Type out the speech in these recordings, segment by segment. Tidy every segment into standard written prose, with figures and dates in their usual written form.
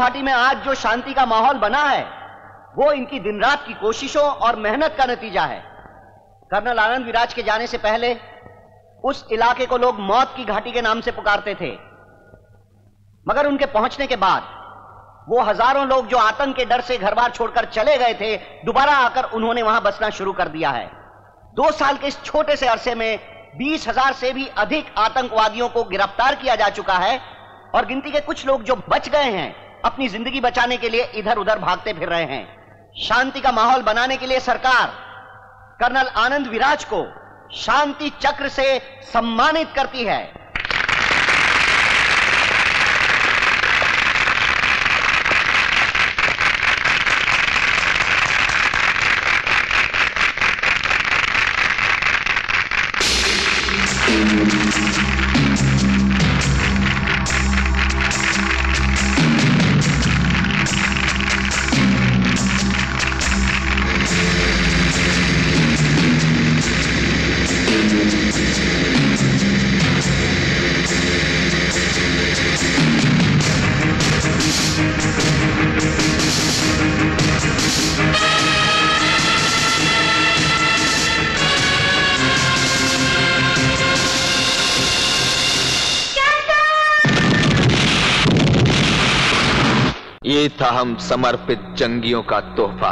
घाटी में आज जो शांति का माहौल बना है वो इनकी दिन रात की कोशिशों और मेहनत का नतीजा है। कर्नल आनंद विराज के जाने से पहले उस इलाके को लोग मौत की घाटी के नाम से पुकारते थे, मगर उनके पहुंचने के बाद वो हजारों लोग जो आतंक के डर से घर बार छोड़कर चले गए थे, दोबारा आकर उन्होंने वहां बसना शुरू कर दिया है। 2 साल के इस छोटे से अरसे में 20,000 से भी अधिक आतंकवादियों को गिरफ्तार किया जा चुका है और गिनती के कुछ लोग जो बच गए हैं अपनी जिंदगी बचाने के लिए इधर उधर भागते फिर रहे हैं। शांति का माहौल बनाने के लिए सरकार कर्नल आनंद विराज को शांति चक्र से सम्मानित करती है। ये था हम समर्पित जंगियों का तोहफा।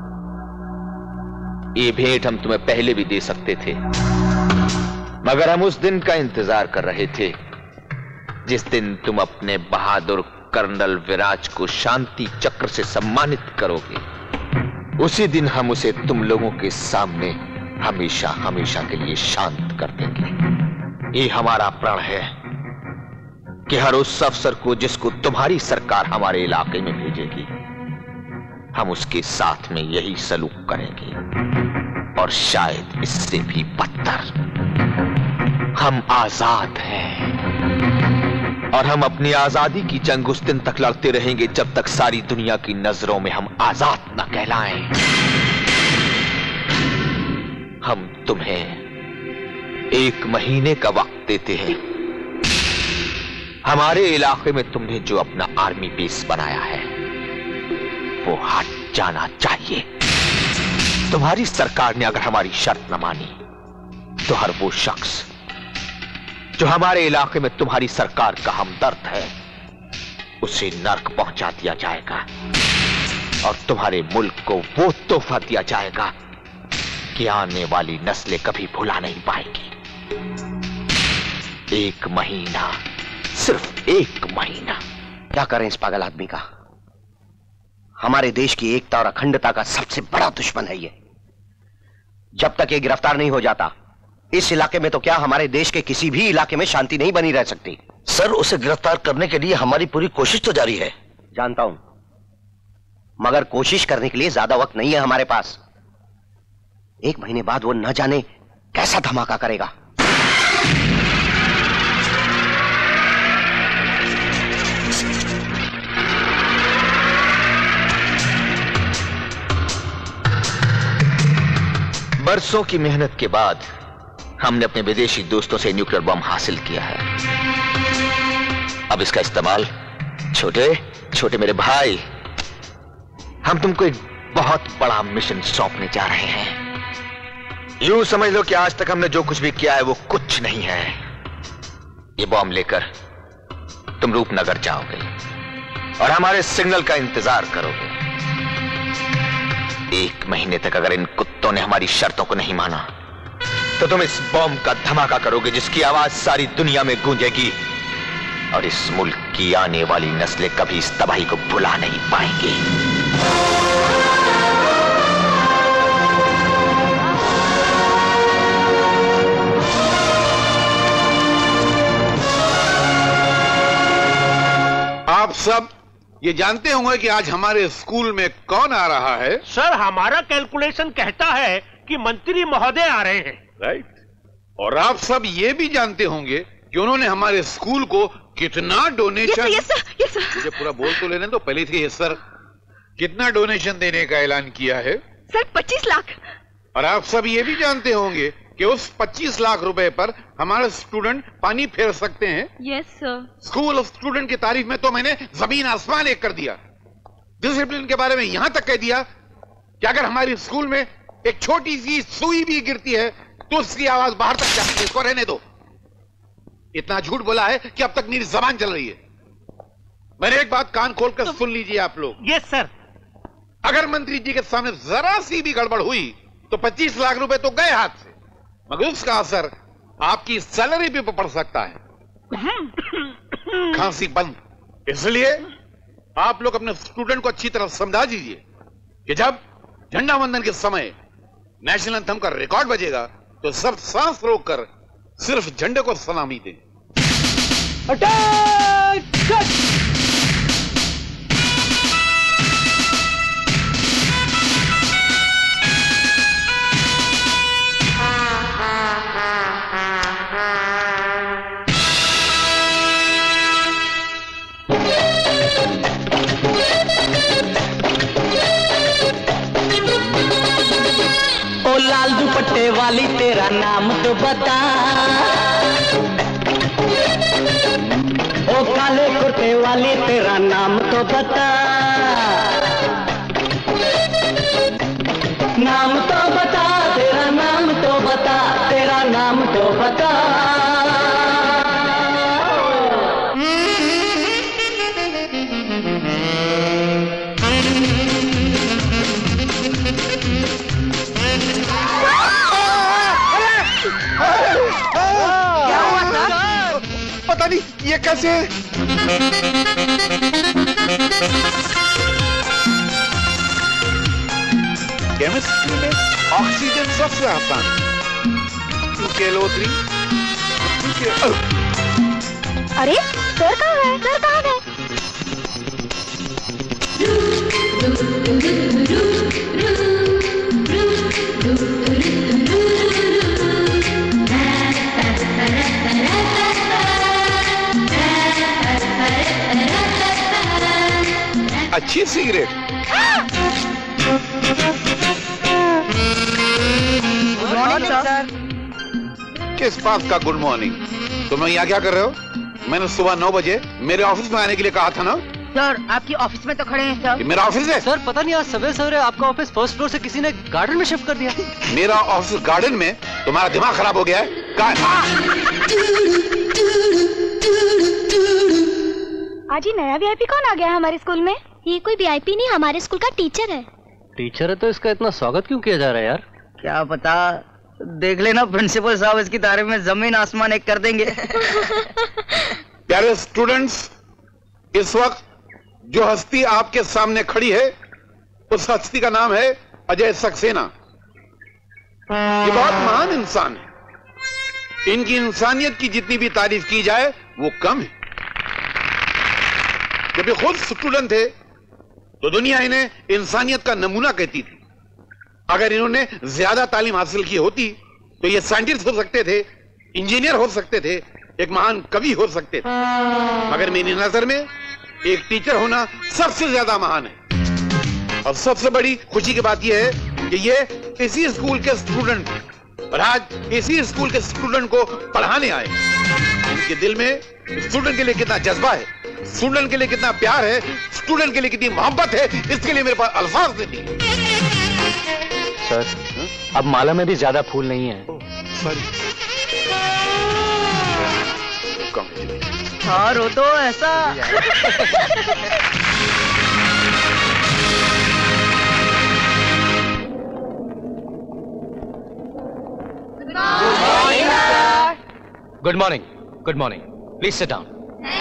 ये भेंट हम तुम्हें पहले भी दे सकते थे, मगर हम उस दिन का इंतजार कर रहे थे जिस दिन तुम अपने बहादुर कर्नल विराज को शांति चक्र से सम्मानित करोगे। उसी दिन हम उसे तुम लोगों के सामने हमेशा हमेशा के लिए शांत कर देंगे। ये हमारा प्रण है कि हर उस अफसर को जिसको तुम्हारी सरकार हमारे इलाके में भेजेगी, हम उसके साथ में यही सलूक करेंगे और शायद इससे भी बदतर। हम आजाद हैं और हम अपनी आजादी की जंग उस दिन तक लड़ते रहेंगे जब तक सारी दुनिया की नजरों में हम आजाद न कहलाएं। हम तुम्हें 1 महीने का वक्त देते हैं। हमारे इलाके में तुमने जो अपना आर्मी बेस बनाया है वो हट जाना चाहिए। तुम्हारी सरकार ने अगर हमारी शर्त न मानी तो हर वो शख्स जो हमारे इलाके में तुम्हारी सरकार का हमदर्द है उसे नर्क पहुंचा दिया जाएगा और तुम्हारे मुल्क को वो तोहफा दिया जाएगा कि आने वाली नस्लें कभी भुला नहीं पाएगी। 1 महीना, सिर्फ 1 महीना। क्या करें इस पागल आदमी का? हमारे देश की एकता और अखंडता का सबसे बड़ा दुश्मन है ये। जब तक ये गिरफ्तार नहीं हो जाता इस इलाके में तो क्या हमारे देश के किसी भी इलाके में शांति नहीं बनी रह सकती। सर, उसे गिरफ्तार करने के लिए हमारी पूरी कोशिश तो जारी है। जानता हूं, मगर कोशिश करने के लिए ज्यादा वक्त नहीं है हमारे पास। 1 महीने बाद वो न जाने कैसा धमाका करेगा। बरसों की मेहनत के बाद हमने अपने विदेशी दोस्तों से न्यूक्लियर बम हासिल किया है। अब इसका इस्तेमाल छोटे मेरे भाई, हम तुमको एक बहुत बड़ा मिशन सौंपने जा रहे हैं। यूं समझ लो कि आज तक हमने जो कुछ भी किया है वो कुछ नहीं है। ये बम लेकर तुम रूपनगर जाओगे और हमारे सिग्नल का इंतजार करोगे। 1 महीने तक अगर इन कुत्तों ने हमारी शर्तों को नहीं माना तो तुम इस बॉम्ब का धमाका करोगे जिसकी आवाज सारी दुनिया में गूंजेगी और इस मुल्क की आने वाली नस्लें कभी इस तबाही को भुला नहीं पाएंगी। आप सब ये जानते होंगे कि आज हमारे स्कूल में कौन आ रहा है? सर, हमारा कैलकुलेशन कहता है कि मंत्री महोदय आ रहे हैं। राइट। और आप सब ये भी जानते होंगे कि उन्होंने हमारे स्कूल को कितना डोनेशन। Yes sir. मुझे पूरा बोल तो लेने दो पहले से। Yes sir. कितना डोनेशन देने का ऐलान किया है? सर 25 लाख। और आप सब ये भी जानते होंगे कि उस 25 लाख रुपए पर हमारे स्टूडेंट पानी फेर सकते हैं? Yes sir. School of student की तारीफ में तो मैंने जमीन आसमान एक कर दिया। डिसिप्लिन के बारे में यहां तक कह दिया कि अगर हमारे स्कूल में एक छोटी सी सुई भी गिरती है तो उसकी आवाज बाहर तक जाती है। इसको रहने दो। इतना झूठ बोला है कि अब तक मेरी जबान चल रही है। मैंने एक बात कान खोलकर सुन लीजिए आप लोग। Yes sir. अगर मंत्री जी के सामने जरा सी भी गड़बड़ हुई तो 25 लाख रुपए तो गए हाथ से, मगर उसका असर आपकी सैलरी पे पड़ सकता है। खांसी बंद। इसलिए आप लोग अपने स्टूडेंट को अच्छी तरह समझा दीजिए कि जब झंडा वंदन के समय नेशनल एंथम का रिकॉर्ड बजेगा तो सब सांस रोककर सिर्फ झंडे को सलामी दें। लाल दुपट्टे वाली तेरा नाम तो बता, ओ काले कुर्ते वाली तेरा नाम तो बता, नाम तो बता, तेरा नाम तो बता, तेरा नाम तो बता। पता नहीं ये कैसे है? केमिस्ट्री में ऑक्सीजन सबसे आसान। 2KO3। अरे सर कहाँ गए? सर कहाँ गए? अच्छी सिगरेट। Good morning sir. किस बात का गुड मॉर्निंग? तुम यहाँ क्या कर रहे हो? मैंने सुबह 9 बजे मेरे ऑफिस में आने के लिए कहा था ना? सर आपकी ऑफिस में तो खड़े हैं सर। ये मेरा ऑफिस है। सर पता नहीं आज सवेरे सवेरे आपका ऑफिस फर्स्ट फ्लोर से किसी ने गार्डन में शिफ्ट कर दिया। मेरा ऑफिस गार्डन में? तुम्हारा दिमाग खराब हो गया है? आज ही नया वीआईपी कौन आ गया है हमारे स्कूल में? ये कोई वीआईपी नहीं, हमारे स्कूल का टीचर है। टीचर है तो इसका इतना स्वागत क्यों किया जा रहा है यार? क्या पता, देख लेना प्रिंसिपल साहब इसकी तारीफ में जमीन आसमान एक कर देंगे। प्यारे स्टूडेंट्स, इस वक्त जो हस्ती आपके सामने खड़ी है उस हस्ती का नाम है अजय सक्सेना। ये बहुत महान इंसान है। इनकी इंसानियत की जितनी भी तारीफ की जाए वो कम है। जब ये खुद स्टूडेंट थे तो दुनिया इन्हें इंसानियत का नमूना कहती थी। अगर इन्होंने ज्यादा तालीम हासिल की होती तो ये साइंटिस्ट हो सकते थे, इंजीनियर हो सकते थे, एक महान कवि हो सकते थे। मगर मेरी नजर में एक टीचर होना सबसे ज्यादा महान है। और सबसे बड़ी खुशी की बात यह है कि ये इसी स्कूल के स्टूडेंट और आज इसी स्कूल के स्टूडेंट को पढ़ाने आए। इनके दिल में स्टूडेंट के लिए कितना जज्बा है, स्टूडेंट के लिए कितना प्यार है, स्टूडेंट के लिए कितनी मोहब्बत है, इसके लिए मेरे पास अल्फाज नहीं है। सर अब माला में भी ज्यादा फूल नहीं है। हाँ रो तो ऐसा। Good morning. Good morning. Please sit down.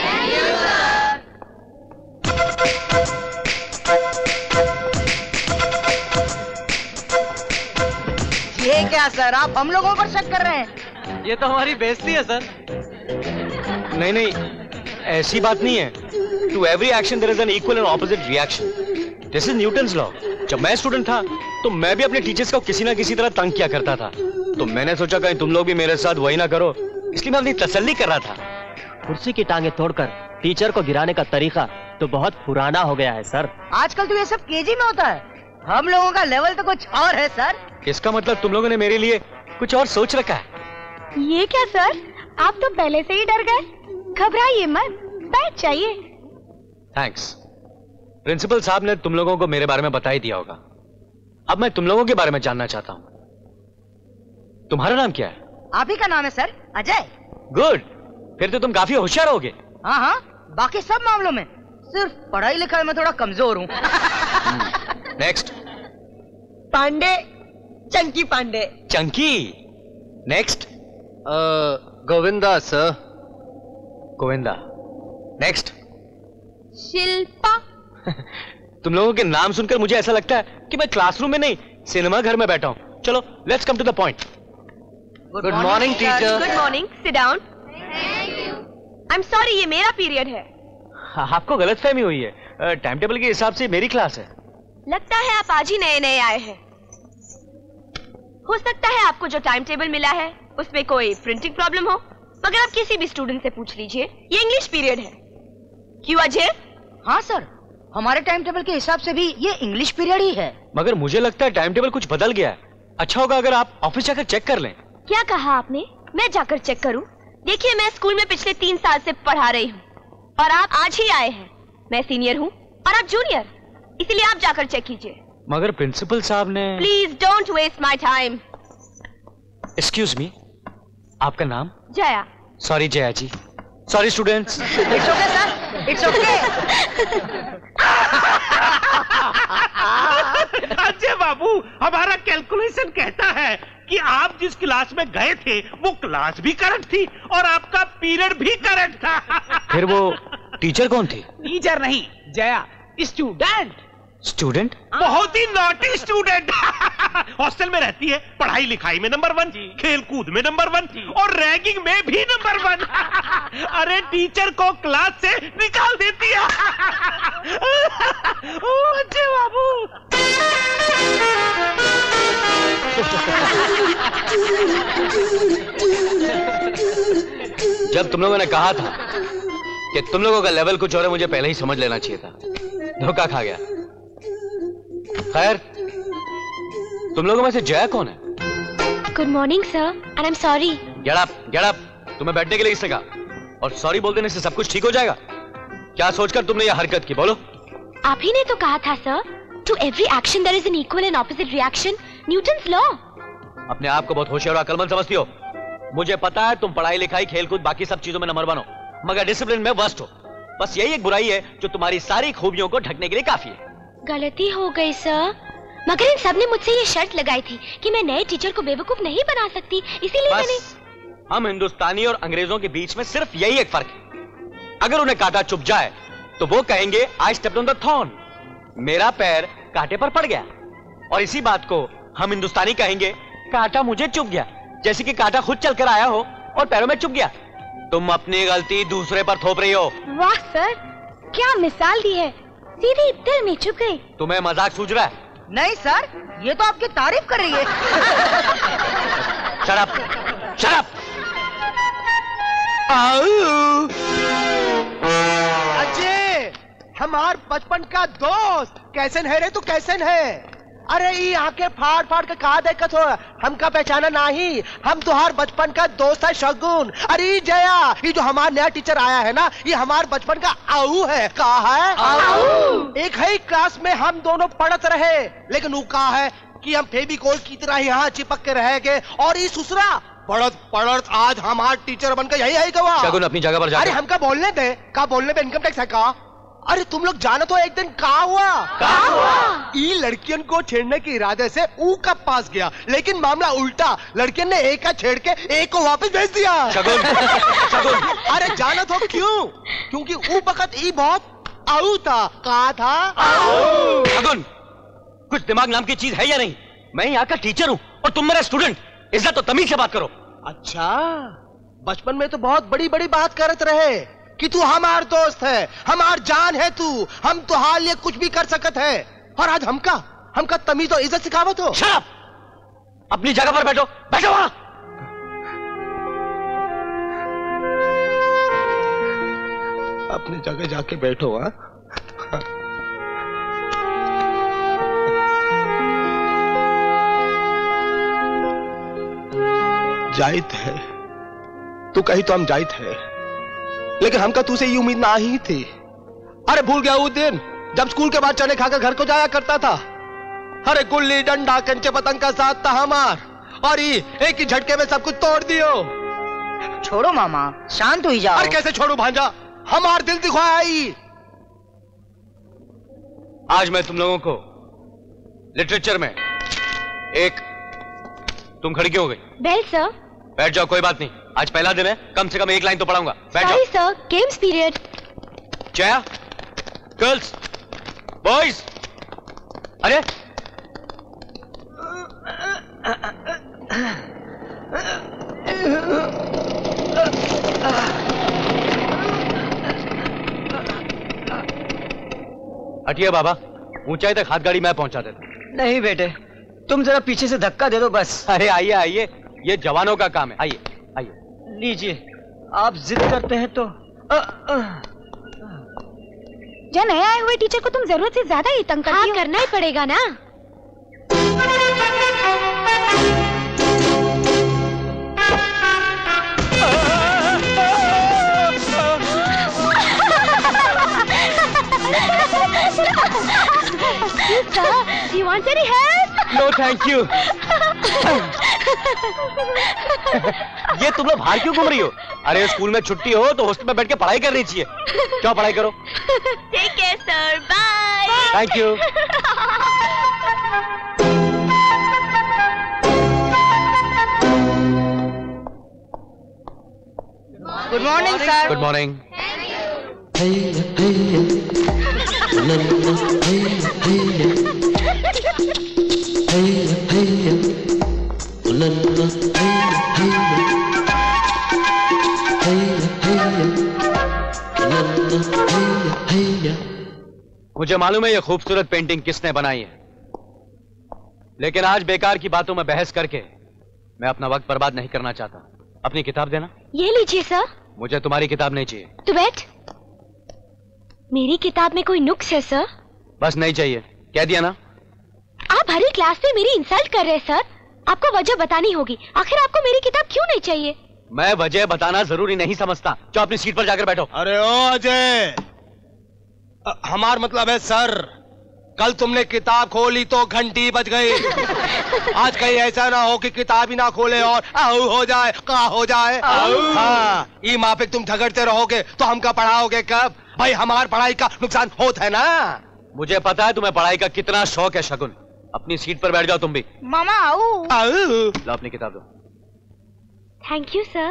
ये क्या सर, आप हम लोगों पर शक कर रहे हैं? ये तो हमारी बेइज्जती है सर। नहीं नहीं, ऐसी बात नहीं है। To every action there is an equal and opposite reaction. This is Newton's law. जब मैं स्टूडेंट था तो मैं भी अपने टीचर्स को किसी ना किसी तरह तंग किया करता था। तो मैंने सोचा कहीं तुम लोग भी मेरे साथ वही ना करो, इसलिए मैं अपनी तसल्ली कर रहा था। कुर्सी की टांगे तोड़कर टीचर को गिराने का तरीका तो बहुत पुराना हो गया है सर। आजकल तो ये सब केजी में होता है। हम लोगों का लेवल तो कुछ और है सर। इसका मतलब तुम लोगों ने मेरे लिए कुछ और सोच रखा है। ये क्या सर, आप तो पहले से ही डर गए। घबराइए मत, बैठ जाइए। थैंक्स। प्रिंसिपल साहब ने तुम लोगों को मेरे बारे में बता ही दिया होगा। अब मैं तुम लोगों के बारे में जानना चाहता हूँ। तुम्हारा नाम क्या है? आप ही का नाम है सर, अजय। गुड, फिर तो तुम काफी होशियार होगे। हाँ हाँ, बाकी सब मामलों में, सिर्फ पढ़ाई लिखाई में थोड़ा कमजोर हूँ। Next. Pandey, Chunky Pandey. Chunky. Next. Govinda sir. Govinda. Next. Shilpa. तुम लोगों के नाम सुनकर मुझे ऐसा लगता है कि मैं क्लासरूम में नहीं, सिनेमा घर में बैठा हूँ। चलो, let's come to the point. Good morning teacher. Good morning, sit down. I am sorry, ये मेरा पीरियड है। आपको गलतफहमी हुई है, टाइम टेबल के हिसाब से मेरी क्लास है। लगता है आप आज ही नए नए आए हैं। हो सकता है आपको जो टाइम टेबल मिला है उसमें कोई प्रिंटिंग प्रॉब्लम हो, मगर आप किसी भी स्टूडेंट से पूछ लीजिए, ये इंग्लिश पीरियड है। क्यों अजय? हाँ सर, हमारे टाइम टेबल के हिसाब से भी ये इंग्लिश पीरियड ही है। मगर मुझे लगता है टाइम टेबल कुछ बदल गया है। अच्छा होगा अगर आप ऑफिस जाकर चेक कर लें। क्या कहा आपने? मैं जाकर चेक करूं? देखिए, मैं स्कूल में पिछले 3 साल से पढ़ा रही हूँ और आप आज ही आए हैं। मैं सीनियर हूँ और आप जूनियर, इसीलिए आप जाकर चेक कीजिए। मगर प्रिंसिपल साहब ने। Please don't waste my time. Excuse me, आपका नाम? Jaya. Sorry Jaya ji. Sorry students. It's okay sir, it's okay. Ajay बाबू, हमारा कैलकुलेशन कहता है कि आप जिस क्लास में गए थे वो क्लास भी करेक्ट थी और आपका पीरियड भी करेक्ट था। फिर वो टीचर कौन थी? टीचर नहीं, जया, स्टूडेंट। स्टूडेंट? बहुत ही नॉटी स्टूडेंट। हॉस्टल में रहती है, पढ़ाई लिखाई में नंबर 1, खेल कूद में नंबर 1 और रैगिंग में भी नंबर 1। अरे टीचर को क्लास से निकाल देती है। अजय बाबू। जब तुम लोगों ने कहा था कि तुम लोगों का लेवल कुछ और है, मुझे पहले ही समझ लेना चाहिए था। धोखा खा गया। खैर, तुम लोगों में से जया कौन है? Good morning sir, and I am sorry. Get up. तुम्हें बैठने के लिए किसने कहा? और सॉरी बोल देने से सब कुछ ठीक हो जाएगा? क्या सोचकर तुमने यह हरकत की, बोलो? आप ही ने तो कहा था sir, to every action there is an equal and opposite reaction, Newton's law. अपने आप को बहुत होशियार और अक्लमंद समझती हो। मुझे पता है तुम पढ़ाई लिखाई खेलकूद बाकी सब चीजों में नंबर 1 हो, मगर डिसिप्लिन में वर्स्ट हो। बस यही एक बुराई है जो तुम्हारी सारी खूबियों को ढकने के लिए काफी है। गलती हो गई सर, मगर इन सब ने मुझसे ये शर्त लगाई थी कि मैं नए टीचर को बेवकूफ नहीं बना सकती, इसीलिए मैंने। हम हिंदुस्तानी और अंग्रेजों के बीच में सिर्फ यही एक फर्क है। अगर उन्हें कांटा चुभ जाए तो वो कहेंगे I stepped on the thorn, मेरा पैर कांटे पर पड़ गया। और इसी बात को हम हिंदुस्तानी कहेंगे कांटा मुझे चुभ गया, जैसे कि कांटा खुद चलकर आया हो और पैरों में चुभ गया। तुम अपनी गलती दूसरे पर थोप रही हो। वाह सर, क्या मिसाल दी है, सीधी दिल में चुभ गई। तुम्हें मजाक सूझ रहा है? नहीं सर, ये तो आपकी तारीफ कर रही है। Shut up, shut up. Ajay, हमार बचपन का दोस्त कैसन है रे? तू कैसन है? अरे ये आंखें फाड़ फाड़ के कहा देखत हो, हमका पहचाना नहीं? हम तुहार बचपन का दोस्त है शगुन। अरे जया, ये जो हमारा नया टीचर आया है ना, ये हमार बचपन का आऊ है। कहा है आऊ? एक ही क्लास में हम दोनों पढ़त रहे, लेकिन वो कहा है कि हम फेविकोल की तरह यहाँ चिपक के रहेंगे। और ये सुसरा पढ़त पढ़त आज हमार टीचर बनकर यही है गवा। शगुन अपनी जगह पर जा। अरे हमका बोलने दे, का बोलने पे इनकम टैक्स है का? अरे तुम लोग जानो तो एक दिन का हुआ? ई लड़कियन को छेड़ने के इरादे से ऊ का पास गया, लेकिन मामला उल्टा, लड़कियन ने एक का छेड़ के एक को वापस भेज दिया। शगुन, शगुन। अरे जानो तो क्यों? क्योंकि ऊ वक्त ई बहुत आऊ था। कहा था शगुन, कुछ दिमाग नाम की चीज है या नहीं? मैं यहाँ का टीचर हूँ और तुम मेरा स्टूडेंट, इज्जत तो तमीज से बात करो। अच्छा, बचपन में तो बहुत बड़ी बड़ी बात करते रहे कि तू हमार दोस्त है, हमार जान है तू, हम तो हाल ये कुछ भी कर सकत है। और आज हमका तमीज और इज्जत सिखावत हो। Shut up! अपनी जगह पर बैठो, बैठो वहां। अपनी जगह जाके बैठो। हाँ, जाइत है, तू कही तो हम जाइत है, लेकिन हमका तुझसे ये उम्मीद ना ही थी। अरे भूल गया वो दिन जब स्कूल के बाद चने खाकर घर को जाया करता था। अरे गुल्ली डंडा कंचे पतंग का साथ था हमार, और ये एक ही झटके में सब कुछ तोड़ दियो। छोड़ो मामा, शांत हो जाओ। अरे कैसे छोड़ू भांजा, हमार दिल दिखाया आई। आज मैं तुम लोगों को लिटरेचर में एक, तुम खड़ी क्यों हो गई? Well sir. बैठ जाओ, कोई बात नहीं, आज पहला दिन है, कम से कम एक लाइन तो पढ़ाऊंगा। बैठ जाओ। Sorry sir, games period. Jaya, girls, boys, अरे हटिए बाबा, ऊंचाई तक हाथ गाड़ी मैं पहुंचा देता। नहीं बेटे, तुम जरा पीछे से धक्का दे दो बस। अरे आइए आइए, ये जवानों का काम है, आइए आइए। लीजिए, आप जिद करते हैं तो। जो नए आए हुए टीचर को तुम जरूरत से ज्यादा ही तंग करती हो। करना ही पड़ेगा ना। Do you want any help? No, thank you. ये तुम लोग बाहर क्यों घूम रही हो? अरे स्कूल में छुट्टी हो तो हॉस्टल में बैठ के पढ़ाई करनी चाहिए। क्यों पढ़ाई करो? Take care, sir. Bye. Thank you. Good morning, sir. Good morning. मुझे मालूम है ये खूबसूरत पेंटिंग किसने बनाई है, लेकिन आज बेकार की बातों में बहस करके मैं अपना वक्त बर्बाद नहीं करना चाहता। अपनी किताब देना। ये लीजिए सर। मुझे तुम्हारी किताब नहीं चाहिए। तो बैठ। मेरी किताब में कोई नुक्स है सर? बस नहीं चाहिए, कह दिया ना। आप हरी क्लास में मेरी इंसल्ट कर रहे हैं सर। आपको वजह बतानी होगी, आखिर आपको मेरी किताब क्यों नहीं चाहिए? मैं वजह बताना जरूरी नहीं समझता। जो अपनी सीट पर जाकर बैठो। अरे ओ अजय, हमार मतलब है सर, कल तुमने किताब खोली तो घंटी बज गई। आज कहीं ऐसा ना हो कि किताब ही ना खोले और आहू हो जाए, का हो जाए। हाँ, ई माफिक तुम झगड़ते रहोगे तो हमका पढ़ाओगे कब? भाई हमार पढ़ाई का नुकसान होता है ना। मुझे पता है तुम्हें पढ़ाई का कितना शौक है शगुन। अपनी सीट पर बैठ जाओ तुम भी। मामा आओ। लो अपनी किताब दो। Thank you sir.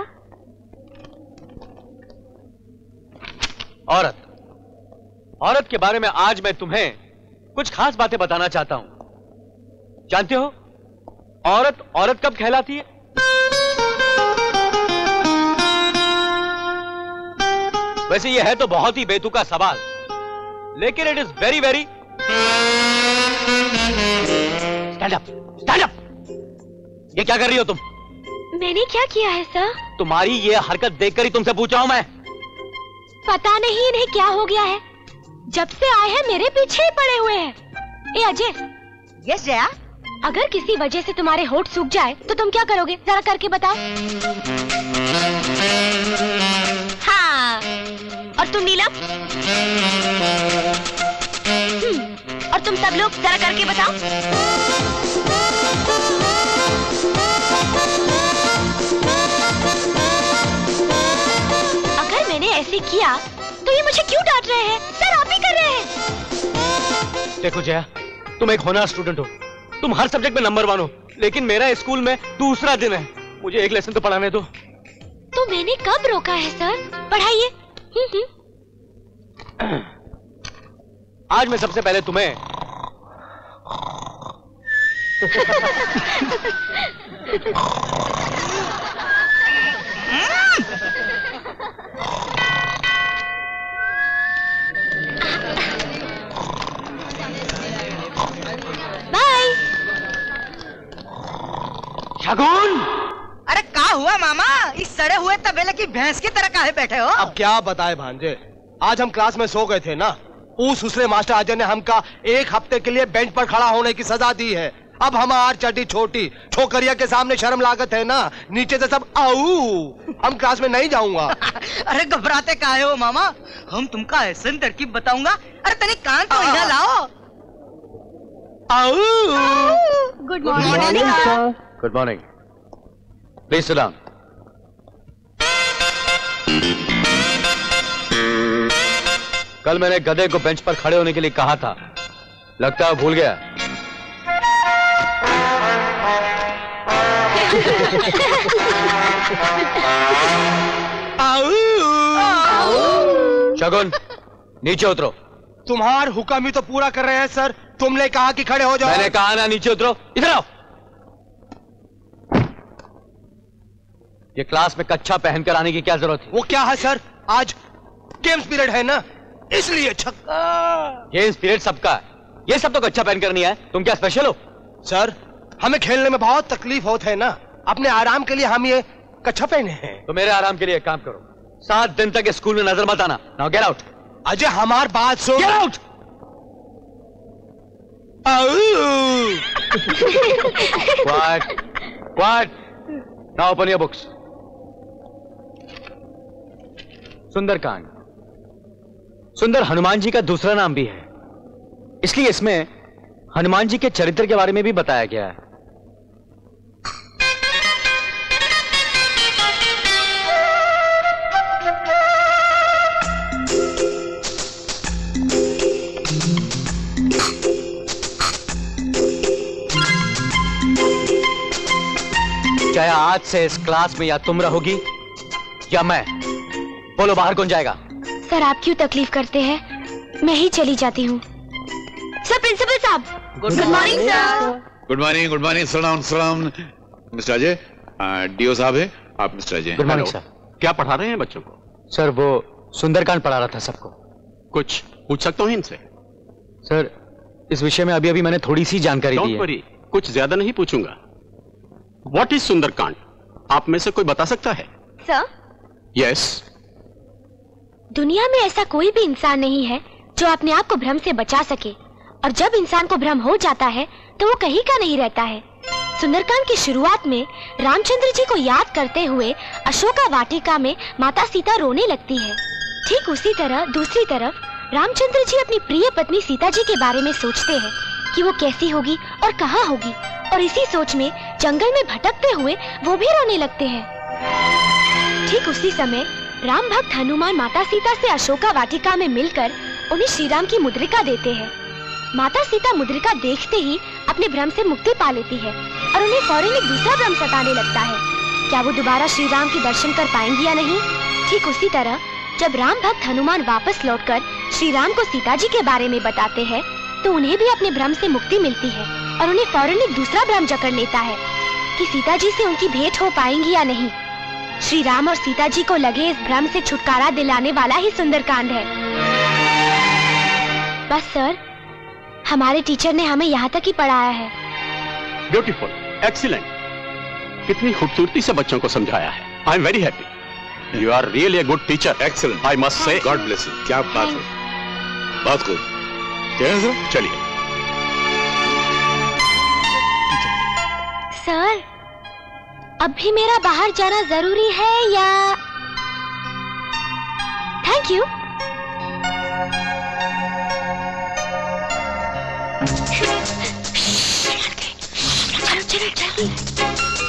औरत, औरत के बारे में आज मैं तुम्हें कुछ खास बातें बताना चाहता हूं। जानते हो औरत औरत कब कहलाती है? वैसे यह है तो बहुत ही बेतुका सवाल, लेकिन it is very very. Stand up, stand up. ये क्या कर रही हो तुम? मैंने क्या किया है सर? तुम्हारी ये हरकत देखकर ही तुमसे पूछा हूं मैं। पता नहीं इन्हें क्या हो गया है, जब से आए हैं मेरे पीछे ही पड़े हुए हैं। ए अजय। यस जया। अगर किसी वजह से तुम्हारे होठ सूख जाए तो तुम क्या करोगे, जरा करके बताओ। हाँ, और तुम नीलम? और तुम सब लोग जरा करके बताओ। अगर मैंने ऐसे किया तो ये मुझे क्यों डांट रहे हैं? सर आप ही कर रहे हैं। देखो जया, तुम एक होनहार स्टूडेंट हो, तुम हर सब्जेक्ट में नंबर 1 हो, लेकिन मेरा स्कूल में दूसरा दिन है, मुझे एक लेसन तो पढ़ाने दो। तो मैंने कब रोका है सर? पढ़ाइए। आज मैं सबसे पहले तुम्हें बाय। शगुन! अरे क्या हुआ मामा? इस सड़े हुए तबेले की भैंस की तरह काहे बैठे हो? अब क्या बताए भांजे, आज हम क्लास में सो गए थे ना, उस दूसरे मास्टर अजय ने हमका 1 हफ्ते के लिए बेंच पर खड़ा होने की सजा दी है। अब हमार चटी छोटी छोकरिया के सामने शर्म लागत है ना, नीचे से सब आऊ। हम क्लास में नहीं जाऊंगा। अरे घबराते काहे हो मामा, हम तुमका ऐसा तरकीब बताऊंगा। अरे तने कान तो यहाँ लाओ। आऊ। Good morning sir. Good morning. Please sit down. कल मैंने गधे को बेंच पर खड़े होने के लिए कहा था, लगता है भूल गया। शगुन, नीचे उतरो। तुम्हार हुक्म ही तो पूरा कर रहे हैं सर। तुमने कहा कि खड़े हो जाओ। मैंने कहा ना नीचे उतरो। इधर आओ। ये क्लास में कच्छा पहनकर आने की क्या जरूरत है? वो क्या है सर, आज गेम्स पीरियड है ना, इसलिए। छक्का। गेम्स पीरियड सबका है, ये सब तो कच्छा पहनकर नहीं आए। तुम क्या स्पेशल हो? सर हमें खेलने में बहुत तकलीफ होता है ना, अपने आराम के लिए हम ये कच्छा पहने हैं। तो मेरे आराम के लिए एक काम करो, 7 दिन तक स्कूल में नजर मत आना। Now get out. अजय हमार बात सुन। Get out. Quiet. Quiet. Now open your books. Sundarkand. सुंदर हनुमान जी का दूसरा नाम भी है, इसलिए इसमें हनुमान जी के चरित्र के बारे में भी बताया गया है। चाहे आज से इस क्लास में या तुम रहोगी या मैं। बोलो बाहर कौन जाएगा? सर आप क्यों तकलीफ करते हैं, मैं ही चली जाती हूँ। सर प्रिंसिपल साहब। Good morning sir. Good morning, good morning. सलाम सलाम। मिस्टर अजय, डीओ साहब है, आप mister Ajay. Good morning sir. क्या पढ़ा रहे हैं बच्चों को? सर वो सुंदरकांड पढ़ा रहा था सबको। कुछ पूछ सकता हूँ इनसे? सर इस विषय में अभी मैंने थोड़ी सी जानकारी दी है। कुछ ज्यादा नहीं पूछूंगा। What is Sundarkand? आप में से कोई बता सकता है? Sir yes. दुनिया में ऐसा कोई भी इंसान नहीं है जो अपने आप को भ्रम से बचा सके, और जब इंसान को भ्रम हो जाता है तो वो कहीं का नहीं रहता है। सुंदरकांड की शुरुआत में रामचंद्र जी को याद करते हुए अशोका वाटिका में माता सीता रोने लगती है। ठीक उसी तरह दूसरी तरफ रामचंद्र जी अपनी प्रिय पत्नी सीता जी के बारे में सोचते हैं कि वो कैसी होगी और कहाँ होगी, और इसी सोच में जंगल में भटकते हुए वो भी रोने लगते हैं। ठीक उसी समय राम भक्त हनुमान माता सीता से अशोका वाटिका में मिलकर उन्हें श्री राम की मुद्रिका देते हैं। माता सीता मुद्रिका देखते ही अपने भ्रम से मुक्ति पा लेती है और उन्हें फौरन एक दूसरा भ्रम सताने लगता है, क्या वो दोबारा श्री राम के दर्शन कर पाएंगी या नहीं। ठीक उसी तरह जब राम भक्त हनुमान वापस लौटकर श्री राम को सीता जी के बारे में बताते हैं तो उन्हें भी अपने भ्रम से मुक्ति मिलती है और उन्हें फौरन एक दूसरा भ्रम जकड़ लेता है कि सीता जी से उनकी भेंट हो पाएंगी या नहीं। श्री राम और सीता जी को लगे इस भ्रम से छुटकारा दिलाने वाला ही सुंदरकांड है। बस सर, हमारे टीचर ने हमें यहाँ तक ही पढ़ाया है। Beautiful, excellent. कितनी खूबसूरती से बच्चों को समझाया है। I am very happy. You are really a good teacher. Excellent, I must say. God bless you. क्या बात है, बात को चलिए। सर अब भी मेरा बाहर जाना जरूरी है या? Thank you. चलो चलो जल्दी।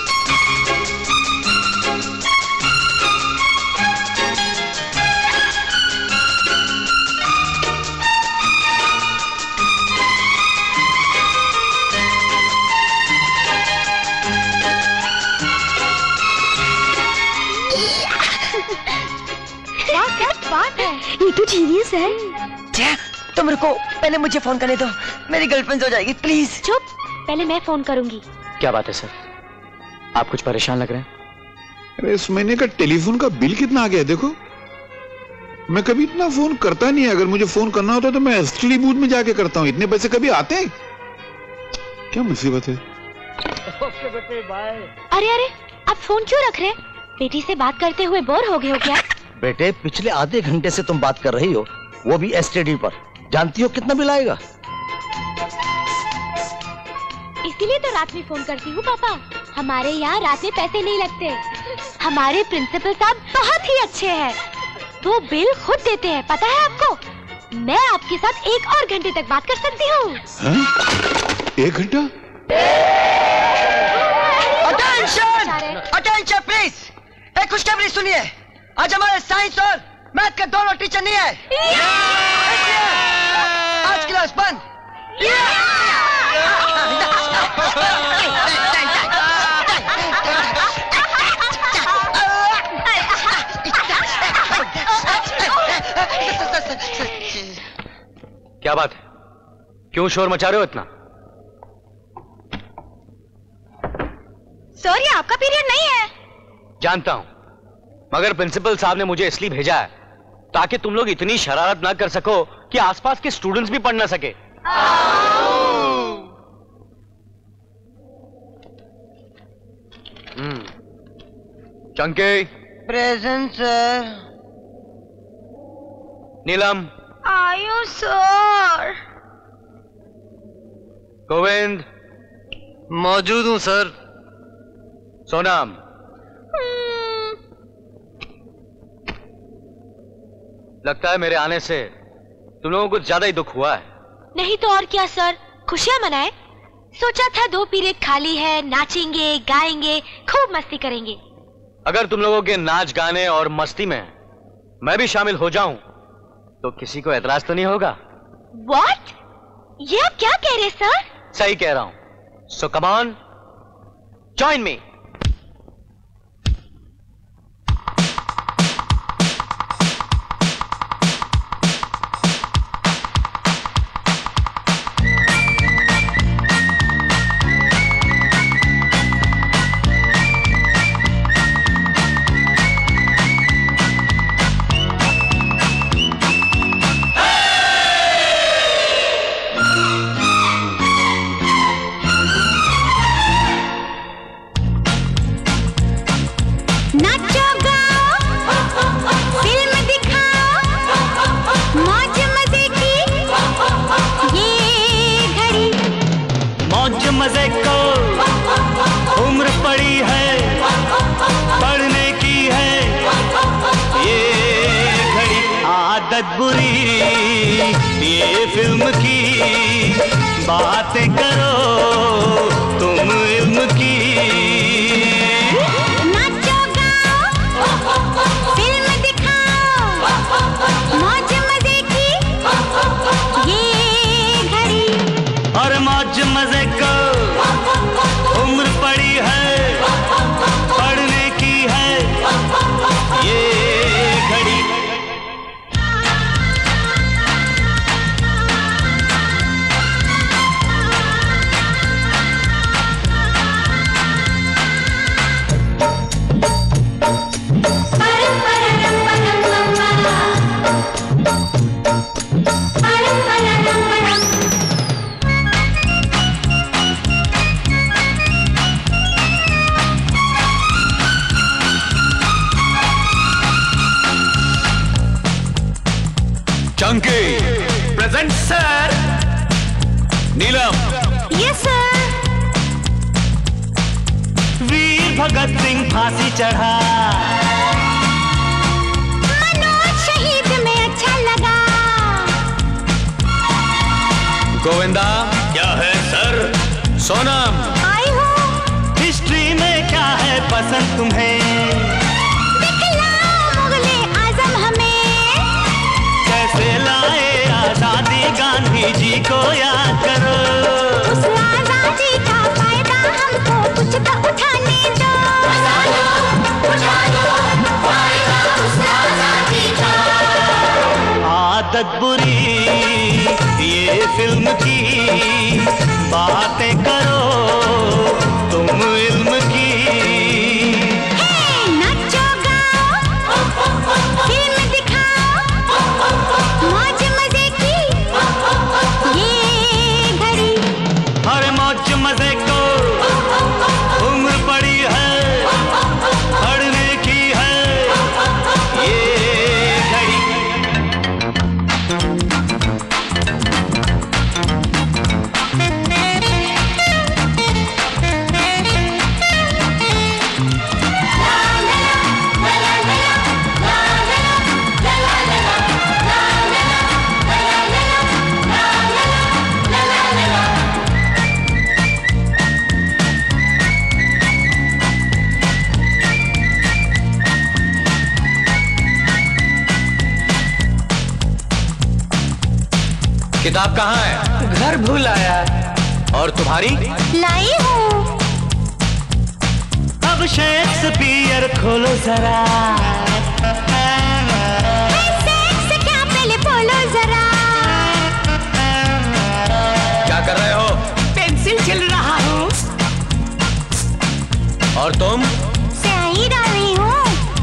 ये तो जीनियस है। तुम रुको, पहले मुझे फोन करने दो, मेरी गर्लफ्रेंड हो जाएगी। प्लीज चुप, पहले मैं फोन करूंगी। क्या बात है सर, आप कुछ परेशान लग रहे हैं? अरे इस महीने का टेलीफोन का बिल कितना आ गया है देखो। मैं कभी इतना फोन करता नहीं है। अगर मुझे फोन करना होता तो मैं एसटीडी बूथ में जाके करता हूँ। इतने पैसे कभी आते हैं? क्या मुसीबत है। ओके बेटे, बाय। अरे अरे, आप फोन क्यों रख रहे? बेटी से बात करते हुए बोर हो गए हो क्या? बेटे पिछले आधे घंटे से तुम बात कर रही हो, वो भी एसटीडी पर। जानती हो कितना बिल आएगा? इसीलिए तो रात में फोन करती हूँ पापा। हमारे यहाँ रात में पैसे नहीं लगते। हमारे प्रिंसिपल साहब बहुत ही अच्छे हैं। वो बिल खुद देते हैं, पता है आपको। मैं आपके साथ 1 और घंटे तक बात कर सकती हूँ। 1 घंटा? अटेंशन! Attention please! एक खुशखबरी सुनिए। आज हमारे साइंस और मैथ के दोनों टीचर नहीं है। आज क्लास बंद। क्या बात है? क्यों शोर मचा रहे हो इतना? सर, ये आपका पीरियड नहीं है। जानता हूं, मगर प्रिंसिपल साहब ने मुझे इसलिए भेजा है ताकि तुम लोग इतनी शरारत ना कर सको कि आसपास के स्टूडेंट्स भी पढ़ ना सके। चंकी। Present sir. नीलम। आयो सर। गोविंद। मौजूद हूं सर। सोनम। लगता है मेरे आने से तुम लोगों को ज्यादा ही दुख हुआ है। नहीं तो और क्या सर, खुशियां मनाएं। सोचा था 2 पीरियड खाली है, नाचेंगे गाएंगे, खूब मस्ती करेंगे। अगर तुम लोगों के नाच गाने और मस्ती में मैं भी शामिल हो जाऊं तो किसी को एतराज तो नहीं होगा? What? ये आप क्या कह रहे सर? सही कह रहा हूं। So come on, join me. मजे को उम्र पड़ी है, पढ़ने की है ये घड़ी। आदत बुरी ये फिल्म की, बातें करो तुम इल्म की। नाचो गाओ, फिल्म दिखाओ, मौज मजे की ये घड़ी। और मौज मजे को उम्र पड़ी है, पढ़ने की है ये घड़ी। Chunky. Present sir. Neelam. Yes sir. वीर भगत सिंह फांसी चढ़ा, मनोज शहीद में अच्छा लगा। गोविंदा। क्या है सर? सोनम। आई हूँ। हिस्ट्री में क्या है पसंद तुम्हें? दिखलाओ मुगले आजम हमें। कैसे लाए आजादी, गांधी जी को याद करो। उस आजादी का फायदा हमको कुछ तो उठाने दो। उठा लो फायदा उस आजादी का। आदत बुरी ये फिल्म की, बातें करो तुम इल्म की। नाचो गाओ, फिल्म दिखाओ, मौज मजे की ये घड़ी। हर मौज मजे को उम्र पड़ी है, पढ़ने की है ये घड़ी। किताब कहाँ है? घर भूल आया। और तुम्हारी? लाई हूँ। अब शेक्सपियर खोलो जरा, से क्या पहले बोलो जरा। क्या कर रहे हो? पेंसिल चल रहा हूँ। और तुम? स्याही डाल रही हूँ।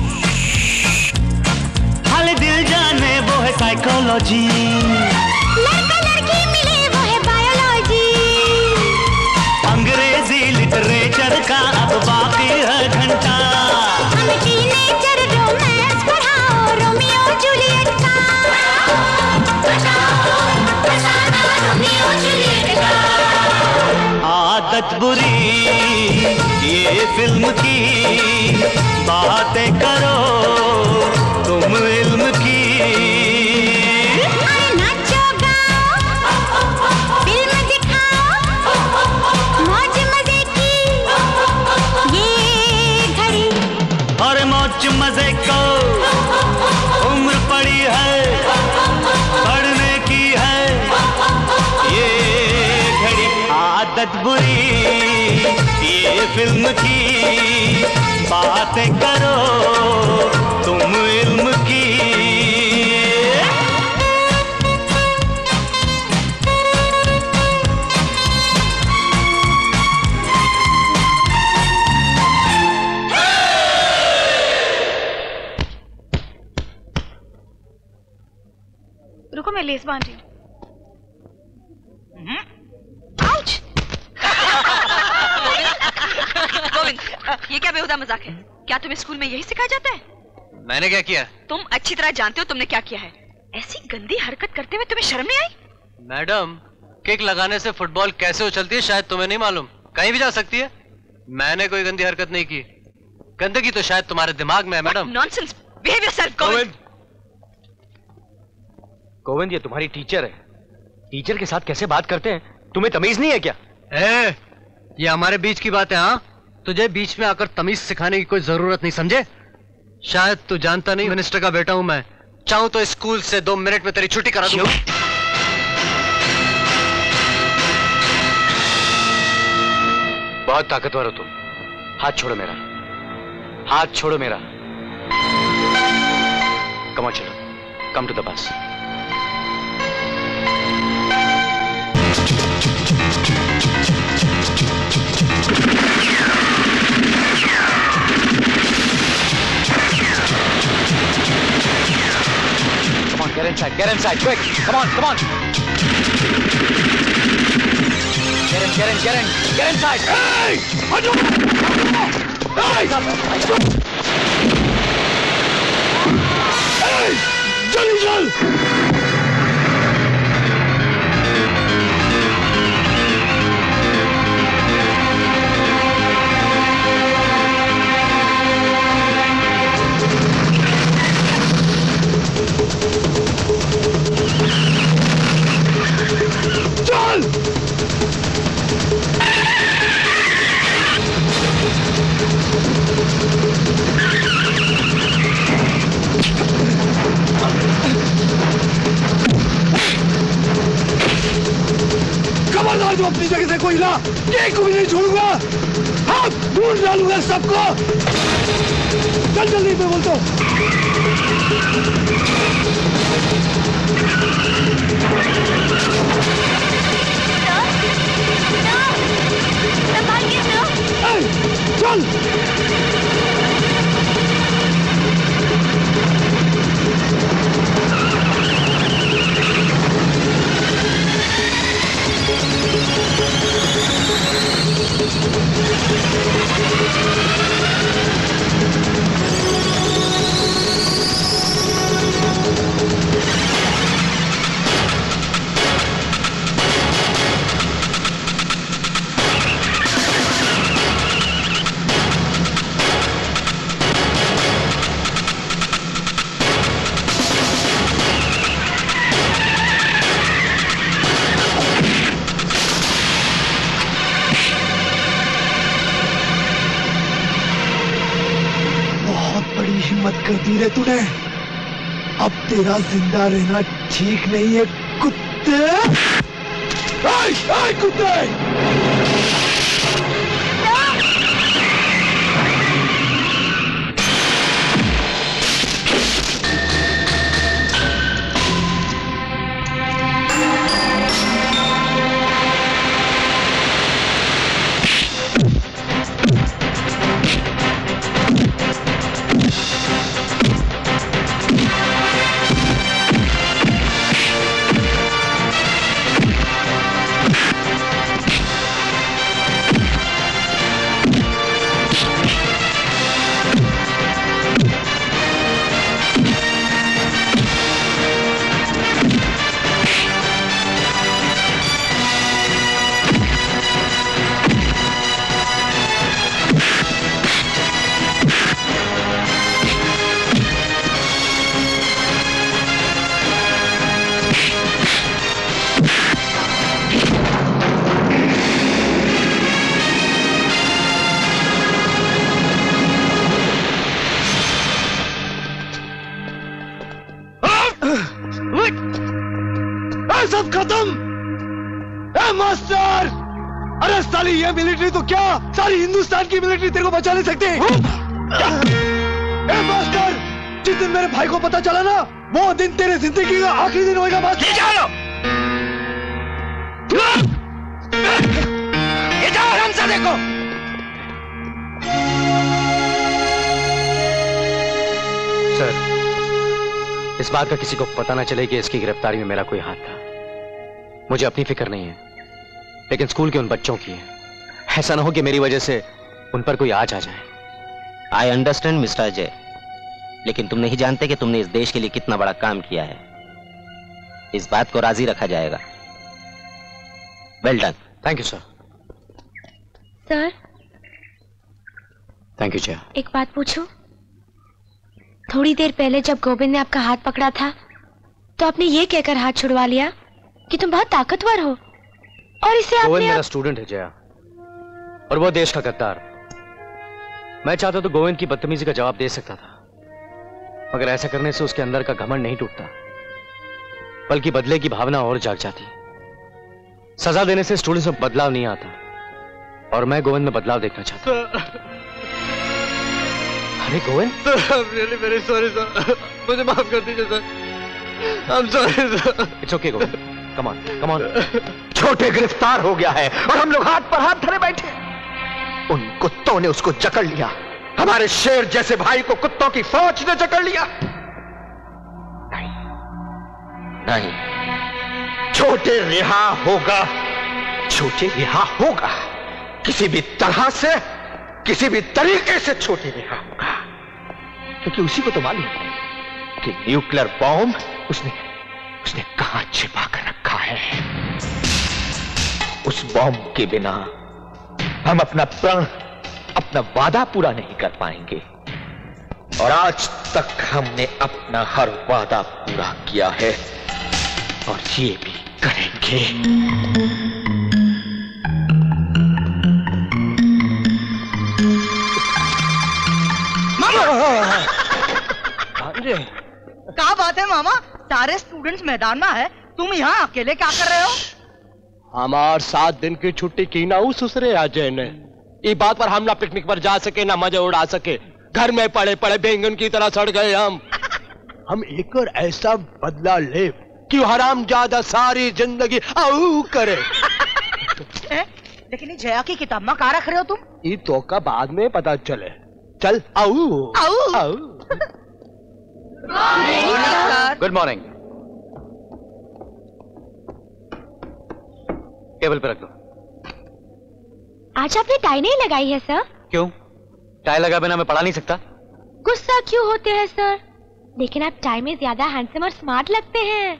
हाल दिल जाने वो है साइकोलॉजी, लड़का लड़की मिले वो है बायोलॉजी। अंग्रेजी लिटरेचर का अब बाकी है घंटा। हमें टीनेजर रोमांस पढ़ाओ, रोमियो जूलियट का। रोमियो जूलियट का। आदत बुरी ये फिल्म की, बातें करो तुम इल्म की। अरे नाचो गाओ, फिल्म दिखाओ, मौज मजे की ये घड़ी। और मौज मजे को उम्र पड़ी है, पढ़ने की है ये घड़ी। आदत बुरी ये फिल्म की, बातें करो तुम इल्म की। रुको मैं लेस बांध रही हूँ। आउच! गोविंद, ये क्या बेहुदा मजाक है? क्या तुम्हें स्कूल में यही सिखाया जाता है? मैंने क्या किया? तुम अच्छी तरह जानते हो तुमने क्या किया है। ऐसी गंदी हरकत करते हुए तुम्हें शर्म नहीं आई? मैडम, किक लगाने से फुटबॉल कैसे उछलती है शायद तुम्हें नहीं मालूम। कहीं भी जा सकती है। मैंने कोई गंदी हरकत नहीं की। गंदगी तो शायद तुम्हारे दिमाग में है madam. Nonsense, behave yourself Govind. Govind, ये तुम्हारी टीचर है। टीचर के साथ कैसे बात करते हैं? तुम्हें तमीज नहीं है क्या? ये हमारे बीच की बात है। हाँ, तुझे बीच में आकर तमीज सिखाने की कोई जरूरत नहीं, समझे? शायद तू जानता नहीं, मिनिस्टर का बेटा हूं मैं। चाहूं तो स्कूल से 2 मिनट में तेरी छुट्टी करा दूं। बहुत ताकतवर हो तुम। हाथ छोड़ो मेरा, हाथ छोड़ो मेरा। कम ऑन चलो, come to the bus. Come on, get inside, quick! Come on! Get inside! Hey! Hey! Jal! खबरदार जो अपनी जगह से कोई हिला, एक को भी नहीं छोड़ूंगा। हाथ ढूंढ डालूंगा सबको। चल जल्दी मैं बोलता हूँ। चल हिम्मत कर दी रे तूने। अब तेरा जिंदा रहना ठीक नहीं है कुत्ते। कुत्ते! सब खत्म। ए मास्टर, अरे साली ये मिलिट्री तो क्या सारी हिंदुस्तान की मिलिट्री तेरे को बचा नहीं सकती। ए मास्टर, जिस दिन मेरे भाई को पता चला ना, वो दिन तेरे जिंदगी का आखिरी दिन होगा। मास्टर ये जाओ आराम से देखो। सर, इस बात का किसी को पता ना चले कि इसकी गिरफ्तारी में मेरा कोई हाथ था। मुझे अपनी फिक्र नहीं है, लेकिन स्कूल के उन बच्चों की है। ऐसा ना हो कि मेरी वजह से उन पर कोई आँच आ जाए। आई अंडरस्टैंड मिस्टर अजय, लेकिन तुम नहीं जानते कि तुमने इस देश के लिए कितना बड़ा काम किया है। इस बात को राजी रखा जाएगा। Well done. Thank you sir. Sir, thank you Jaya. एक बात पूछूं? थोड़ी देर पहले जब गोविंद ने आपका हाथ पकड़ा था, तो आपने ये कहकर हाथ छुड़वा लिया कि तुम बहुत ताकतवर हो, और इसे आपने गोविंद मेरा स्टूडेंट है जया, और वो देश का गद्दार। मैं चाहता तो गोविंद की बदतमीजी का जवाब दे सकता था, मगर ऐसा करने से उसके अंदर का घमंड नहीं टूटता, बल्कि बदले की भावना और जाग जाती। सजा देने से स्टूडेंट्स में बदलाव नहीं आता, और मैं गोविंद में बदलाव देखना चाहता हूं। अरे Govind, really very sorry sir, मुझे माफ कर दीजिए sir. I am sorry sir. It's okay Govind, come on come on. छोटे गिरफ्तार हो गया है और हम लोग हाथ पर हाथ धरे बैठे। उन कुत्तों ने उसको जकड़ लिया, हमारे शेर जैसे भाई को कुत्तों की फौज ने जकड़ लिया। नहीं नहीं, छोटे रिहा होगा, छोटे रिहा होगा। किसी भी तरह से, किसी भी तरीके से छोटे रिहा होगा, क्योंकि उसी को तो मालूम है कि न्यूक्लियर बॉम्ब उसने कहां छिपा कर रखा है। उस बॉम्ब के बिना हम अपना प्रण, अपना वादा पूरा नहीं कर पाएंगे, और आज तक हमने अपना हर वादा पूरा किया है, और ये भी करेंगे। क्या बात है मामा, सारे स्टूडेंट्स मैदान में है, तुम यहाँ अकेले क्या कर रहे हो? हमार 7 दिन की छुट्टी की ना ससुरे अजय ने। इस बात पर हम ना पिकनिक पर जा सके ना मजा उड़ा सके, घर में पड़े पड़े बैंगन की तरह सड़ गए हम एक और ऐसा बदला ले कि हरामजादा सारी जिंदगी आऊ करे। लेकिन जया की किताब में कहाँ रख रहे हो तुम? ये तो का बाद में पता चले। चल आऊ आऊ आऊ। Good morning. टेबल पे रख दो। आज आपने टाई नहीं लगाई है सर? क्यों? टाई लगा बिना मैं पढ़ा नहीं सकता? गुस्सा क्यों होते हैं सर? लेकिन आप टाई में ज्यादा हैंडसम और स्मार्ट लगते हैं।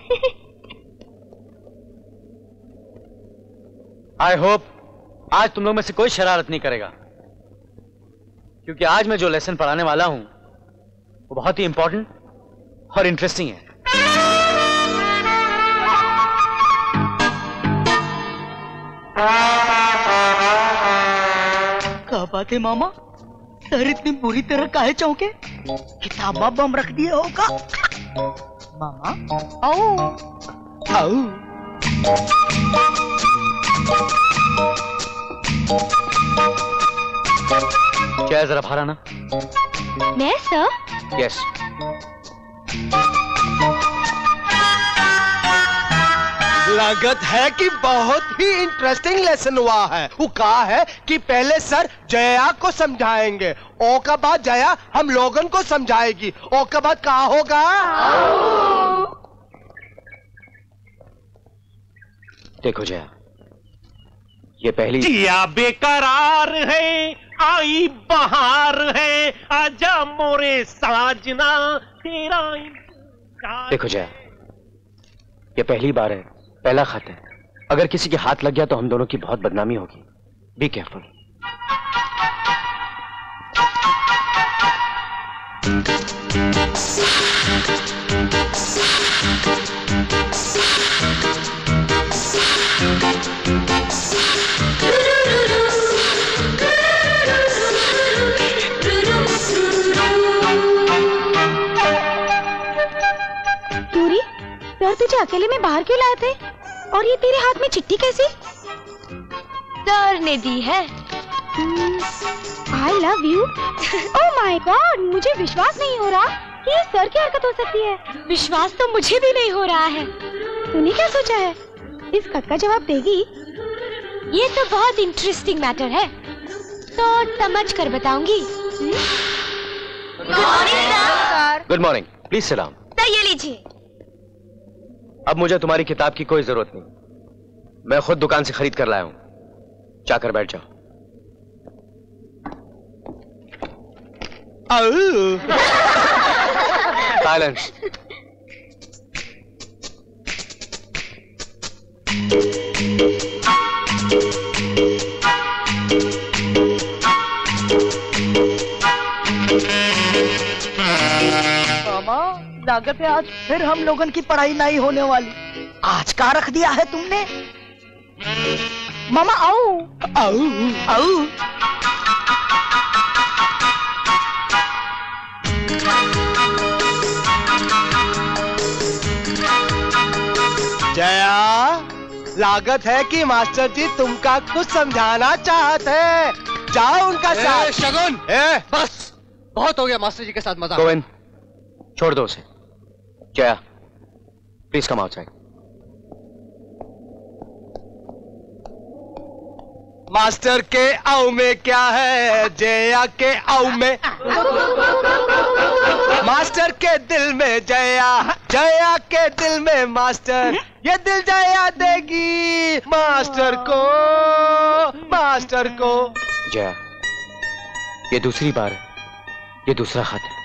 आई होप आज तुम लोग में से कोई शरारत नहीं करेगा, क्योंकि आज मैं जो लेसन पढ़ाने वाला हूं वो बहुत ही इंपॉर्टेंट और इंटरेस्टिंग है। क्या बात है मामा, सर इतनी बुरी तरह काहे चौंके? किताबा बम रख दिए होगा। मामा आओ। क्या है जरा बाहर आना। मैं सर? यस। लागत है कि बहुत ही इंटरेस्टिंग लेसन हुआ है। वो कहा है कि पहले सर जया को समझाएंगे, ओ का बाद जया हम लोगन को समझाएगी, ओ का बाद कहा होगा? देखो जया, ये पहली जिया बेकरार है, आई बहार है, आजा मोरे साजना तेरा। देखो जया, ये पहली बार है, पहला खत है। अगर किसी के हाथ लग गया तो हम दोनों की बहुत बदनामी होगी। Be careful. टूरी, सर तुझे अकेले में बाहर क्यों लाए थे? और ये तेरे हाथ में चिट्ठी कैसी? सर ने दी है। I love you. Oh my God, मुझे विश्वास नहीं हो रहा कि ये सर की हरकत हो सकती है। विश्वास तो मुझे भी नहीं हो रहा है। तूने क्या सोचा है? इस खत का जवाब देगी? ये तो बहुत इंटरेस्टिंग मैटर है, तो समझ कर बताऊंगी। Good morning sir. Good morning, please sit down. Sir ये लीजिए। अब मुझे तुम्हारी किताब की कोई जरूरत नहीं, मैं खुद दुकान से खरीद कर लाया हूं। जाकर बैठ जाओ। साइलेंस। मामा, लागत है आज फिर हम लोगन की पढ़ाई नहीं होने वाली। आज का रख दिया है तुमने? मामा आओ आओ आओ। जया, लागत है कि मास्टर जी तुमका कुछ समझाना चाहते हैं। जाओ उनका साथ। शगुन, बस बहुत हो गया मास्टर जी के साथ मजाक। गोविंद, छोड़ दो उसे। Jaya, please come outside. Master के आऊ में क्या है, जया के आऊ में। मास्टर के दिल में जया, जया के दिल में मास्टर। ये दिल जया देगी मास्टर को, मास्टर को। जया, ये दूसरी बार है, ये दूसरा खत है।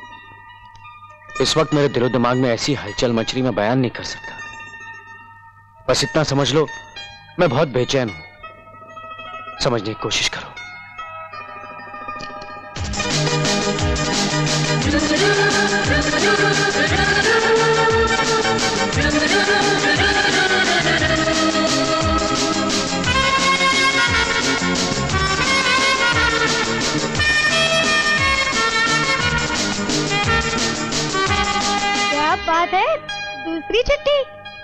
इस वक्त मेरे दिलो दिमाग में ऐसी हलचल मच रही मैं बयान नहीं कर सकता। बस इतना समझ लो, मैं बहुत बेचैन हूं। समझने की कोशिश करो। क्या बात है, दूसरी चिट्ठी।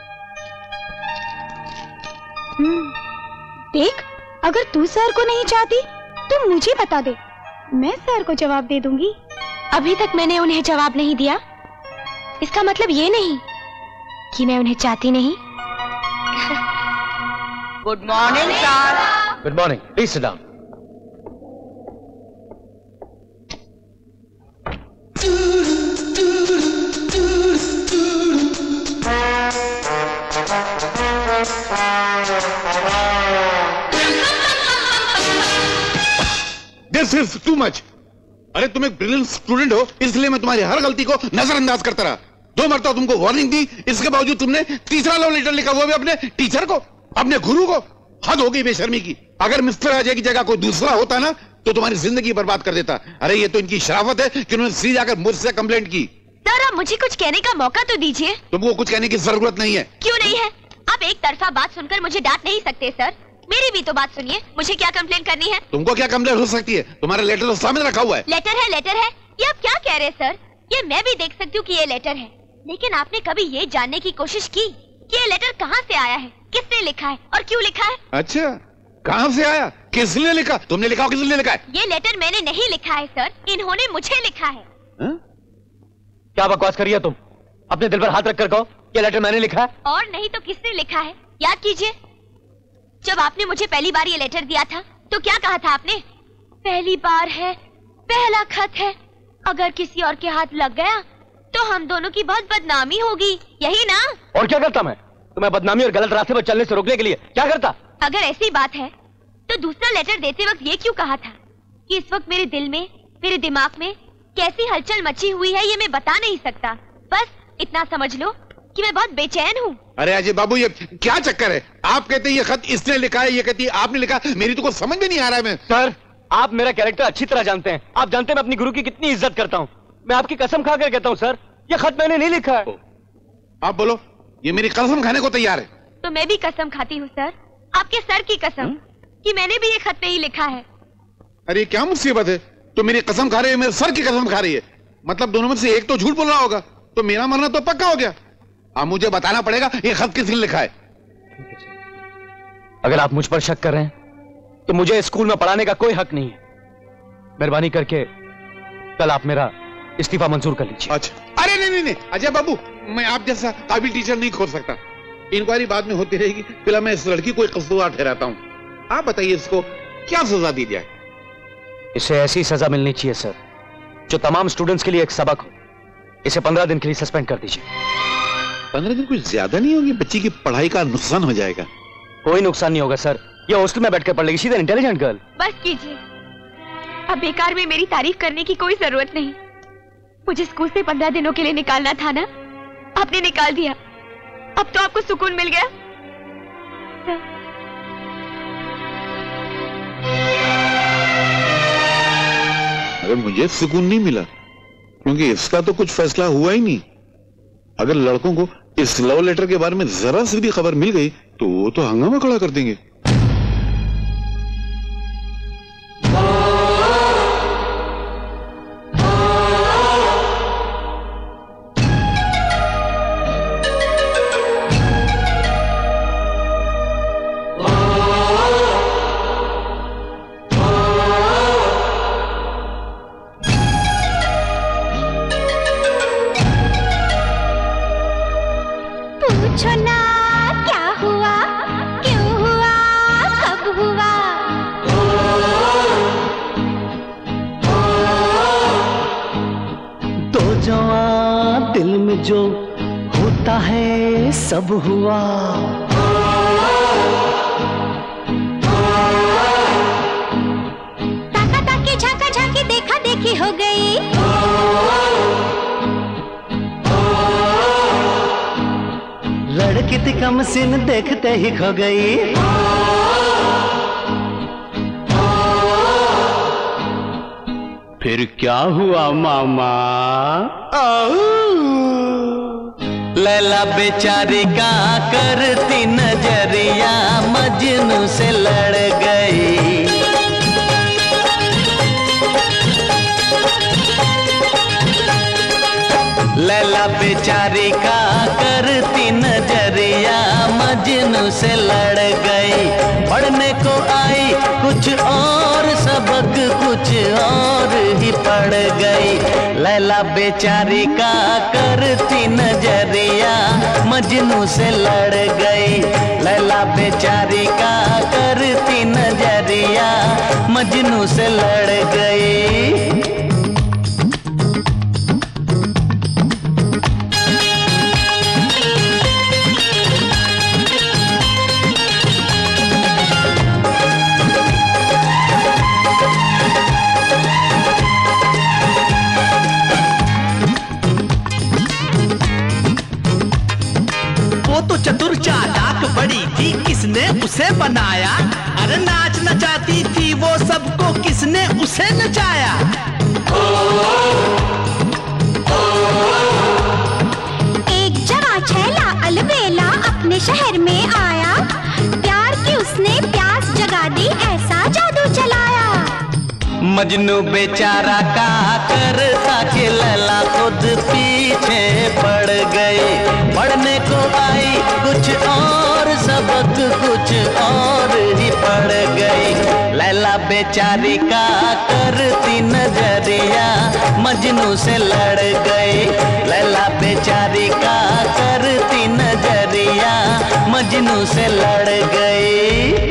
देख, अगर तू सर को नहीं चाहती तो मुझे बता दे, मैं सर को जवाब दे दूंगी। अभी तक मैंने उन्हें जवाब नहीं दिया, इसका मतलब ये नहीं कि मैं उन्हें चाहती नहीं। Good morning sir. Good morning, please sit down. This is too much. अरे तुम एक ब्रिलियंट स्टूडेंट हो, इसलिए मैं तुम्हारी हर गलती को नजरअंदाज करता रहा। 2 मरतबा तुमको वार्निंग दी, इसके बावजूद तुमने तीसरा लव लेटर लिखा, वो भी अपने टीचर को, अपने गुरु को। हद हो गई बेशर्मी की। अगर मिस्टर अजय की जगह कोई दूसरा होता ना तो तुम्हारी जिंदगी बर्बाद कर देता। अरे ये तो इनकी शराफत है कि उन्होंने सीधे जाकर मुझसे कंप्लेंट की। सर, आप मुझे कुछ कहने का मौका तो दीजिए। तुमको कुछ कहने की जरूरत नहीं है। क्यों नहीं है? आप एक तरफा बात सुनकर मुझे डांट नहीं सकते सर। मेरी भी तो बात सुनिए। मुझे क्या कंप्लेन करनी है? तुमको क्या कंप्लेन हो सकती है? तुम्हारा लेटर तो सामने रखा हुआ है। लेटर है, लेटर है। ये आप क्या कह रहे हैं सर? ये मैं भी देख सकती हूँ कि ये लेटर है, लेकिन आपने कभी ये जानने की कोशिश की कि ये लेटर कहाँ से आया है, किसने लिखा है और क्यों लिखा है। अच्छा, कहाँ से आया, किसने लिखा? तुमने लिखा हो, किसने लिखा है? ये लेटर मैंने नहीं लिखा है सर, इन्होंने मुझे लिखा है। क्या बकवास करिए तुम? अपने दिल पर हाथ रख कर कहो, ये लेटर मैंने लिखा है। और नहीं तो किसने लिखा है? याद कीजिए, जब आपने मुझे पहली बार ये लेटर दिया था तो क्या कहा था आपने? पहली बार है, पहला खत है, अगर किसी और के हाथ लग गया तो हम दोनों की बहुत बदनामी होगी, यही ना? और क्या करता मैं? तुम्हें बदनामी और गलत रास्ते पर चलने से रोकने के लिए क्या करता? अगर ऐसी बात है तो दूसरा लेटर देते वक्त ये क्यों कहा था कि इस वक्त मेरे दिल में, मेरे दिमाग में कैसी हलचल मची हुई है ये मैं बता नहीं सकता। बस इतना समझ लो कि मैं बहुत बेचैन हूँ। अरे अजय बाबू, ये क्या चक्कर है? आप कहते हैं ये खत इसने लिखा है, ये कहती है आपने लिखा, मेरी तो कुछ समझ में नहीं आ रहा है। मैं सर, आप मेरा कैरेक्टर अच्छी तरह जानते हैं। आप जानते हैं मैं अपनी गुरु की कितनी इज्जत करता हूँ। मैं आपकी कसम खा कर कहता हूँ सर, ये खत मैंने नहीं लिखा है। आप बोलो, ये मेरी कसम खाने को तैयार है? तो मैं भी कसम खाती हूँ सर, आपके सर की कसम, कि मैंने भी ये खत नहीं लिखा है। अरे क्या मुसीबत है, तो मेरी कसम खा रही है, मेरे सर की कसम खा रही है। मतलब दोनों में से एक तो झूठ बोल रहा होगा, तो मेरा मरना तो पक्का हो गया। अब मुझे बताना पड़ेगा ये खत किसने लिखा है। अगर आप मुझ पर शक कर रहे हैं तो मुझे स्कूल में पढ़ाने का कोई हक नहीं है। मेहरबानी करके कल आप मेरा इस्तीफा मंजूर कर लीजिए। अच्छा, अरे नहीं नहीं नहीं अजय बाबू, मैं आप जैसा काबिल टीचर नहीं खोज सकता। इंक्वायरी बाद में होती रहेगी, फिलहाल मैं इस लड़की को कसूरवार ठहराता हूँ। आप बताइए इसको क्या सजा दी जाए? इसे ऐसी सजा मिलनी चाहिए सर जो तमाम स्टूडेंट्स के लिए एक सबक हो। इसे 15 दिन के लिए सस्पेंड कर दीजिए। 15 दिन कुछ ज्यादा नहीं होंगे? बच्ची की पढ़ाई का नुकसान हो जाएगा। कोई नुकसान नहीं होगा सर, ये हॉस्टल में बैठकर पढ़ लेगी, सीधा इंटेलिजेंट गर्ल। बस कीजिए, अब बेकार में मेरी तारीफ करने की कोई जरूरत नहीं। मुझे स्कूल से 15 दिनों के लिए निकालना था ना, आपने निकाल दिया। अब तो आपको सुकून मिल गया। अगर मुझे सुकून नहीं मिला, क्योंकि इसका तो कुछ फैसला हुआ ही नहीं। अगर लड़कों को इस लव लेटर के बारे में जरा सी भी खबर मिल गई तो वो तो हंगामा खड़ा कर देंगे। पूछो ना क्या हुआ, क्यों हुआ, कब हुआ। दो जवां दिल में जो होता है सब हुआ। ताका ताकी झांका झांकी देखा देखी हो गई। लड़की थी कम सिन देखते ही खो गई। फिर क्या हुआ मामा? लैला बेचारी का करती नजरिया मजनू से लड़ गई। लैला बेचारी का करती नजरिया मजनू से लड़ गई। पढ़ने को आई कुछ और सबक कुछ और ही पढ़ गई। लैला बेचारी का करती नजरिया मजनू से लड़ गई। लैला बेचारी का करती नजरिया मजनू से लड़ गई। तो चतुर चालाक बड़ी थी, किसने उसे बनाया। अरे नाच नचाती थी वो सबको, किसने उसे नचाया। एक जवा छैला अलबेला अपने शहर में आया। प्यार की उसने प्यास जगा दी, ऐसा जादू चलाया। मजनू बेचारा का करता कि लैला खुद पीछे पड़ गई। पढ़ने को आई कुछ और सबक कुछ और ही पड़ गई। लैला बेचारी का करती नजरिया मजनू से लड़ गई। लैला बेचारी का करती नजरिया मजनू से लड़ गई।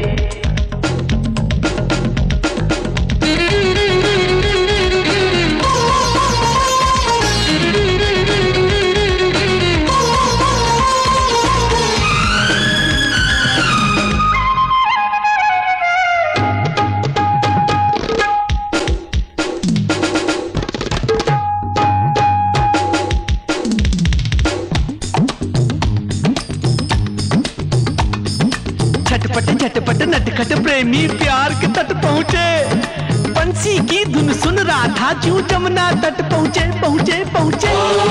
झटपट नटखट प्रेमी प्यार के तट पहुँचे। बंसी की धुन सुन रहा था क्यों जमुना तट पहुँचे पहुँचे पहुँचे।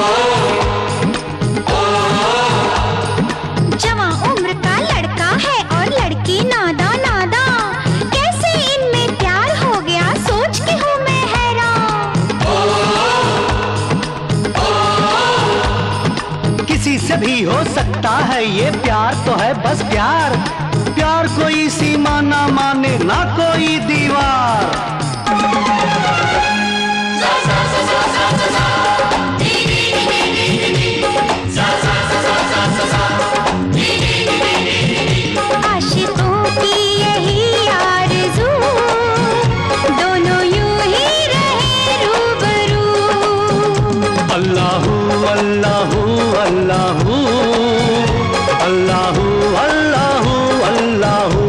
जवां उम्र का लड़का है और लड़की नादा नादा, कैसे इनमें प्यार हो गया सोच के हूँ मैं हैरान। किसी से भी हो सकता है ये प्यार तो है बस प्यार। प्यार कोई सीमा ना माने ना कोई दीवार। आशिकों की यही आरज़ू, दोनों यूं ही रहे रूबरू। अल्लाहू अल्लाहू अल्लाहू अल्लाहू अल्लाहू अल्लाहू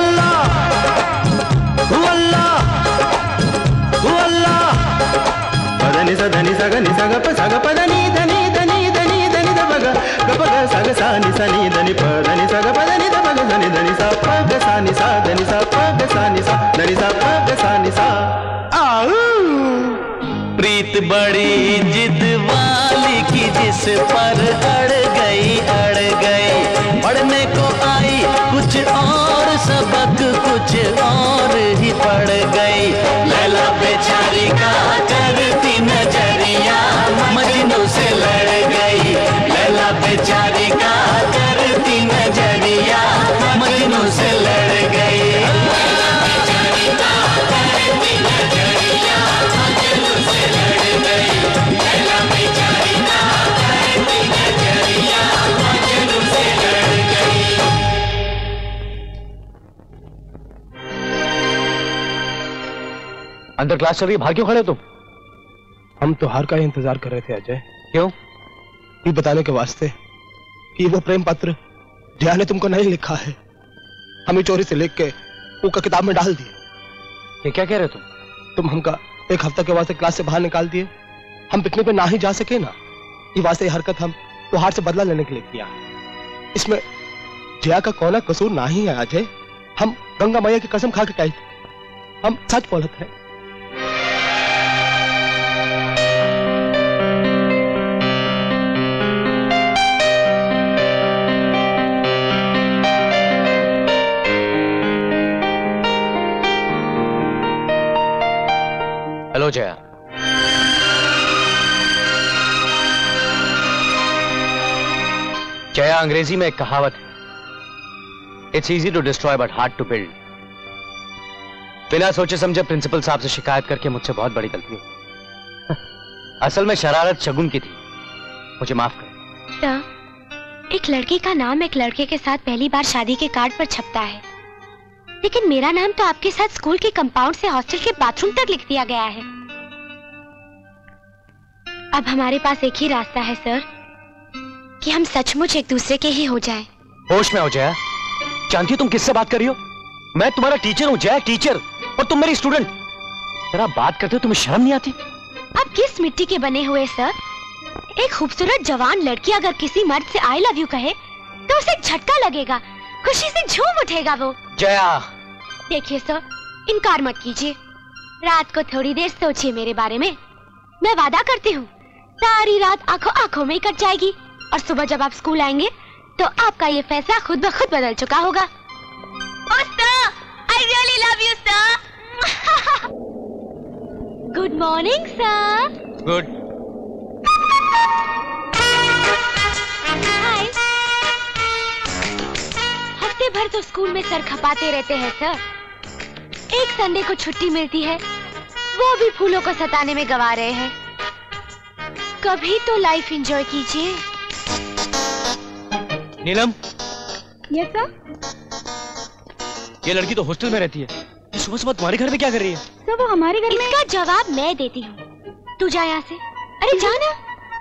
पदनि सधनि सगनि सग पदनि धनि धनि धनि धनि दबग गपग सग सानि सनि धनि पदनि सग पदनि दबग धनि धनि सा पग सानि सा धनि सा पग सानि सा धनि सा पग सानि सा। प्रीत बड़ी जिद वाली की जिस पर अड़ गई पढ़ने को आई कुछ और सबक कुछ और ही पड़ गई। लैला बेचारी का करती नजरिया मजनू से लड़ गई। लैला बेचारी का करती नजरिया मजनू से लड़ गई। अंदर क्लास चल रही है, बाहर क्यों खड़े हो तुम? हम तो हार का ही इंतजार कर रहे थे अजय। क्यों? ये बताने के वास्ते कि वो प्रेम पत्र जया ने तुमको नहीं लिखा है, हमें चोरी से लिख के ऊपर किताब में डाल दिए। ये क्या कह रहे हो तुम हमका एक हफ्ता के वास्ते क्लास से बाहर निकाल दिए। हम पिकनिक पे ना ही जा सके ना, ये वास्ते ये हरकत हम त्योहार से बदला लेने के लिए किया। इसमें जया का कौन कसूर ना ही है अजय। हम गंगा मैया की कसम खा के कहते, हम सच बोलते हैं। हेलो जया। जया, अंग्रेजी में एक कहावत है, it's easy to destroy but hard to build. बिना सोचे समझे प्रिंसिपल साहब से शिकायत करके मुझसे बहुत बड़ी गलती हुई। असल में शरारत शगुन की थी, मुझे माफ कर। सर, एक लड़की का नाम एक लड़के के साथ पहली बार शादी के कार्ड पर छपता है, लेकिन मेरा नाम तो आपके साथ स्कूल के कंपाउंड से हॉस्टल के बाथरूम तक लिख दिया गया है। अब हमारे पास एक ही रास्ता है सर, कि हम सचमुच एक दूसरे के ही हो जाएं। होश में हो जया। जानती हो तुम किससे बात कर रही हो? मैं तुम्हारा टीचर हूँ जया, टीचर, और तुम मेरी स्टूडेंट। जरा बात करते हो तुम्हें शर्म नहीं आती? अब किस मिट्टी के बने हुए सर? एक खूबसूरत जवान लड़की अगर किसी मर्द से आई लव यू कहे तो उसे झटका लगेगा, खुशी से झूम उठेगा वो। जया, देखिए सर, इनकार मत कीजिए, रात को थोड़ी देर सोचिए मेरे बारे में। मैं वादा करती हूँ सारी रात आंखों आंखों में ही कट जाएगी, और सुबह जब आप स्कूल आएंगे तो आपका ये फैसला खुद ब खुद बदल चुका होगा। Oh, sir, I really love you, sir. Good morning, sir. Good. Hi. हफ्ते भर तो स्कूल में सर खपाते रहते हैं सर। एक संडे को छुट्टी मिलती है, वो भी फूलों को सताने में गवा रहे हैं। कभी तो लाइफ एंजॉय कीजिए। Neelam, yes sir. ये लड़की तो हॉस्टल में रहती है, ये सुबह सुबह तुम्हारे घर में क्या कर रही है? सर वो हमारे घर में। इसका जवाब मैं देती हूँ, तू जा यहाँ से। अरे जाना।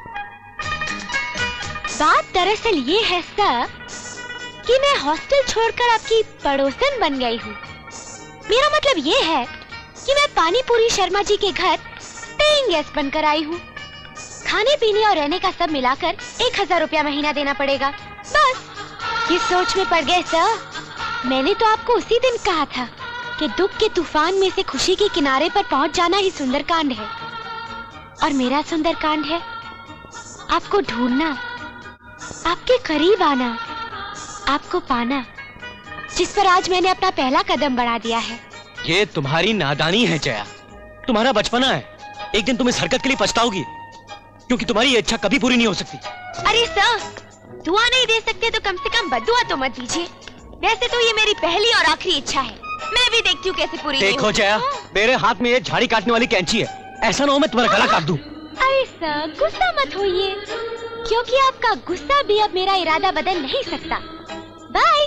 बात दरअसल ये है सर कि मैं हॉस्टल छोड़कर आपकी पड़ोसन बन गई हूँ। मेरा मतलब ये है कि मैं पानीपुरी शर्मा जी के घर पेइंग गेस्ट बनकर आई हूँ। खाने पीने और रहने का सब मिलाकर 1000 रुपया महीना देना पड़ेगा। बस ये सोच में पड़ गए सर। मैंने तो आपको उसी दिन कहा था कि दुख के तूफान में से खुशी के किनारे पर पहुंच जाना ही सुंदरकांड है। और मेरा सुंदरकांड है आपको ढूंढना, आपके करीब आना, आपको पाना, जिस पर आज मैंने अपना पहला कदम बढ़ा दिया है। ये तुम्हारी नादानी है जया, तुम्हारा बचपना है। एक दिन तुम इस हरकत के लिए पछताओगी, क्योंकि तुम्हारी ये इच्छा कभी पूरी नहीं हो सकती। अरे सर, दुआ नहीं दे सकते तो कम से कम बद्दुआ तो मत दीजिए। वैसे तो ये मेरी पहली और आखिरी इच्छा है, मैं भी देखती हूँ कैसे पूरी। देखो जया, मेरे हाथ में ये झाड़ी काटने वाली कैंची है, ऐसा ना हो मैं तुम्हारा गला काट दूं। अरे सर गुस्सा मत होइए, क्योंकि आपका गुस्सा भी अब मेरा इरादा बदल नहीं सकता। बाय।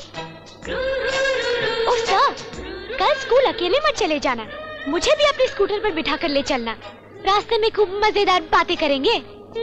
ओ सर, कल स्कूल अकेले मत चले जाना, मुझे भी अपने स्कूटर पर बिठा कर ले चलना। रास्ते में खूब मजेदार बातें करेंगे।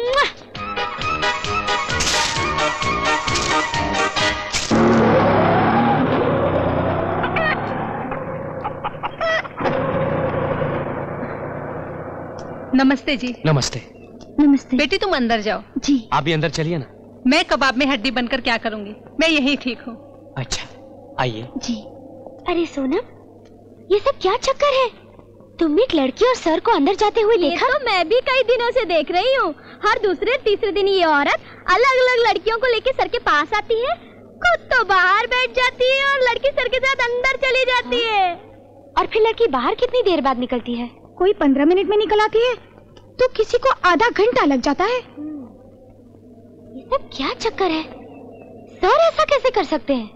नमस्ते जी। नमस्ते। नमस्ते बेटी, तुम अंदर जाओ। जी। आप भी अंदर चलिए ना। मैं कबाब में हड्डी बनकर क्या करूंगी, मैं यही ठीक हूँ। अच्छा आइए। जी। अरे सोनम, ये सब क्या चक्कर है? तुमने एक लड़की और सर को अंदर जाते हुए देखा? ये तो मैं भी कई दिनों से देख रही हूँ। हर दूसरे तीसरे दिन ये औरत अलग अलग लड़कियों को लेकर सर के पास आती है, खुद तो बाहर बैठ जाती है और लड़की सर के साथ अंदर चली जाती है। और फिर लड़की बाहर कितनी देर बाद निकलती है? कोई 15 मिनट में निकल आती है तो किसी को आधा घंटा लग जाता है। ये सब क्या चक्कर है? सर ऐसा कैसे कर सकते हैं?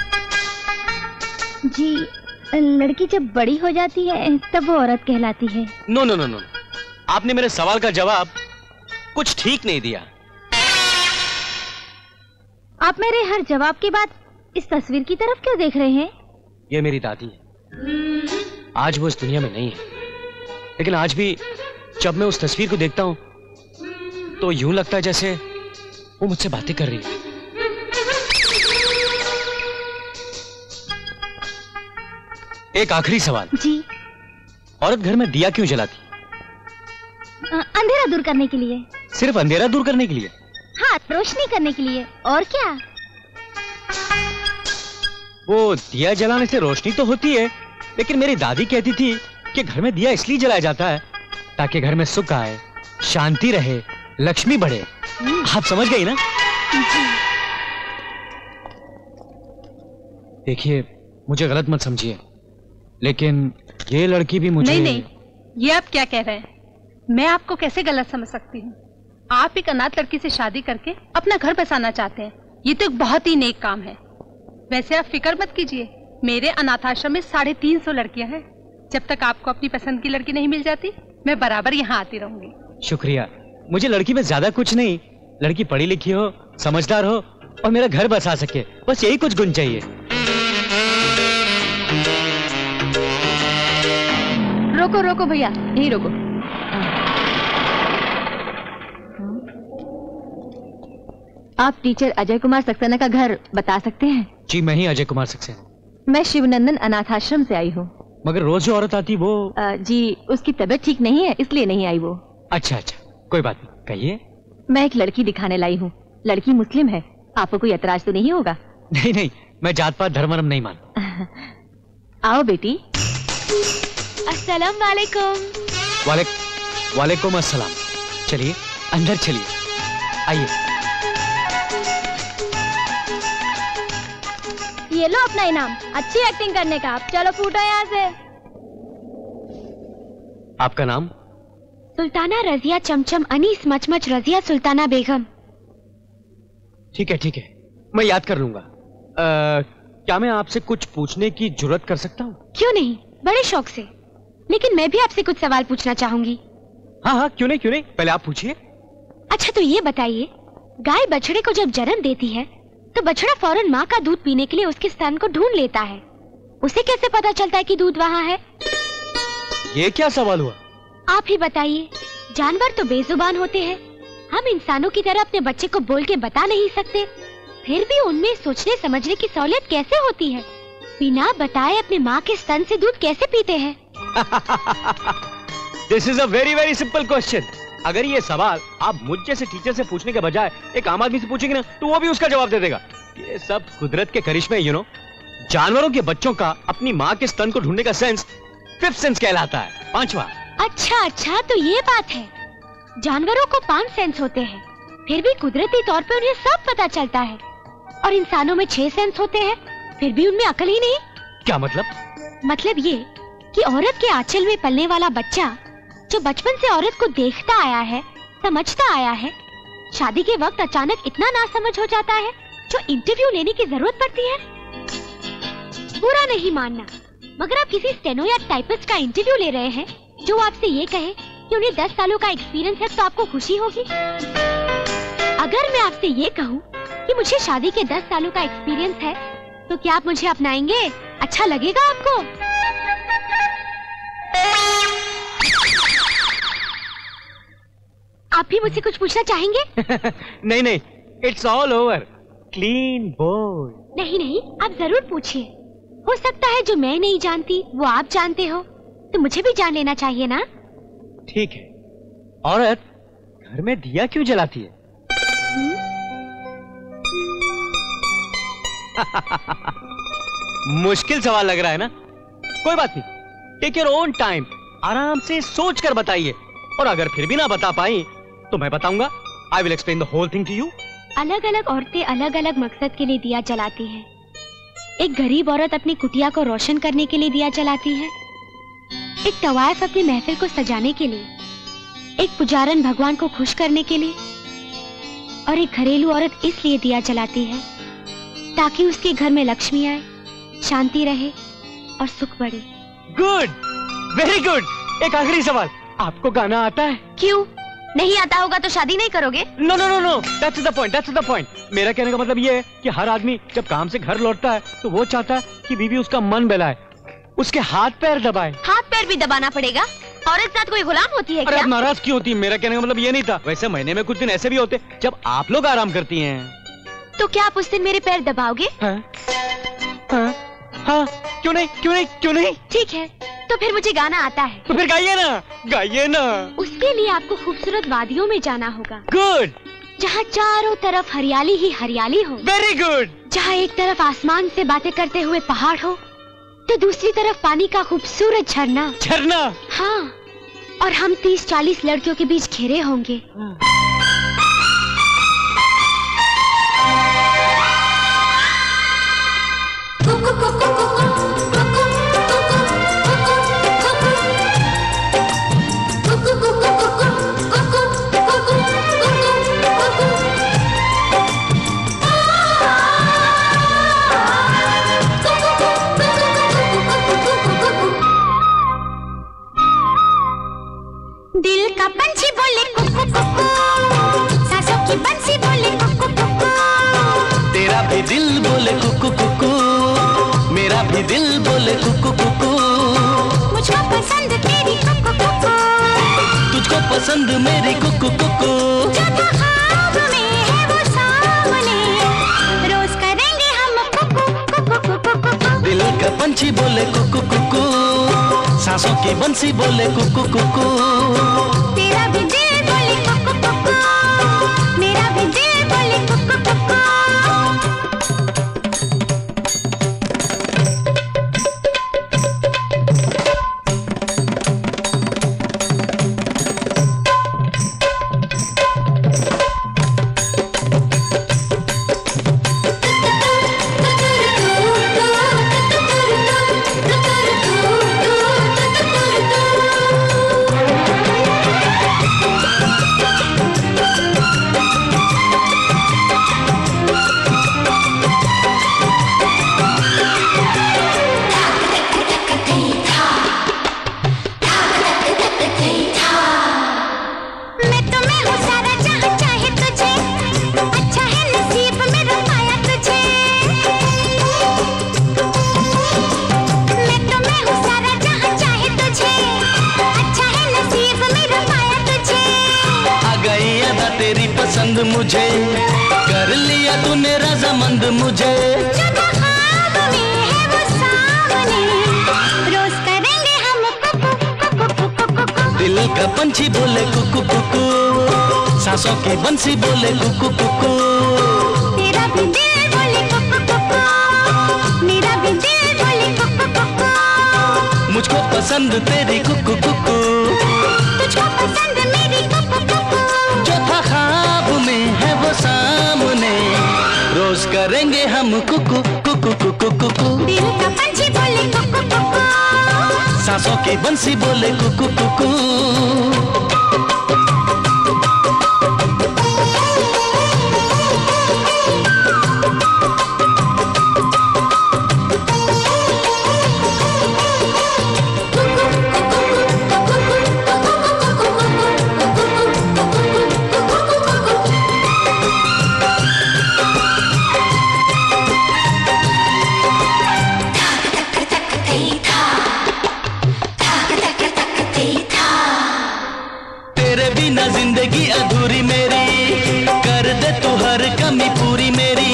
जी, लड़की जब बड़ी हो जाती है तब वो औरत कहलाती है। नो नो नो नो, आपने मेरे सवाल का जवाब कुछ ठीक नहीं दिया। आप मेरे हर जवाब के बाद इस तस्वीर की तरफ क्यों देख रहे हैं? ये मेरी दादी है। आज वो इस दुनिया में नहीं है, लेकिन आज भी जब मैं उस तस्वीर को देखता हूं तो यूं लगता है जैसे वो मुझसे बातें कर रही है। एक आखिरी सवाल। जी। औरत घर में दिया क्यों जलाती? अंधेरा दूर करने के लिए। सिर्फ अंधेरा दूर करने के लिए? हाँ, रोशनी करने के लिए, और क्या। वो दिया जलाने से रोशनी तो होती है, लेकिन मेरी दादी कहती थी कि घर में दिया इसलिए जलाया जाता है ताकि घर में सुख आए, शांति रहे, लक्ष्मी बढ़े। आप समझ गई ना? देखिए, मुझे गलत मत समझिए, लेकिन ये लड़की भी मुझे... नहीं नहीं, ये आप क्या कह रहे हैं? मैं आपको कैसे गलत समझ सकती हूँ? आप एक अनाथ लड़की से शादी करके अपना घर बसाना चाहते हैं, ये तो एक बहुत ही नेक काम है। वैसे आप फिक्र मत कीजिए, मेरे अनाथाश्रम में 350 लड़कियां हैं। जब तक आपको अपनी पसंद की लड़की नहीं मिल जाती, मैं बराबर यहाँ आती रहूंगी। शुक्रिया। मुझे लड़की में ज्यादा कुछ नहीं, लड़की पढ़ी लिखी हो, समझदार हो और मेरा घर बसा सके, बस यही कुछ गुण चाहिए। रोको रोको भैया, यही रोको। आप टीचर अजय कुमार सक्सेना का घर बता सकते हैं? जी, मैं ही अजय कुमार सक्सेना। मैं शिवनंदन अनाथाश्रम से आई हूँ। मगर रोज जो औरत आती वो... जी, उसकी तबीयत ठीक नहीं है, इसलिए नहीं आई वो। अच्छा अच्छा, कोई बात नहीं, कहिए। मैं एक लड़की दिखाने लाई हूँ, लड़की मुस्लिम है, आपको कोई एतराज तो नहीं होगा? नहीं नहीं, मैं जात पात धर्म वर्म नहीं मानता। आओ बेटी। अस्सलाम वालेकुम। वालेकुम अस्सलाम। चलिए अंदर चलिए, आइए। ये लो अपना इनाम, अच्छी एक्टिंग करने का। आप चलो फूटो यहाँ से। आपका नाम? सुल्ताना रजिया चमचम अनीस मचमच रजिया सुल्ताना बेगम। ठीक है, मैं याद कर लूंगा। क्या मैं आपसे कुछ पूछने की जुर्रत कर सकता हूँ? क्यों नहीं, बड़े शौक से। लेकिन मैं भी आपसे कुछ सवाल पूछना चाहूंगी। हाँ हाँ, क्यों नहीं, पहले आप पूछिए। अच्छा तो ये बताइए, गाय बछड़े को जब जन्म देती है तो बछड़ा फौरन माँ का दूध पीने के लिए उसके स्तन को ढूंढ लेता है। उसे कैसे पता चलता है कि दूध वहाँ है? ये क्या सवाल हुआ? आप ही बताइए। जानवर तो बेजुबान होते हैं, हम इंसानों की तरह अपने बच्चे को बोल के बता नहीं सकते, फिर भी उनमें सोचने समझने की सहूलियत कैसे होती है? बिना बताए अपने माँ के स्तन से दूध कैसे पीते हैं? This is a very very simple question. अगर ये सवाल आप मुझ जैसे टीचर से पूछने के बजाय एक आम आदमी से पूछेंगे ना, तो वो भी उसका जवाब दे देगा। ये सब कुदरत के करिश्मे, यू नो। जानवरों के बच्चों का अपनी माँ के स्तन को ढूंढने का सेंस 5th सेंस कहलाता है, 5वां। अच्छा, तो ये बात है। जानवरों को 5 सेंस होते हैं, फिर भी कुदरती तौर पे उन्हें सब पता चलता है। और इंसानों में 6 सेंस होते हैं, फिर भी उनमें अकल ही नहीं। क्या मतलब? मतलब ये कि औरत के आंचल में पलने वाला बच्चा जो बचपन से औरत को देखता आया है, समझता आया है, शादी के वक्त अचानक इतना नासमझ हो जाता है जो इंटरव्यू लेने की जरूरत पड़ती है। बुरा नहीं मानना, मगर आप किसी स्टेनो या टाइपिस्ट का इंटरव्यू ले रहे हैं जो आपसे ये कहे कि उन्हें 10 सालों का एक्सपीरियंस है, तो आपको खुशी होगी। अगर मैं आपसे ये कहूँ कि मुझे शादी के 10 सालों का एक्सपीरियंस है, तो क्या आप मुझे अपनाएंगे? अच्छा लगेगा आपको? आप भी मुझसे कुछ पूछना चाहेंगे? नहीं, इट्स ऑल ओवर। क्लीन बोल। नहीं, आप जरूर पूछिए। हो सकता है जो मैं नहीं जानती वो आप जानते हो, तो मुझे भी जान लेना चाहिए ना। ठीक है। औरत घर में दिया क्यों जलाती है? मुश्किल सवाल लग रहा है ना? कोई बात नहीं, टेक योर ओन टाइम, आराम से सोच कर बताइए। और अगर फिर भी ना बता पाई तो मैं बताऊंगा। I will explain the whole thing to you. अलग अलग औरतें अलग अलग मकसद के लिए दिया जलाती हैं। एक गरीब औरत अपनी कुटिया को रोशन करने के लिए दिया जलाती है, एक तवायफ अपनी महफिल को सजाने के लिए, एक पुजारन भगवान को खुश करने के लिए, और एक घरेलू औरत इसलिए दिया जलाती है ताकि उसके घर में लक्ष्मी आए, शांति रहे और सुख बढ़े। Good, very good. एक आखिरी सवाल, आपको गाना आता है? क्यों नहीं आता होगा तो शादी नहीं करोगे? No, that's the point. मेरा कहने का मतलब ये है कि हर आदमी जब काम से घर लौटता है तो वो चाहता है कि बीवी उसका मन बहलाए, उसके हाथ पैर दबाए। हाथ पैर भी दबाना पड़ेगा? औरत साथ कोई गुलाम होती है क्या? अरे आप नाराज क्यों होती है? मेरा कहने का मतलब ये नहीं था। वैसे महीने में कुछ दिन ऐसे भी होते जब आप लोग आराम करती हैं। तो क्या आप उस दिन मेरे पैर दबाओगे? हाँ, क्यों नहीं? ठीक है, तो फिर मुझे गाना आता है। तो फिर गाइए ना। उसके लिए आपको खूबसूरत वादियों में जाना होगा। गुड। जहाँ चारों तरफ हरियाली ही हरियाली हो। Very good. जहाँ एक तरफ आसमान से बातें करते हुए पहाड़ हो, तो दूसरी तरफ पानी का खूबसूरत झरना। हाँ, और हम 30-40 लड़कियों के बीच घिरे होंगे। दिल का पंछी बोले कुकू कुकू, सांसों की बंसी बोले कुकू कुकू। तेरा भी दिल बोले कुकू कुकू, मेरा भी दिल बोले कुकू कुकू। मुझको पसंद तेरी कुकू कुकू, तुझको पसंद मेरी कुकू कुकू। जब ख्वाब में है वो सामने, रोज करेंगे हम कुकू कुकू कुकू। दिल का पंछी बोले कुकू कुकू, सांसों की बंसी बोले कुकू कुकू। तेरा भी दिल बोले कुकू कुकू, मेरा भी दिल बोले कुकू कुकू। पसंद मुझे, कर लिया तूने रजामंद मुझे। जो तो ख्वाब में है वो सामने, रोज करेंगे हम कुकू कुकू कुकू कुकू। दिल का पंछी बोले कुकू कुकू, सांसों की बंसी बोले कुकू कुकू। तेरा भी दिल बोले कुकू कुकू, मेरा भी दिल बोले कुकू कुकू। मुझको पसंद तेरी कुकू कुकू, तुझको पसंद मेरी कुकू कुकू। जो था ख्वाब में है वो सामने, रोज करेंगे हम कुकू कुकू कुकू कुकू। दिल का पंछी बोले कुकू कुकू, सांसों की बंसी बोले कुकू कुकू। जिंदगी अधूरी मेरी, कर दे तू हर कमी पूरी मेरी।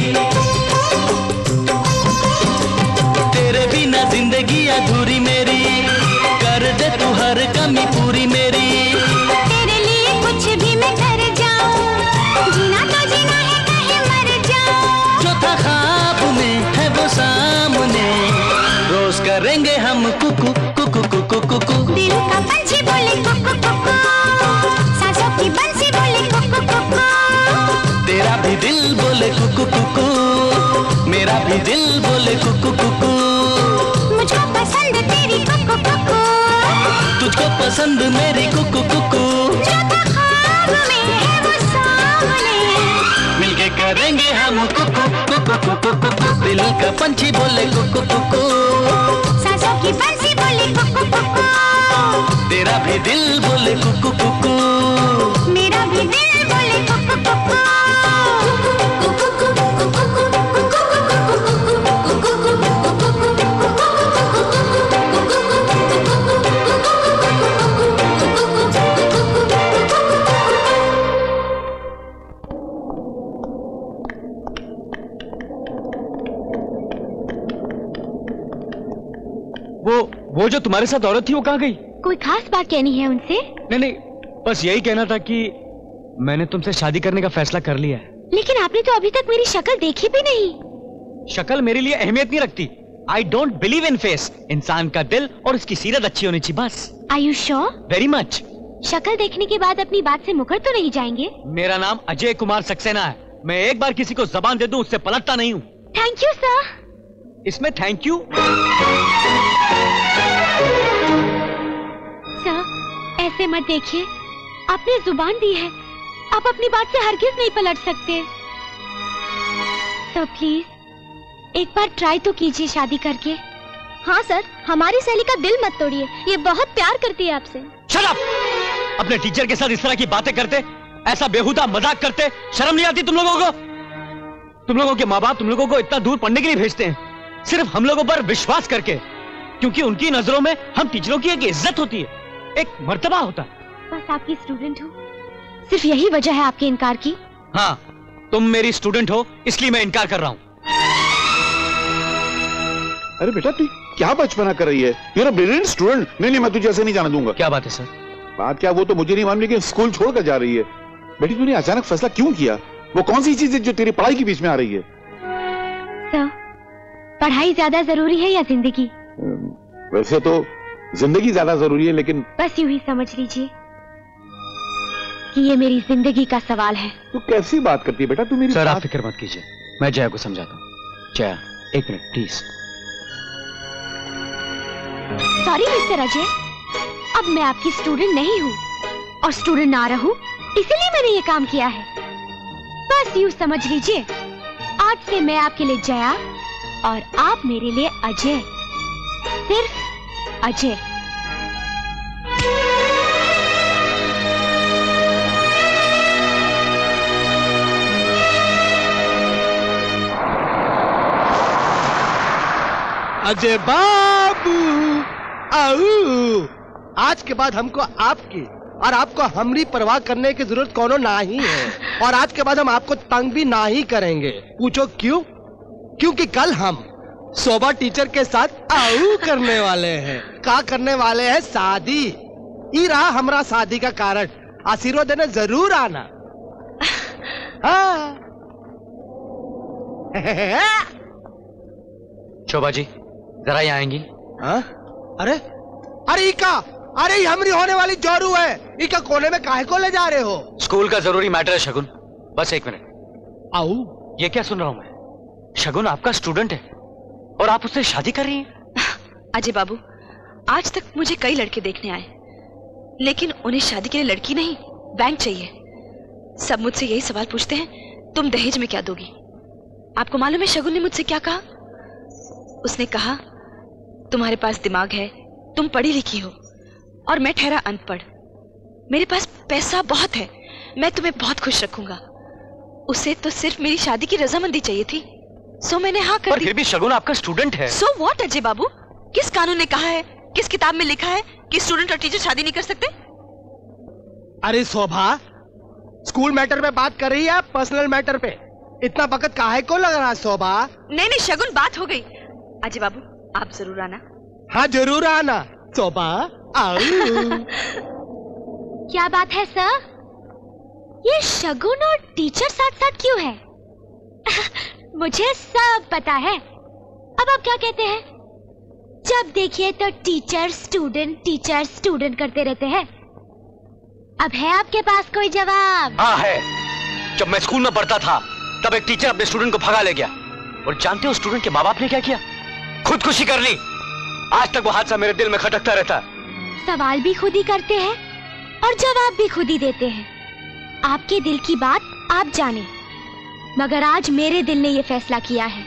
तेरे बिना जिंदगी अधूरी मेरी, कर दे तू हर कमी पूरी मेरी। तेरे लिए कुछ भी मैं कर जाऊं, जीना तो जीना है कहीं मर जाऊं। जो था ख्वाब में है वो सामने, रोज करेंगे हम कुकू कुकू कुकू कुकू। दिल का पंछी बोले कुकू कुकू, सांसों की बंसी बोले कुकू कुकू। तेरा भी दिल बोले कुकू कुकू, मेरा भी दिल बोले कुकू कुकू। मुझको पसंद तेरी कुकू कुकू, तुझको पसंद मेरी कुकू कुकू। जो तो ख्वाब में है वो सामने, मिलके करेंगे हम कुकू कुकू कुकू कुकू। दिल का पंछी बोले कुकू कुकू, सांसों की बंसी बोले कुकू कुकू। तेरा भी दिल बोले कुकू कुकू, मेरा भी दिल बोले कुकू कुकू। वो जो तुम्हारे साथ औरत थी वो कहाँ गई? कोई खास बात कहनी है उनसे? नहीं, बस यही कहना था कि मैंने तुमसे शादी करने का फैसला कर लिया है। लेकिन आपने तो अभी तक मेरी शक्ल देखी भी नहीं। शक्ल मेरे लिए अहमियत नहीं रखती। I don't believe in face. इंसान का दिल और उसकी सीरत अच्छी होनी चाहिए बस। Are you sure? Very much. शक्ल देखने के बाद अपनी बात से मुकर तो नहीं जाएंगे? मेरा नाम अजय कुमार सक्सेना है। मैं एक बार किसी को जबान दे दूं उससे पलटता नहीं हूँ। Thank you sir. इसमें थैंक यू? सर ऐसे मत देखिए, आपने जुबान दी है, आप अपनी बात से हरगिज नहीं पलट सकते। सर प्लीज एक बार ट्राई तो कीजिए शादी करके। हाँ सर, हमारी सहेली का दिल मत तोड़िए, ये बहुत प्यार करती है आपसे। Shut up! अपने टीचर के साथ इस तरह की बातें करते, ऐसा बेहुदा मजाक करते, शर्म नहीं आती तुम लोगों को? तुम लोगों के माँ बाप तुम लोगों को इतना दूर पढ़ने के लिए भेजते हैं सिर्फ हम लोगों पर विश्वास करके, क्योंकि उनकी नजरों में हम टीचरों की एक इज्जत होती है, एक मर्तबा होता है। बस आपकी स्टूडेंट हूँ, सिर्फ यही वजह है आपके इनकार की? हाँ, तुम मेरी स्टूडेंट हो इसलिए मैं इनकार कर रहा हूँ। अरे बेटा तू क्या बचपना कर रही है? You're a brilliant student। नहीं, मैं तुझे ऐसे नहीं जाने दूंगा। क्या बात है सर? बात क्या वो तो मुझे नहीं मालूम, लेकिन स्कूल छोड़कर जा रही है। बेटी तूने अचानक फैसला क्यों किया? वो कौन सी चीज है जो तेरी पढ़ाई के बीच में आ रही है? सर पढ़ाई ज्यादा जरूरी है या जिंदगी? वैसे तो जिंदगी ज्यादा जरूरी है, लेकिन बस यूं ही समझ लीजिए कि ये मेरी जिंदगी का सवाल है। तू कैसी बात करती है बेटा? तू मेरी सर आप फिक्र मत कीजिए, मैं जया को समझाता हूँ। जया एक minute please. Sorry mister Ajay, अब मैं आपकी स्टूडेंट नहीं हूँ और स्टूडेंट ना रहूं, इसीलिए मैंने ये काम किया है। बस यूं समझ लीजिए, आज से मैं आपके लिए जया और आप मेरे लिए अजय, सिर्फ अजय। अजय बाबू आओ, आज के बाद हमको आपकी और आपको हमारी परवाह करने की जरूरत कोनो नहीं है। और आज के बाद हम आपको तंग भी नहीं करेंगे। पूछो क्यों? क्योंकि कल हम शोभा टीचर के साथ आऊ करने वाले हैं। क्या करने वाले हैं? शादी। ये रहा हमारा शादी का कारण। आशीर्वाद देने जरूर आना। हाँ। शोभा जी जरा यहाँ आएंगी? हाँ? अरे अरे इका, अरे हमारी होने वाली जोरू है। इका कोने में काहे को ले जा रहे हो? स्कूल का जरूरी मैटर है शगुन, बस 1 मिनट। आओ। ये क्या सुन रहा हूं मैं? शगुन आपका स्टूडेंट है और आप उससे शादी कर रही हैं? अजय बाबू, आज तक मुझे कई लड़के देखने आए, लेकिन उन्हें शादी के लिए लड़की नहीं, बैंक चाहिए। सब मुझसे यही सवाल पूछते हैं, तुम दहेज में क्या दोगी? आपको मालूम है शगुन ने मुझसे क्या कहा? उसने कहा, तुम्हारे पास दिमाग है, तुम पढ़ी लिखी हो और मैं ठहरा अनपढ़। मेरे पास पैसा बहुत है, मैं तुम्हें बहुत खुश रखूंगा। उसे तो सिर्फ मेरी शादी की रजामंदी चाहिए थी, सो मैंने हाँ कर दी। फिर भी शगुन आपका स्टूडेंट है। सो व्हाट अजय बाबू? किस कानून ने कहा है, किस किताब में लिखा है कि स्टूडेंट और टीचर शादी नहीं कर सकते? अरे शोभा, स्कूल मैटर पे बात कर रही है, पर्सनल मैटर पे इतना वक्त काहे को लग रहा है शोभा? नहीं नहीं शगुन, बात हो गई। अजय बाबू आप जरूर आना। हाँ जरूर आना शोभा। आओ। क्या बात है सर? ये शगुन और टीचर साथ साथ क्यों है? मुझे सब पता है। अब आप क्या कहते हैं? जब देखिए तो टीचर स्टूडेंट करते रहते हैं। अब है आपके पास कोई जवाब? हाँ है। जब मैं स्कूल में पढ़ता था तब एक टीचर अपने स्टूडेंट को भगा ले गया, और जानते हो स्टूडेंट के माँ बाप ने क्या किया? खुदकुशी कर ली। आज तक वो हादसा मेरे दिल में खटकता रहता है। सवाल भी खुद ही करते हैं और जवाब भी खुद ही देते हैं। आपके दिल की बात आप जाने, मगर आज मेरे दिल ने ये फैसला किया है।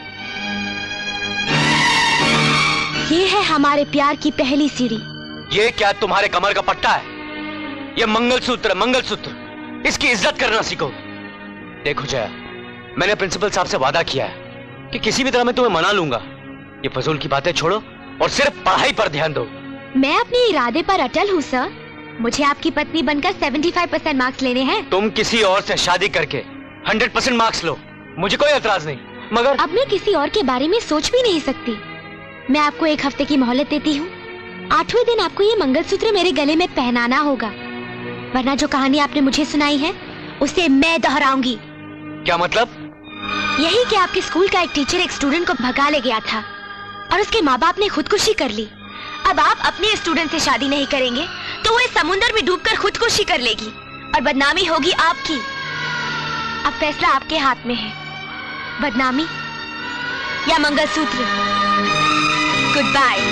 ये है हमारे प्यार की पहली सीढ़ी। ये क्या तुम्हारे कमर का पट्टा है? ये मंगलसूत्र, मंगलसूत्र। इसकी इज्जत करना सीखो। देखो जया, मैंने प्रिंसिपल साहब से वादा किया है कि किसी भी तरह मैं तुम्हें मना लूंगा। ये फजूल की बातें छोड़ो और सिर्फ पढ़ाई पर ध्यान दो। मैं अपने इरादे पर अटल हूँ सर। मुझे आपकी पत्नी बनकर 75% मार्क्स लेने हैं। तुम किसी और से शादी करके 100% मार्क्स लो, मुझे कोई एतराज नहीं, मगर अब मैं किसी और के बारे में सोच भी नहीं सकती। मैं आपको 1 हफ्ते की मोहलत देती हूँ। 8वें दिन आपको ये मंगलसूत्र मेरे गले में पहनाना होगा, वरना जो कहानी आपने मुझे सुनाई है उसे मैं दोहराऊंगी। क्या मतलब? यही कि आपके स्कूल का एक टीचर एक स्टूडेंट को भगा ले गया था और उसके माँ बाप ने खुदकुशी कर ली। अब आप अपने स्टूडेंट से शादी नहीं करेंगे तो वो इस समुद्र में डूबकर खुदकुशी कर लेगी और बदनामी होगी आपकी। अब फैसला आपके हाथ में है, बदनामी या मंगलसूत्र। Good bye.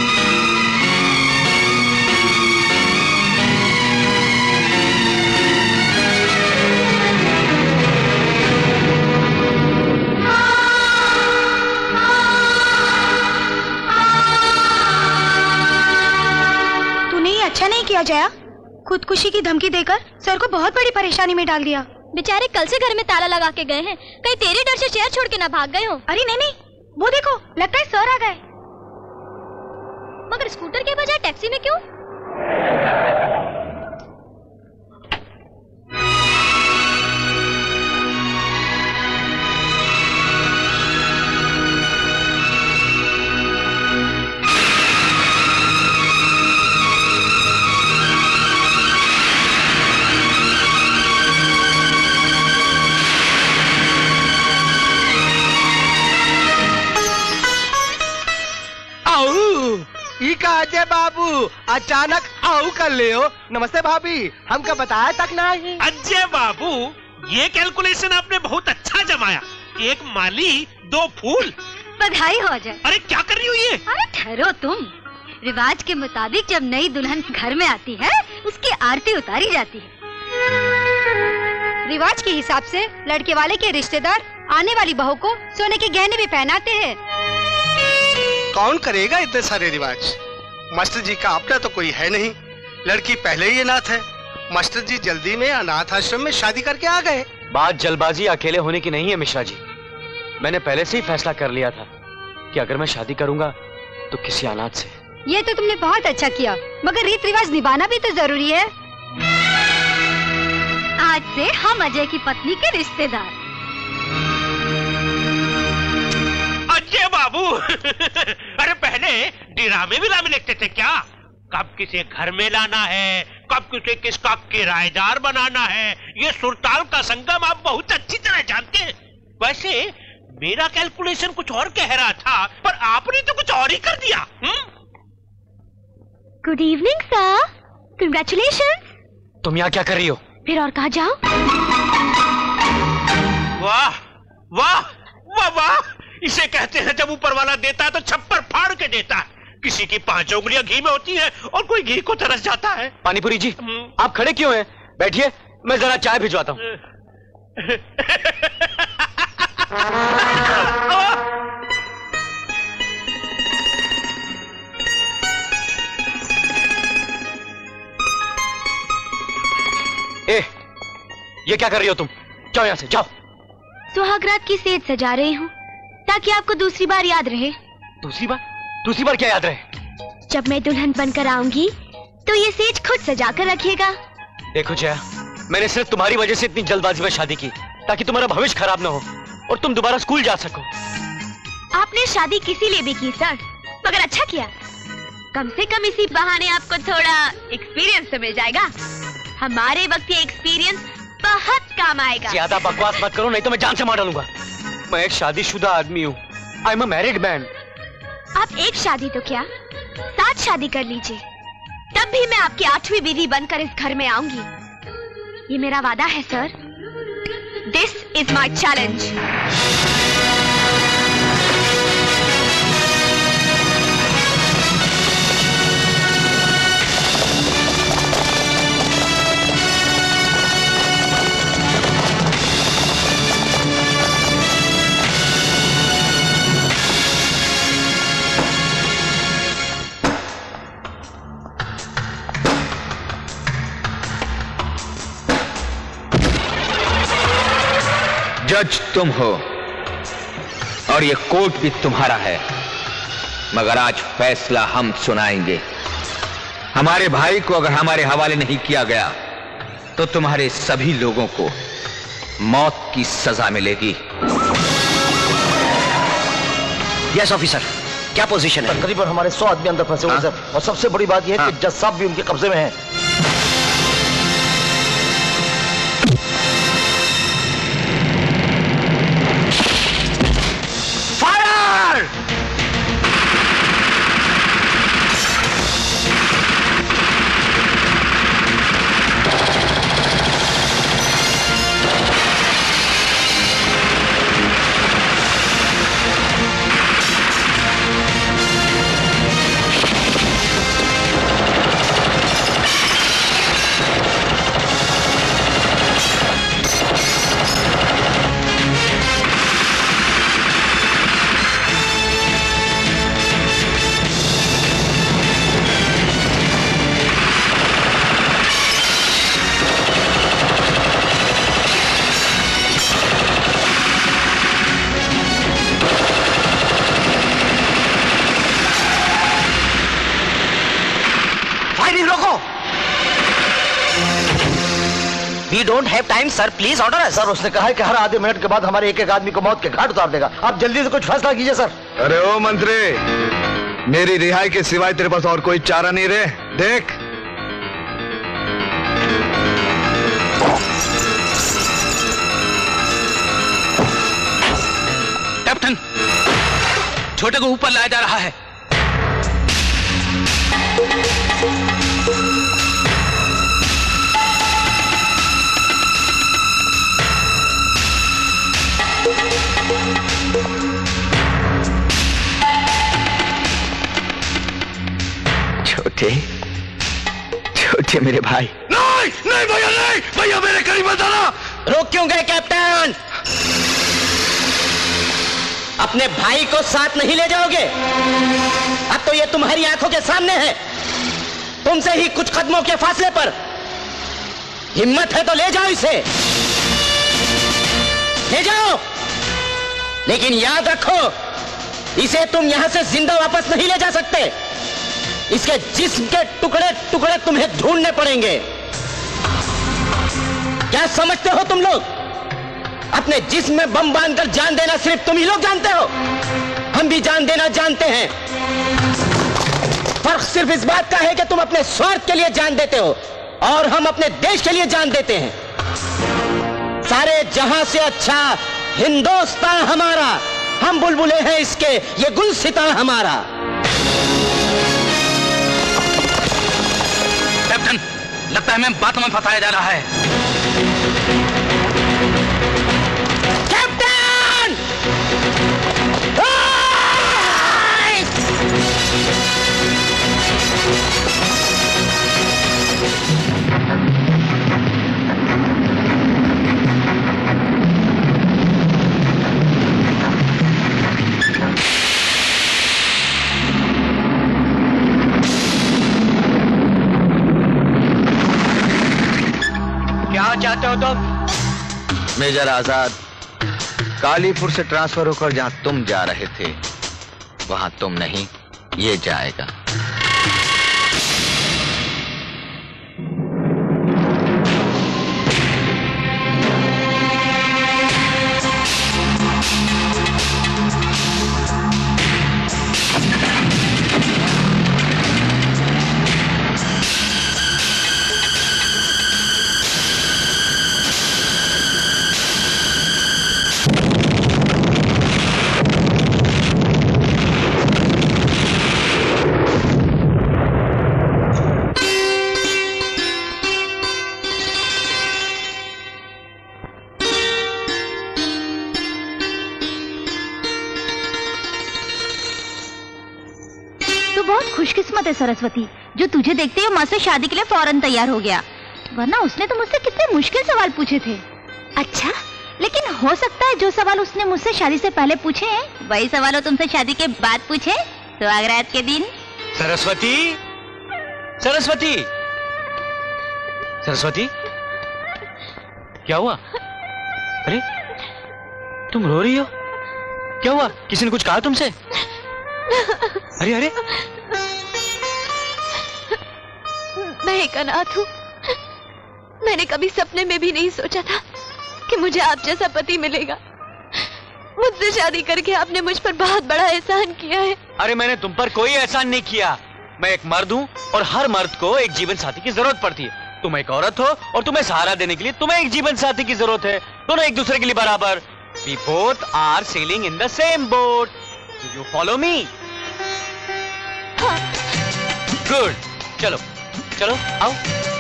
अच्छा नहीं किया जया, खुदकुशी की धमकी देकर सर को बहुत बड़ी परेशानी में डाल दिया। बेचारे कल से घर में ताला लगा के गए हैं, कहीं तेरे डर से शहर छोड़ के ना भाग गए हो। अरे नहीं नहीं, वो देखो लगता है सर आ गए। मगर स्कूटर के बजाय टैक्सी में क्यों? अजय बाबू अचानक आऊ कर ले हो। नमस्ते भाभी, हमको बताया तक नहीं। अजय बाबू, ये कैलकुलेशन आपने बहुत अच्छा जमाया। 1 माली 2 फूल। बधाई हो जाए। अरे क्या कर रही हो ये? अरे ठहरो तुम। रिवाज के मुताबिक जब नई दुल्हन घर में आती है उसकी आरती उतारी जाती है। रिवाज के हिसाब से लड़के वाले के रिश्तेदार आने वाली बहू को सोने के गहने भी पहनाते हैं। कौन करेगा इतने सारे रिवाज? मास्टर जी का अपना तो कोई है नहीं, लड़की पहले ही अनाथ है। मास्टर जी जल्दी में अनाथ आश्रम में शादी करके आ गए। बात जल्दबाजी अकेले होने की नहीं है मिश्रा जी। मैंने पहले से ही फैसला कर लिया था कि अगर मैं शादी करूंगा तो किसी अनाथ से। ये तो तुमने बहुत अच्छा किया, मगर रीत रिवाज निभाना भी तो जरूरी है। से हम अजय की पत्नी के रिश्तेदार। अजय बाबू अरे पहले ड्रामे विरामे लिखते थे क्या? कब किसे घर में लाना है, कब किसे किसका किराएदार बनाना है, ये सुरताल का संगम आप बहुत अच्छी तरह जानते हैं। वैसे मेरा कैलकुलेशन कुछ और कह रहा था, पर आपने तो कुछ और ही कर दिया। Good evening sir, congratulations. तुम यहाँ क्या कर रही हो? फिर और कहाँ जाओ? वाह वाह वाह वाह, इसे कहते हैं जब ऊपर वाला देता है तो छप्पर फाड़ के देता है। किसी की 5 उंगलियां घी में होती है और कोई घी को तरस जाता है। पानीपुरी जी, आप खड़े क्यों हैं? बैठिए, मैं जरा चाय भिजवाता हूँ। ए, ये क्या कर रही हो तुम? जाओ यहाँ से, जाओ। सुहागरात की सेज सजा रही हूँ ताकि आपको दूसरी बार याद रहे। दूसरी बार? दूसरी बार क्या याद रहे? जब मैं दुल्हन बनकर आऊंगी तो ये सेज खुद सजा कर रखिएगा। देखो जया, मैंने सिर्फ तुम्हारी वजह से इतनी जल्दबाजी में शादी की ताकि तुम्हारा भविष्य खराब ना हो और तुम दोबारा स्कूल जा सको। आपने शादी किसी लिए भी की सर, मगर अच्छा किया। कम से कम इसी बहाने आपको थोड़ा एक्सपीरियंस तो मिल जाएगा। हमारे वक्त ये एक्सपीरियंस बहुत काम आएगा। ज्यादा बकवास मत करो, नहीं तो मैं जान से मार डालूंगा। मैं एक शादीशुदा आदमी हूँ। I am a married man. आप एक शादी तो क्या 7 शादी कर लीजिए, तब भी मैं आपकी 8वीं बीवी बनकर इस घर में आऊंगी। ये मेरा वादा है sir. This is my challenge. जज तुम हो और ये कोर्ट भी तुम्हारा है, मगर आज फैसला हम सुनाएंगे। हमारे भाई को अगर हमारे हवाले नहीं किया गया तो तुम्हारे सभी लोगों को मौत की सजा मिलेगी। यस ऑफिसर, क्या पोजीशन है? तकरीबन हमारे 100 आदमी अंदर फंसे हुए सर, और सबसे बड़ी बात यह है कि जज साहब भी उनके कब्जे में हैं। We don't have time, sir. Please order us. Sir, उसने कहा है कि हर आधे मिनट के बाद हमारे एक आदमी को मौत के घाट उतार देगा। आप जल्दी से कुछ फैसला कीजिए सर। अरे ओ मंत्री, मेरी रिहाई के सिवाय तेरे पास और कोई चारा नहीं रहे? देख, कैप्टन, छोटे को ऊपर लाया जा रहा है। छोटे, छोटे मेरे भाई। नहीं नहीं भैया, नहीं भैया, मेरे करीब मत आना। रोक क्यों गए कैप्टन? अपने भाई को साथ नहीं ले जाओगे? अब तो ये तुम्हारी आंखों के सामने है, तुमसे ही कुछ कदमों के फासले पर। हिम्मत है तो ले जाओ इसे, ले जाओ, लेकिन याद रखो इसे तुम यहां से जिंदा वापस नहीं ले जा सकते। इसके जिस्म के टुकड़े टुकड़े तुम्हें ढूंढने पड़ेंगे। क्या क्या समझते हो तुम लोग? अपने जिस्म में बम बांधकर जान देना सिर्फ तुम ही लोग जानते हो। हम भी जान देना जानते हैं। फर्क सिर्फ इस बात का है कि तुम अपने स्वार्थ के लिए जान देते हो और हम अपने देश के लिए जान देते हैं। सारे जहां से अच्छा हिंदुस्तान हमारा, हम बुलबुले हैं इसके, ये गुलसिता हमारा। कैप्टन, लगता है हमें बातों में फंसाया जा रहा है। कैप्टन! क्या चाहते हो तुम? मेजर आजाद, कालीपुर से ट्रांसफर होकर जहां तुम जा रहे थे वहां तुम नहीं, ये जाएगा। खुशकिस्मत है सरस्वती, जो तुझे देखते ही माँ से शादी के लिए फौरन तैयार हो गया, वरना उसने तो मुझसे कितने मुश्किल सवाल पूछे थे। अच्छा, लेकिन हो सकता है जो सवाल उसने मुझसे शादी से पहले पूछे हैं वही सवाल वो तुमसे शादी के बाद पूछे सुहागरात के दिन। सरस्वती, सरस्वती, सरस्वती, क्या हुआ? अरे तुम रो रही हो, क्या हुआ? किसी ने कुछ कहा तुमसे? अरे अरे, मैं एक अनाथ हूँ। मैंने कभी सपने में भी नहीं सोचा था कि मुझे आप जैसा पति मिलेगा। मुझसे शादी करके आपने मुझ पर बहुत बड़ा एहसान किया है। अरे मैंने तुम पर कोई एहसान नहीं किया। मैं एक मर्द हूँ और हर मर्द को एक जीवन साथी की जरूरत पड़ती है। तुम एक औरत हो और तुम्हें सहारा देने के लिए तुम्हें एक जीवन साथी की जरूरत है। दोनों एक दूसरे के लिए बराबर। We both are sailing in the same boat. Do you follow me? Good. चलो चलो आओ,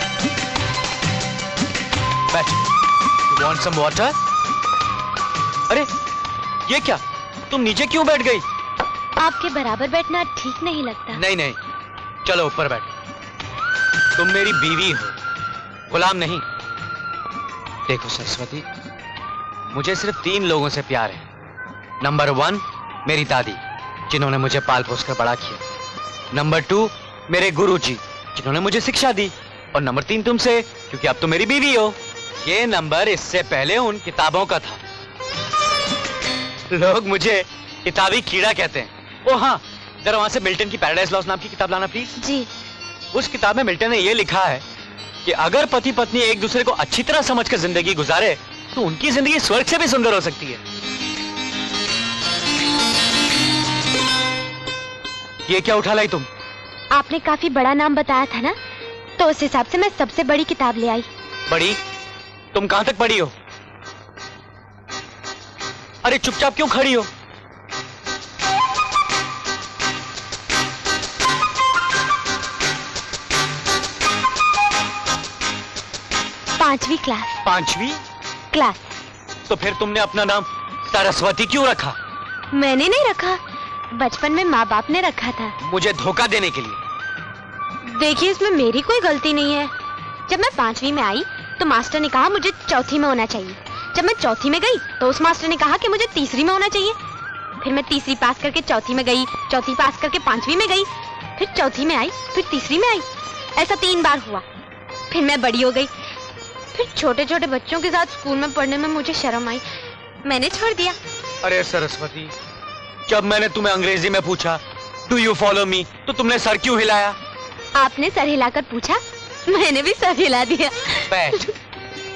बैठ। You want some water? अरे ये क्या, तुम नीचे क्यों बैठ गई? आपके बराबर बैठना ठीक नहीं लगता। नहीं नहीं, चलो ऊपर बैठ। तुम मेरी बीवी हो, गुलाम नहीं। देखो सरस्वती, मुझे सिर्फ 3 लोगों से प्यार है। नंबर 1 मेरी दादी, जिन्होंने मुझे पाल पोस कर बड़ा किया। नंबर 2 मेरे गुरुजी, जिन्होंने मुझे शिक्षा दी। और नंबर 3 तुमसे, क्योंकि अब तुम मेरी बीवी हो। ये नंबर इससे पहले उन किताबों का था। लोग मुझे किताबी कीड़ा कहते हैं। ओ हाँ, जरा वहां से मिल्टन की पैराडाइज लॉस्ट नाम की किताब लाना प्लीज। जी। उस किताब में मिल्टन ने यह लिखा है कि अगर पति पत्नी एक दूसरे को अच्छी तरह समझकर जिंदगी गुजारे तो उनकी जिंदगी स्वर्ग से भी सुंदर हो सकती है। ये क्या उठा लाई तुम? आपने काफी बड़ा नाम बताया था ना, तो उस हिसाब से मैं सबसे बड़ी किताब ले आई। बड़ी? तुम कहां तक पढ़ी हो? अरे चुपचाप क्यों खड़ी हो? पांचवी क्लास। 5वीं क्लास। तो फिर तुमने अपना नाम सरस्वती क्यों रखा? मैंने नहीं रखा, बचपन में माँ बाप ने रखा था। मुझे धोखा देने के लिए। देखिए, इसमें मेरी कोई गलती नहीं है। जब मैं 5वीं में आई तो मास्टर ने कहा मुझे चौथी में होना चाहिए। जब मैं चौथी में गई तो उस मास्टर ने कहा कि मुझे तीसरी में होना चाहिए। फिर मैं तीसरी पास करके चौथी में गई, चौथी पास करके 5वीं में गई, फिर चौथी में आई, फिर तीसरी में आई। ऐसा 3 बार हुआ। फिर मैं बड़ी हो गई। फिर छोटे छोटे बच्चों के साथ स्कूल में पढ़ने में मुझे शर्म आई, मैंने छोड़ दिया। अरे सरस्वती, जब मैंने तुम्हें अंग्रेजी में पूछा डू यू फॉलो मी, तो तुमने सर क्यों हिलाया? आपने सर हिलाकर पूछा, मैंने भी सर हिला दिया। बैठ।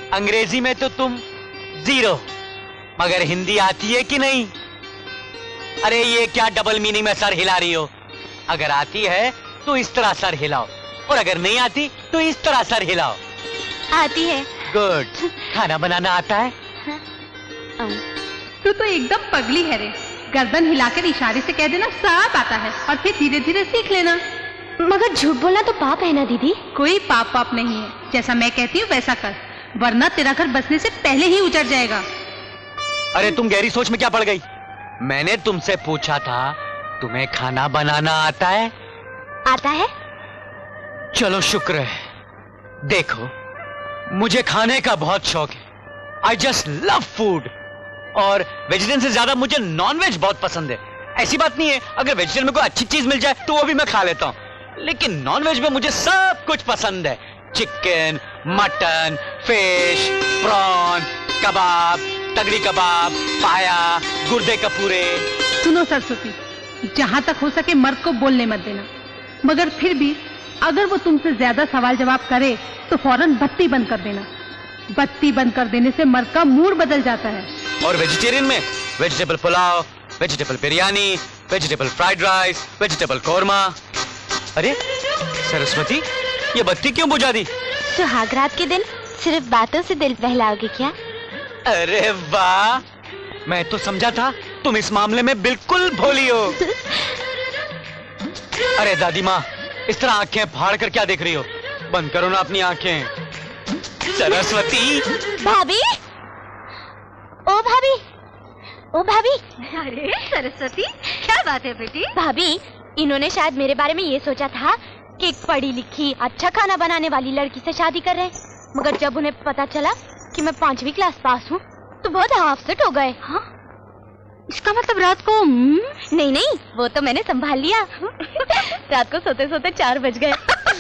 अंग्रेजी में तो तुम 0, मगर हिंदी आती है कि नहीं? अरे ये क्या डबल मीनिंग में सर हिला रही हो? अगर आती है तो इस तरह सर हिलाओ, और अगर नहीं आती तो इस तरह सर हिलाओ। आती है। गुड। खाना बनाना आता है? तू तो एकदम पगली है रे। गर्दन हिलाकर इशारे से कह देना सब आता है, और फिर धीरे धीरे सीख लेना। मगर झूठ बोलना तो पाप है ना दीदी? कोई पाप नहीं है। जैसा मैं कहती हूँ वैसा कर, वरना तेरा घर बसने से पहले ही उजड़ जाएगा। अरे तुम गहरी सोच में क्या पड़ गई? मैंने तुमसे पूछा था तुम्हें खाना बनाना आता है? आता है। चलो शुक्र है। देखो, मुझे खाने का बहुत शौक है। आई जस्ट लव फूड, और वेजिटेरियन से ज्यादा मुझे नॉनवेज बहुत पसंद है। ऐसी बात नहीं है, अगर वेजिटेरियन में कोई अच्छी चीज मिल जाए तो वो भी मैं खा लेता हूँ, लेकिन नॉनवेज में मुझे सब कुछ पसंद है। चिकन, मटन, फिश, प्रॉन, कबाब, तगड़ी कबाब, पाया, गुर्दे का पूरे। सुनो सरस्वती, जहाँ तक हो सके मर्द को बोलने मत देना, मगर फिर भी अगर वो तुमसे ज्यादा सवाल जवाब करे तो फौरन बत्ती बंद कर देना। बत्ती बंद कर देने से मर्द का मूड बदल जाता है। और वेजिटेरियन में vegetable pulao, vegetable biryani, vegetable fried rice, vegetable korma. अरे सरस्वती, ये बत्ती क्यों बुझा दी? सुहागरात के दिन सिर्फ बातों से दिल बहलाओगे क्या? अरे वाह, मैं तो समझा था तुम इस मामले में बिल्कुल भोली हो। अरे दादी माँ, इस तरह आंखें फाड़ कर क्या देख रही हो? बंद करो ना अपनी आंखें। सरस्वती। भाभी, ओ भाभी, ओ भाभी। अरे सरस्वती, क्या बात है बेटी? भाभी, इन्होंने शायद मेरे बारे में ये सोचा था कि एक पढ़ी लिखी अच्छा खाना बनाने वाली लड़की से शादी कर रहे हैं, मगर जब उन्हें पता चला कि मैं 5वीं क्लास पास हूँ तो बहुत अपसेट हो गए। हाँ? इसका मतलब रात को? नहीं, वो तो मैंने संभाल लिया। रात को सोते सोते 4 बज गए।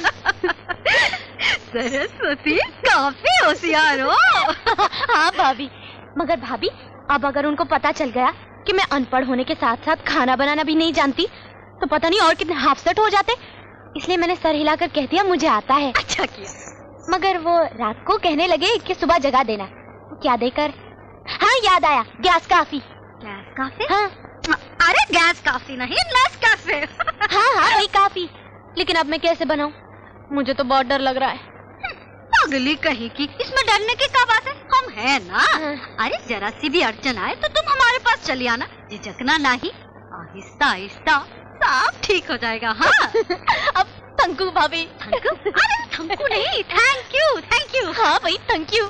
सरस्वती, काफी होशियार हो। हाँ भाभी, मगर भाभी अब अगर उनको पता चल गया कि मैं अनपढ़ होने के साथ साथ खाना बनाना भी नहीं जानती तो पता नहीं और कितने अपसेट हो जाते, इसलिए मैंने सर हिलाकर कह दिया मुझे आता है। अच्छा किया। मगर वो रात को कहने लगे कि सुबह जगा देना। क्या देकर? हाँ याद आया, गैस काफी। गैस काफी? हाँ। अरे गैस काफी नहीं, नेस काफी। हाँ वही काफी। लेकिन अब मैं कैसे बनाऊं? मुझे तो बहुत डर लग रहा है। अगली कहीं की, इसमें डरने की क्या बात है? हम हैं ना। अरे जरा सी भी अड़चन आए तो तुम हमारे पास चली आना, झिझकना नहीं, आहिस्ता आहिस्ता सब ठीक हो जाएगा। हाँ। अब थैंक यू भाभी। अरे थैंक यू नहीं, थैंक यू। हाँ भाई थैंक यू।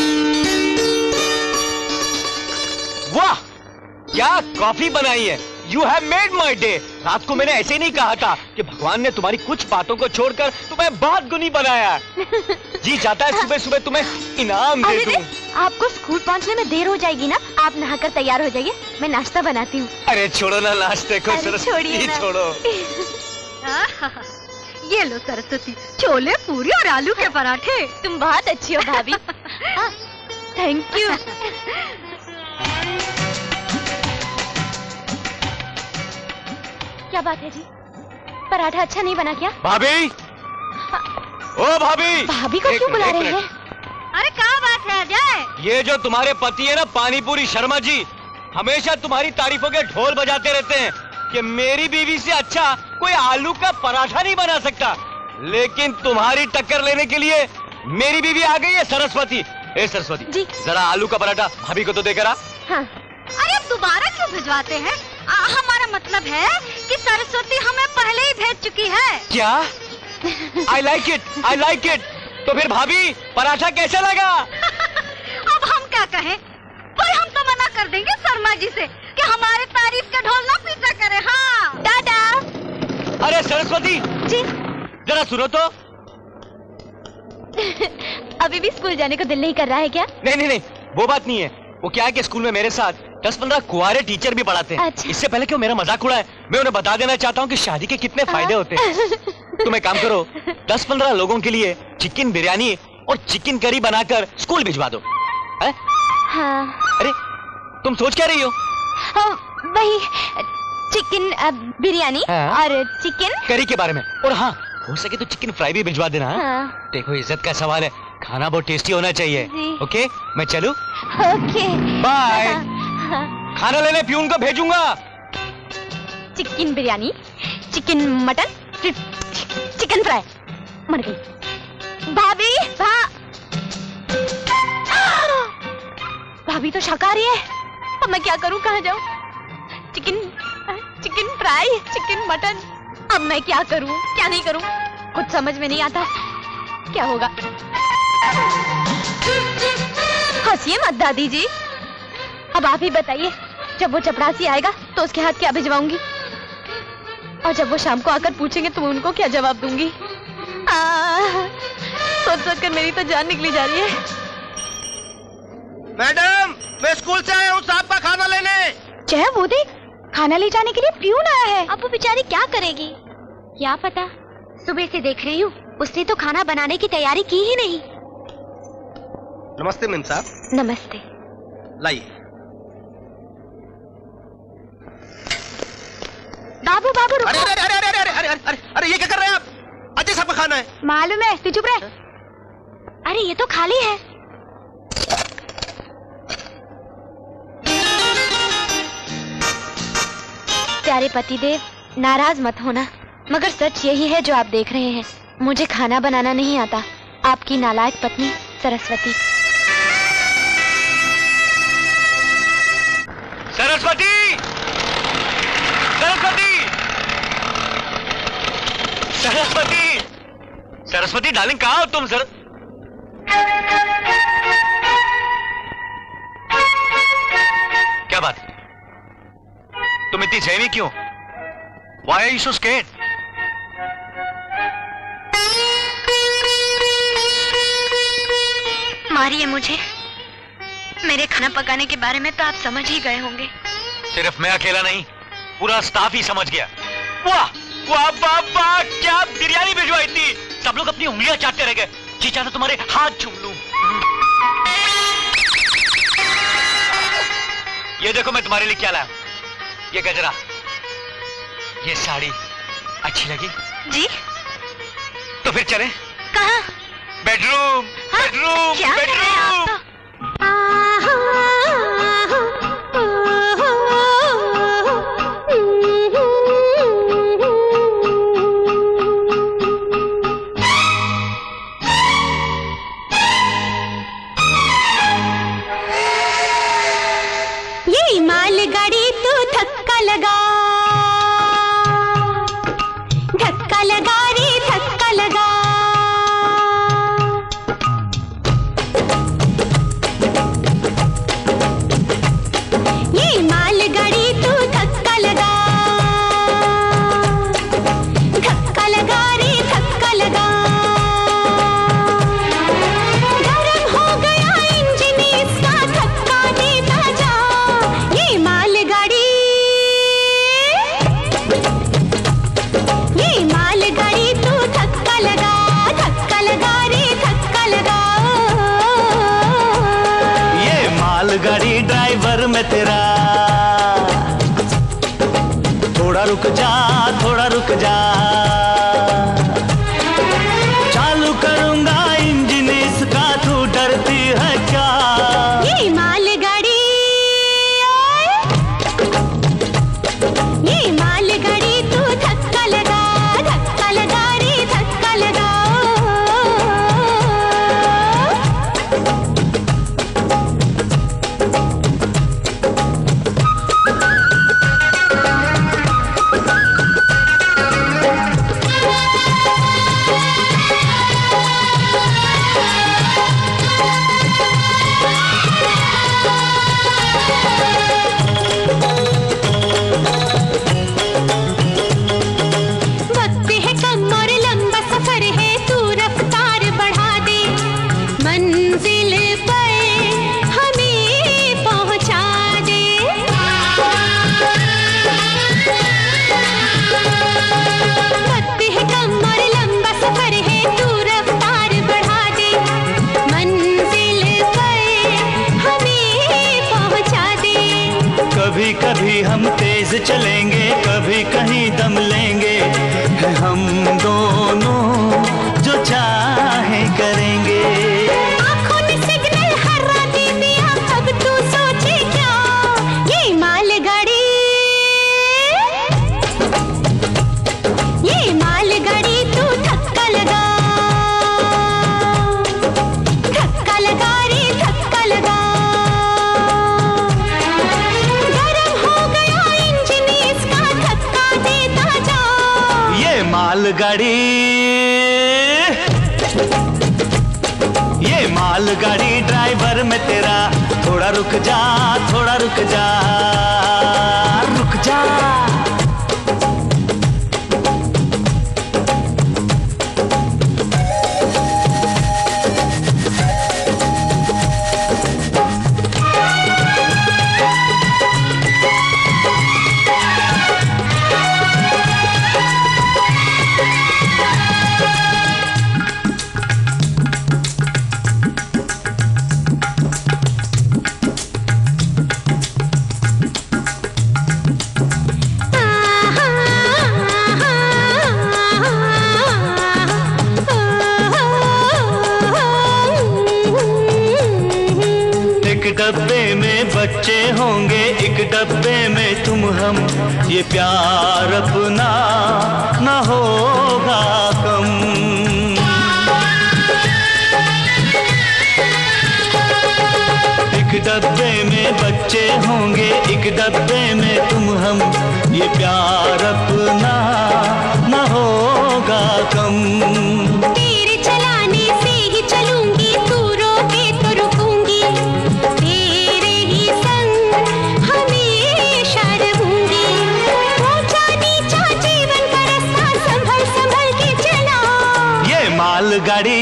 वाह, क्या कॉफी बनाई है। You have made my day. रात को मैंने ऐसे ही नहीं कहा था कि भगवान ने तुम्हारी कुछ बातों को छोड़कर तुम्हें बहुत गुनी बनाया। जी चाहता है सुबह सुबह तुम्हें इनाम दे दूं। आपको स्कूल पहुंचने में देर हो जाएगी ना, आप नहाकर तैयार हो जाइए, मैं नाश्ता बनाती हूँ। अरे छोड़ो ना नाश्ते को सरस्वती, छोड़ो। ये लो सरस्वती, छोले पूरी और आलू के पराठे। तुम बहुत अच्छी हो भाभी। Thank you. क्या बात है जी, पराठा अच्छा नहीं बना क्या? भाभी, ओ भाभी। भाभी को क्यों बुला रहे हैं? अरे क्या बात है अजय? ये जो तुम्हारे पति है ना पानीपुरी शर्मा जी, हमेशा तुम्हारी तारीफों के ढोल बजाते रहते हैं कि मेरी बीवी से अच्छा कोई आलू का पराठा नहीं बना सकता, लेकिन तुम्हारी टक्कर लेने के लिए मेरी बीवी आ गई है सरस्वती। ए सरस्वती जी, जरा आलू का पराठा भाभी को तो देकर आ। हाँ। अरे दोबारा क्यों भिजवाते हैं? हमारा मतलब है कि सरस्वती हमें पहले ही भेज चुकी है। क्या? I like it। तो फिर भाभी पराठा कैसा लगा? अब हम क्या कहें? भाई हम तो मना कर देंगे शर्मा जी से कि हमारे तारीफ के ढोल ना पीटा करे। हाँ टाटा। अरे सरस्वती जी, जरा सुनो तो। अभी भी स्कूल जाने को दिल नहीं कर रहा है क्या? नहीं, वो बात नहीं है। वो क्या है कि स्कूल में मेरे साथ 10-15 कुंवारे टीचर भी पढ़ाते हैं। अच्छा। इससे पहले क्यों मेरा मजाक उड़ा है, मैं उन्हें बता देना चाहता हूँ कि शादी के कितने फायदे होते हैं। तुम एक काम करो, 10-15 लोगों के लिए चिकन बिरयानी और चिकन करी बनाकर स्कूल भिजवा दो। है? हाँ। अरे तुम सोच क्या रही हो? वही चिकन बिरयानी और चिकन करी के बारे में। और हाँ, हो सके तो चिकन फ्राई भी भिजवा देना। हाँ। देखो इज्जत का सवाल है, खाना बहुत टेस्टी होना चाहिए। ओके, मैं चलूं? Okay bye. खाना लेने प्यून को भेजूंगा। Chicken biryani, chicken mutton, chicken fry. मर गई भाभी। भाभी तो शाकाहारी है, अब मैं क्या करूं, कहाँ जाऊं? चिकन फ्राई, चिकन मटन, अब मैं क्या करूं, क्या नहीं करूं, कुछ समझ में नहीं आता। क्या होगा? हंसिए मत दादी जी, अब आप ही बताइए, जब वो चपरासी आएगा तो उसके हाथ क्या भिजवाऊंगी, और जब वो शाम को आकर पूछेंगे तो मैं उनको क्या जवाब दूंगी? सोच कर मेरी तो जान निकली जा रही है। मैडम, मैं स्कूल से आया हूँ साहब का खाना लेने। चाहे वो देख, खाना ले जाने के लिए प्यून आया है। अब वो बेचारी क्या करेगी? क्या पता, सुबह से देख रही हूँ उसने तो खाना बनाने की तैयारी की ही नहीं। नमस्ते मेम साहब। नमस्ते। लाइए। बाबू बाबू रुको। अरे अरे अरे अरे अरे अरे अरे अरे ये क्या कर रहे हैं आप? अजय साहब का खाना है। मालूम है, तू चुप रह। अरे ये तो खाली है। प्यारे पतिदेव, नाराज मत होना, मगर सच यही है जो आप देख रहे हैं, मुझे खाना बनाना नहीं आता। आपकी नालायक पत्नी सरस्वती। सरस्वती, सरस्वती, सरस्वती, सरस्वती डार्लिंग, कहाँ हो तुम? सर क्या बात, तुम इतनी सहमी क्यों? Why are you so scared? मारिए मुझे, मेरे खाना पकाने के बारे में तो आप समझ ही गए होंगे। सिर्फ मैं अकेला नहीं, पूरा स्टाफ ही समझ गया। वाह वाह वाह वाह, क्या बिरयानी भिजवाई थी, सब लोग अपनी उंगलियां चाटते रह गए। जी चाहता तुम्हारे हाथ चूम लूं। ये देखो मैं तुम्हारे लिए क्या लाया, ये गजरा, ये साड़ी अच्छी लगी? जी। तो फिर चले? कहाँ? बेडरूम। हाँ? बेडरूम, क्या बेडरूम। ये मालगाड़ी तो धक्का लगा, धक्का लगा रे धक्का लगा। ये मालगाड़ी तो धक्का लगा, धक्का लगा रे धक्का लगा। गरम हो गया इंजन इसका, धक्का देता जा। ये मालगाड़ी, ये मालगाड़ी तो धक्का लगा रे धक्का लगा। ये मालगाड़ी ड्राइवर में तेरा, थोड़ा रुक जा, थोड़ा रुक जा, चालू करूंगा इंजन इसका, तू डरती है क्या? ये मालगाड़ी, ये मालगाड़ी तो धक्का लगा रे धक्का लगा। वक्त है कम और लंबा सफर है, तू रफ्तार बढ़ा दे, मंजिल पर हमें पहुंचा दे। वक्त है कम और लंबा सफर है, तू रफ्तार बढ़ा दे, मंजिल पर हमें पहुंचा दे। कभी कभी हम तेज चलेंगे, कभी कहीं दम लेंगे, है हम दोनों जो चाहे करेंगे। मालगाड़ी, ये मालगाड़ी ड्राइवर में तेरा, थोड़ा रुक जा, थोड़ा रुक जा, रुक जा। डब्बे में बच्चे होंगे, एक डब्बे में तुम हम, ये प्यार अपना न होगा कम। एक डब्बे में बच्चे होंगे, एक डब्बे में तुम हम, ये प्यार अपना न होगा कम। तेरे चलाने से ही चलूंगी, तू रोके तो रुकूंगी, तेरे ही संग हमेशा रहूंगी। ऊंचा नीचा जीवन का रास्ता संभल संभल के चला। ये मालगाड़ी,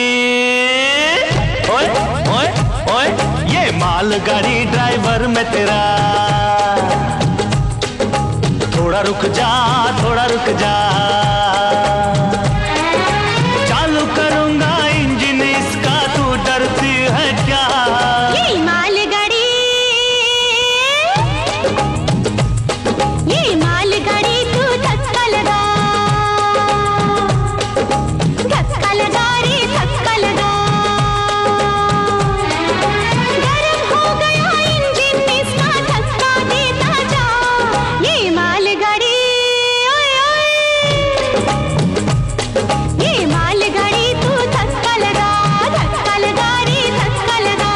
ओए ओए ओए, ये मालगाड़ी ड्राइवर में तेरा, थोड़ा रुक जा, थोड़ा रुक जा। चालू करूंगा इंजन इसका, तू डरती है क्या? ये मालगाड़ी, ये मालगाड़ी तू धक्का लगा, धक्का लगा रे धक्का लगा। गरम हो गया इंजन इसका, धक्का देता जा। ये मालगाड़ी, ओए ओए, ये मालगाड़ी तू धक्का लगा, धक्का लगा रे धक्का लगा।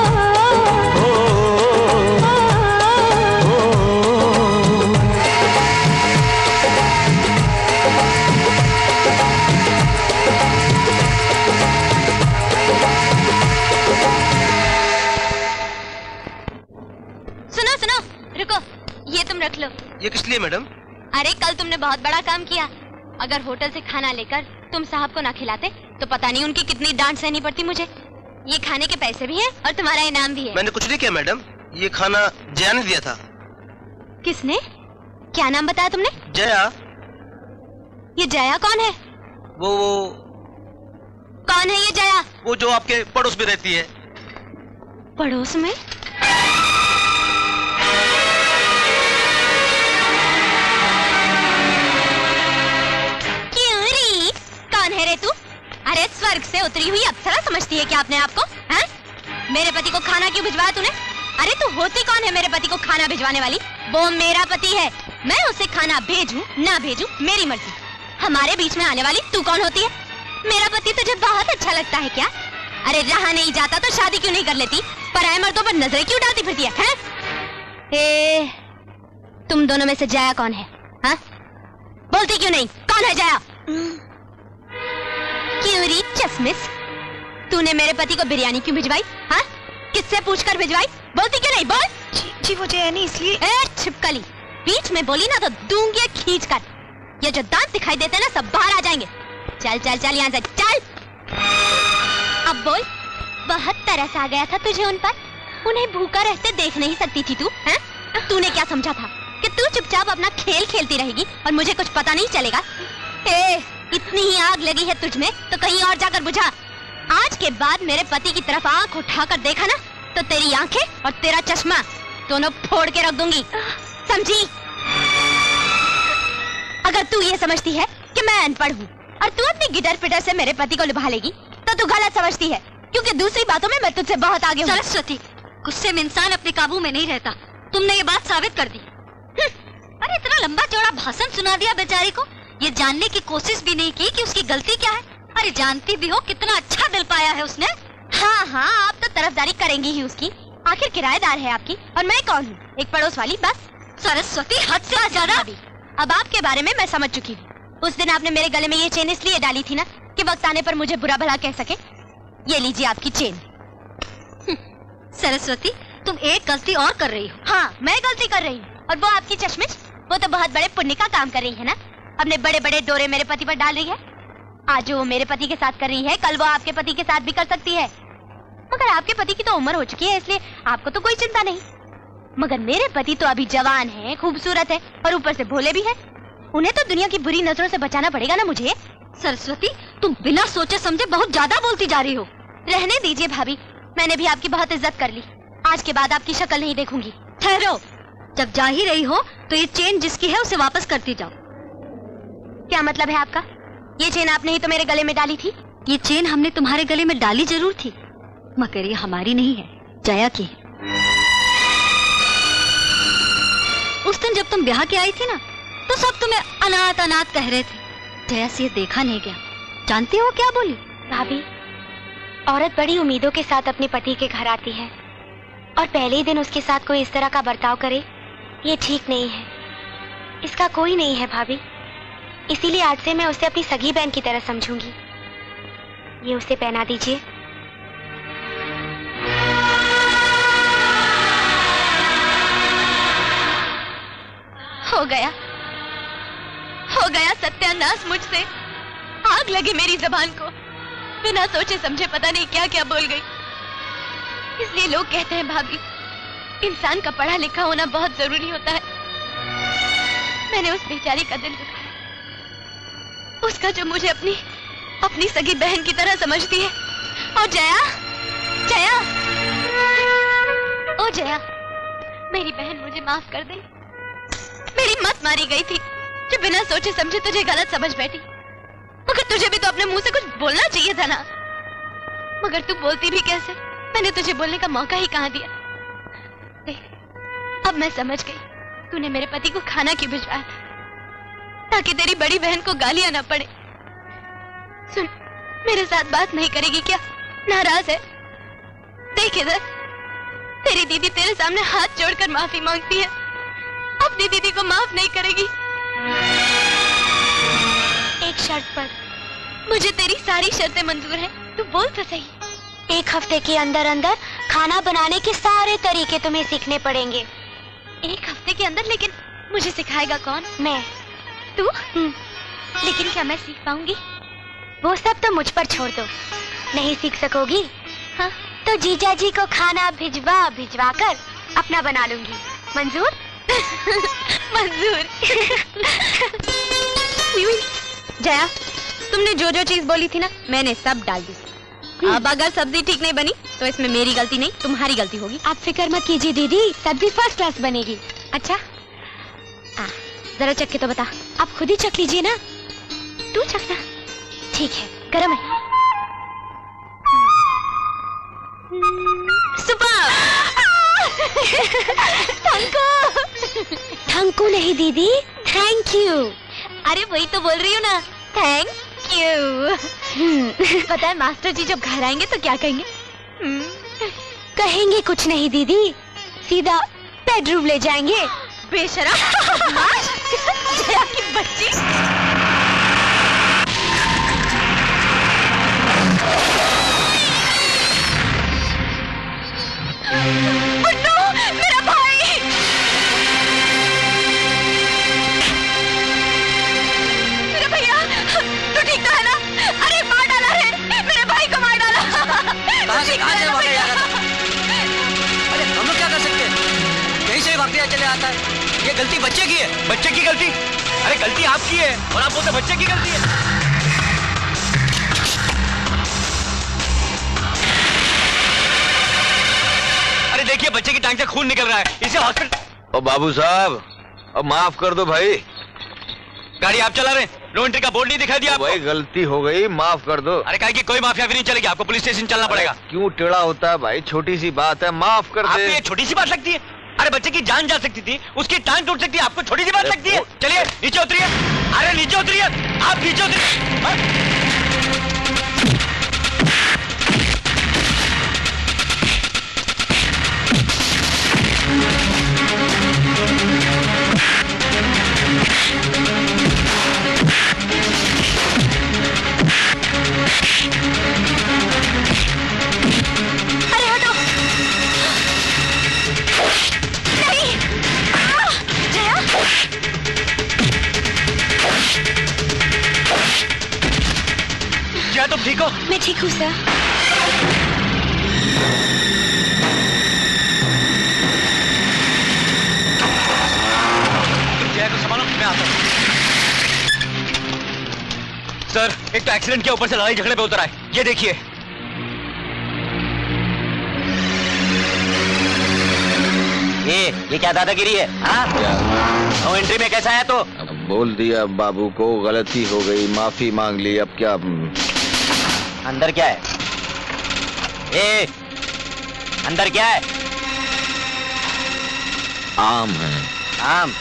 सुनो सुनो, रुको, ये तुम रख लो। ये किस लिए मैडम? अरे कल तुमने बहुत बड़ा काम किया। अगर होटल से खाना लेकर तुम साहब को ना खिलाते तो पता नहीं उनकी कितनी डांट सहनी पड़ती मुझे। ये खाने के पैसे भी हैं और तुम्हारा इनाम भी है। मैंने कुछ नहीं किया मैडम, ये खाना जया ने दिया था। किसने? क्या नाम बताया तुमने? जया। ये जया कौन है? वो कौन है ये जया? वो जो आपके पड़ोस में रहती है। पड़ोस में? क्यों री? कौन है रे तू? अरे स्वर्ग से उतरी हुई अप्सरा समझती है क्या अपने आप को? हैं? मेरे पति को खाना क्यों भिजवाया तूने? अरे तू होती कौन है मेरे पति को खाना भिजवाने वाली? वो मेरा पति है, मैं उसे खाना भेजूं ना भेजूं मेरी मर्जी। हमारे बीच में आने वाली तू कौन होती है? मेरा पति तुझे बहुत अच्छा लगता है क्या? अरे रहा नहीं जाता तो शादी क्यों नहीं कर लेती? पराए मर्दों पर नजरें क्यों डालती फिरती है? हैं? तुम दोनों में से जया कौन है? हाँ? बोलती क्यों नहीं? कौन है जया? क्यों री चश्मिश? तूने मेरे पति को बिरयानी क्यों भिजवाई? हाँ? किससे पूछकर भिजवाई? बोलती क्यों नहीं? बोल। जी वो जया नहीं इसलिए। छिपकली, बीच में बोली ना तो दूंगी खींच कर। ये जो दांत दिखाई देते ना सब बाहर आ जाएंगे। चल चल चल यहाँ से चल। अब बोल, बहुत तरस आ गया था तुझे उन पर? उन्हें भूखा रहते देख नहीं सकती थी तू? हैं? तूने क्या समझा था कि तू चुपचाप अपना खेल खेलती रहेगी और मुझे कुछ पता नहीं चलेगा? इतनी ही आग लगी है तुझ में तो कहीं और जाकर बुझा। आज के बाद मेरे पति की तरफ आंख उठाकर देखा ना तो तेरी आंखें और तेरा चश्मा दोनों फोड़ के रख दूंगी, समझी? अगर तू ये समझती है कि मैं अनपढ़ हूँ और तू अपनी गिटर पिटर से मेरे पति को लुभा लेगी तो तू गलत समझती है, क्योंकि दूसरी बातों में मैं तुझसे बहुत आगे हूँ। सरस्वती, गुस्से में इंसान अपने काबू में नहीं रहता। तुमने ये बात साबित कर दी। अरे इतना लंबा चौड़ा भाषण सुना दिया बेचारी को, ये जानने की कोशिश भी नहीं की कि उसकी गलती क्या है। अरे जानती भी हो कितना अच्छा दिल पाया है उसने। हाँ हाँ, आप तो तरफदारी करेंगी ही उसकी, आखिर किराएदार है आपकी और मैं कौन हूँ? एक पड़ोस वाली बस। सरस्वती, हद से ज्यादा। अब आपके बारे में मैं समझ चुकी हूँ। उस दिन आपने मेरे गले में ये चेन इसलिए डाली थी ना कि वक्त आने पर मुझे बुरा भला कह सके। ये लीजिए आपकी चेन। सरस्वती, तुम एक गलती और कर रही हो। हाँ, मैं गलती कर रही हूँ। और वो आपकी चश्मिश, वो तो बहुत बड़े पुण्य का काम कर रही है ना। अपने बड़े बड़े डोरे मेरे पति पर डाल रही है। आज वो मेरे पति के साथ कर रही है, कल वो आपके पति के साथ भी कर सकती है। मगर आपके पति की तो उम्र हो चुकी है, इसलिए आपको तो कोई चिंता नहीं। मगर मेरे पति तो अभी जवान है, खूबसूरत है और ऊपर से भोले भी है। उन्हें तो दुनिया की बुरी नजरों से बचाना पड़ेगा ना मुझे। सरस्वती, तुम बिना सोचे समझे बहुत ज्यादा बोलती जा रही हो। रहने दीजिए भाभी, मैंने भी आपकी बहुत इज्जत कर ली। आज के बाद आपकी शक्ल नहीं देखूंगी। ठहरो, जब जा ही रही हो तो ये चेन जिसकी है उसे वापस करती जाओ। क्या मतलब है आपका? ये चेन आपने ही तो मेरे गले में डाली थी। ये चेन हमने तुम्हारे गले में डाली जरूर थी, मगर ये हमारी नहीं है, जया की है। उस दिन जब तुम ब्याह के आई थी ना, तो सब तुम्हें अनाथ अनाथ कह रहे थे। जया से ये देखा नहीं गया। जानती हो क्या बोली? भाभी, औरत बड़ी उम्मीदों के साथ अपने पति के घर आती है और पहले ही दिन उसके साथ कोई इस तरह का बर्ताव करे, ये ठीक नहीं है। इसका कोई नहीं है भाभी। इसीलिए आज से मैं उसे अपनी सगी बहन की तरह समझूंगी। ये उसे पहना दीजिए। हो गया सत्यानाश मुझसे। आग लगी मेरी जबान को। बिना सोचे समझे पता नहीं क्या क्या बोल गई। इसलिए लोग कहते हैं भाभी, इंसान का पढ़ा लिखा होना बहुत जरूरी होता है। मैंने उस बेचारी का दिल दुखाया, उसका जो मुझे अपनी सगी बहन की तरह समझती है। और जया, ओ जया, मेरी बहन मुझे माफ कर दे। मेरी मत मारी गई थी जो बिना सोचे समझे तुझे गलत समझ बैठी। मगर तुझे भी तो अपने मुंह से कुछ बोलना चाहिए था ना। मगर तू बोलती भी कैसे? मैंने तुझे बोलने का मौका ही कहाँ दिया। देख, अब मैं समझ गई तूने मेरे पति को खाना क्यों भिजवाया था, ताकि तेरी बड़ी बहन को गालियां ना पड़े। सुन, मेरे साथ बात नहीं करेगी क्या? नाराज है? देख इधर, तेरी दीदी तेरे सामने हाथ जोड़कर माफी मांगती है। अपनी दीदी को माफ नहीं करेगी। एक शर्त पर। मुझे तेरी सारी शर्तें मंजूर हैं, तू बोल तो सही। 1 हफ्ते के अंदर अंदर खाना बनाने के सारे तरीके तुम्हें सीखने पड़ेंगे। 1 हफ्ते के अंदर? लेकिन मुझे सिखाएगा कौन? मैं। तू? लेकिन क्या मैं सीख पाऊंगी? वो सब तो मुझ पर छोड़ दो। नहीं सीख सकोगी? हाँ, तो जीजा जी को खाना भिजवा कर अपना बना लूंगी। मंजूर? मंजूर। जया, तुमने जो जो चीज बोली थी ना, मैंने सब डाल दी। अब अगर सब्जी ठीक नहीं बनी तो इसमें मेरी गलती नहीं, तुम्हारी गलती होगी। आप फिक्र मत कीजिए दीदी, सब्जी फर्स्ट क्लास बनेगी। अच्छा, जरा चख के तो बता। आप खुद ही चख लीजिए ना। तू चखना। ठीक है, गरम है। सुपर। थैंक यू नहीं दीदी, थैंक यू। अरे वही तो बोल रही हूँ ना, थैंक यू। पता है मास्टर जी जब घर आएंगे तो क्या कहेंगे? कहेंगे कुछ नहीं दीदी, सीधा बेडरूम ले जाएंगे। बेशरम। जया की बच्ची। मुन्नू, मेरा भाई। मेरे भैया, तू ठीक तो है ना? अरे मार डाला है, मेरे भाई को मार डाला। कहाँ से भाग गया था? अरे हम लोग क्या कर सकते हैं? कहीं से भाग चले आता है। ये गलती बच्चे की है। बच्चे की गलती? अरे गलती आपकी है और आप बोलते बच्चे की गलती है। देखिए बच्चे की टांग से खून निकल रहा है, इसे हॉस्पिटल। ओ बाबू साहब, अब माफ कर दो भाई। गाड़ी आप चला रहे, नो एंट्री का बोर्ड नहीं दिखाई दिया आपको? भाई गलती हो गई, माफ कर दो। अरे कहे कि कोई माफिया भी नहीं चलेगी, आपको पुलिस स्टेशन चलना पड़ेगा। क्यों टेढ़ा होता है भाई? छोटी सी बात है, माफ कर दे। ये छोटी सी बात लगती है? अरे बच्चे की जान जा सकती थी, उसकी टांग टूट सकती है, आपको छोटी सी बात लगती है? चलिए नीचे उतरिए। अरे नीचे उतरिए, आप नीचे उतरिए। तुम ठीक हो? मैं ठीक हूँ सर। तुम जया को संभालो, मैं आता हूँ। सर, एक तो एक्सीडेंट के ऊपर से लड़ाई झगड़े पे उतर आए। ये देखिए। ये क्या दादागिरी है? हाँ? नो एंट्री में कैसा है तो? बोल दिया बाबू को, गलती हो गई, माफी मांग ली, अब क्या? अंदर क्या है? अंदर क्या है? आम है। आम?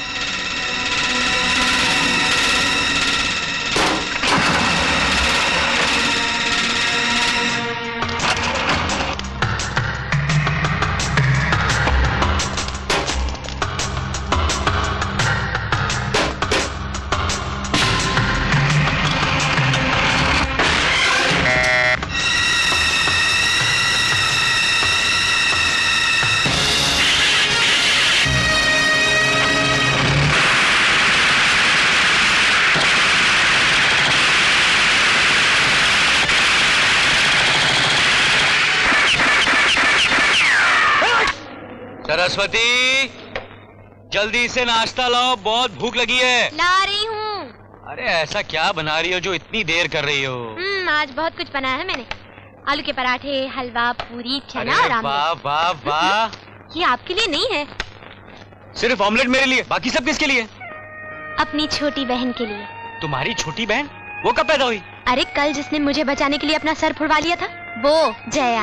सरस्वती, जल्दी से नाश्ता लाओ, बहुत भूख लगी है। ला रही हूँ। अरे ऐसा क्या बना रही हो जो इतनी देर कर रही हो? आज बहुत कुछ बनाया है मैंने। आलू के पराठे, हलवा, पूरी, चना और आमलेट। वाह वाह वाह। ये आपके लिए नहीं है, सिर्फ ऑमलेट मेरे लिए, बाकी सब किसके लिए? अपनी छोटी बहन के लिए। तुम्हारी छोटी बहन? वो कब पैदा हुई? अरे कल जिसने मुझे बचाने के लिए अपना सर फुड़वा लिया था, वो जया।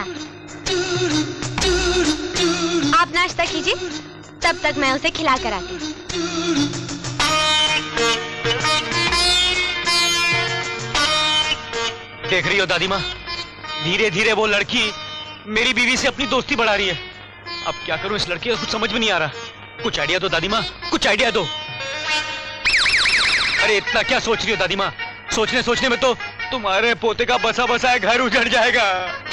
आप नाश्ता कीजिए, तब तक मैं उसे खिला कर आती हूँ। देख रही हो दादी माँ, धीरे धीरे वो लड़की मेरी बीवी से अपनी दोस्ती बढ़ा रही है। अब क्या करूं इस लड़की को, कुछ समझ में नहीं आ रहा। कुछ आइडिया दो दादी माँ, कुछ आइडिया दो। अरे इतना क्या सोच रही हो दादी माँ? सोचने सोचने में तो तुम्हारे पोते का बसा बसा घर उजड़ जाएगा।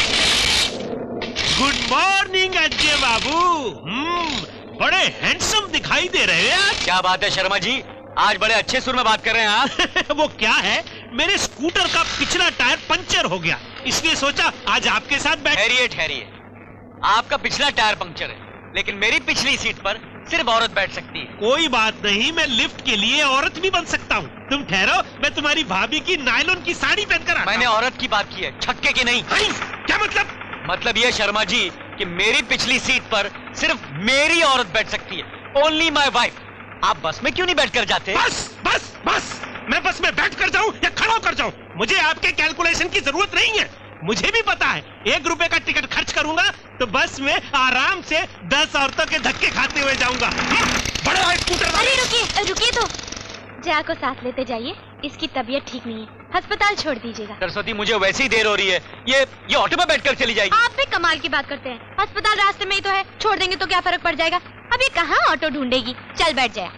गुड मॉर्निंग अजय बाबू। बड़े हैंडसम दिखाई दे रहे हैं आज। क्या बात है शर्मा जी, आज बड़े अच्छे सुर में बात कर रहे हैं आप। वो क्या है, मेरे स्कूटर का पिछला टायर पंचर हो गया, इसलिए सोचा आज आपके साथ ठहरिए ठहरिए। आपका पिछला टायर पंक्चर है, लेकिन मेरी पिछली सीट पर सिर्फ औरत बैठ सकती है। कोई बात नहीं, मैं लिफ्ट के लिए औरत भी बन सकता हूँ। तुम ठहरो, मैं तुम्हारी भाभी की नायलॉन की साड़ी पहनकर आता हूं। मैंने औरत की बात की है, छक्के की नहीं। क्या मतलब? मतलब ये शर्मा जी कि मेरी पिछली सीट पर सिर्फ मेरी औरत बैठ सकती है, ओनली माई वाइफ। आप बस में क्यों नहीं बैठ कर जाते? बस बस बस, मैं बस में बैठ कर जाऊं या खड़ा होकर जाऊं, मुझे आपके कैलकुलेशन की जरूरत नहीं है। मुझे भी पता है, 1 रुपए का टिकट खर्च करूंगा तो बस में आराम से 10 औरतों के धक्के खाते हुए जाऊंगा। बड़ा स्कूटर। अरे रुकिए रुकिए, तो जया को साथ लेते जाइए, इसकी तबीयत ठीक नहीं है, अस्पताल छोड़ दीजिएगा। सरस्वती, मुझे वैसे ही देर हो रही है, ये ऑटो में बैठकर चली जाएगी। आप भी कमाल की बात करते हैं, अस्पताल रास्ते में ही तो है, छोड़ देंगे तो क्या फर्क पड़ जाएगा। अब ये कहाँ ऑटो ढूंढेगी, चल बैठ जाए।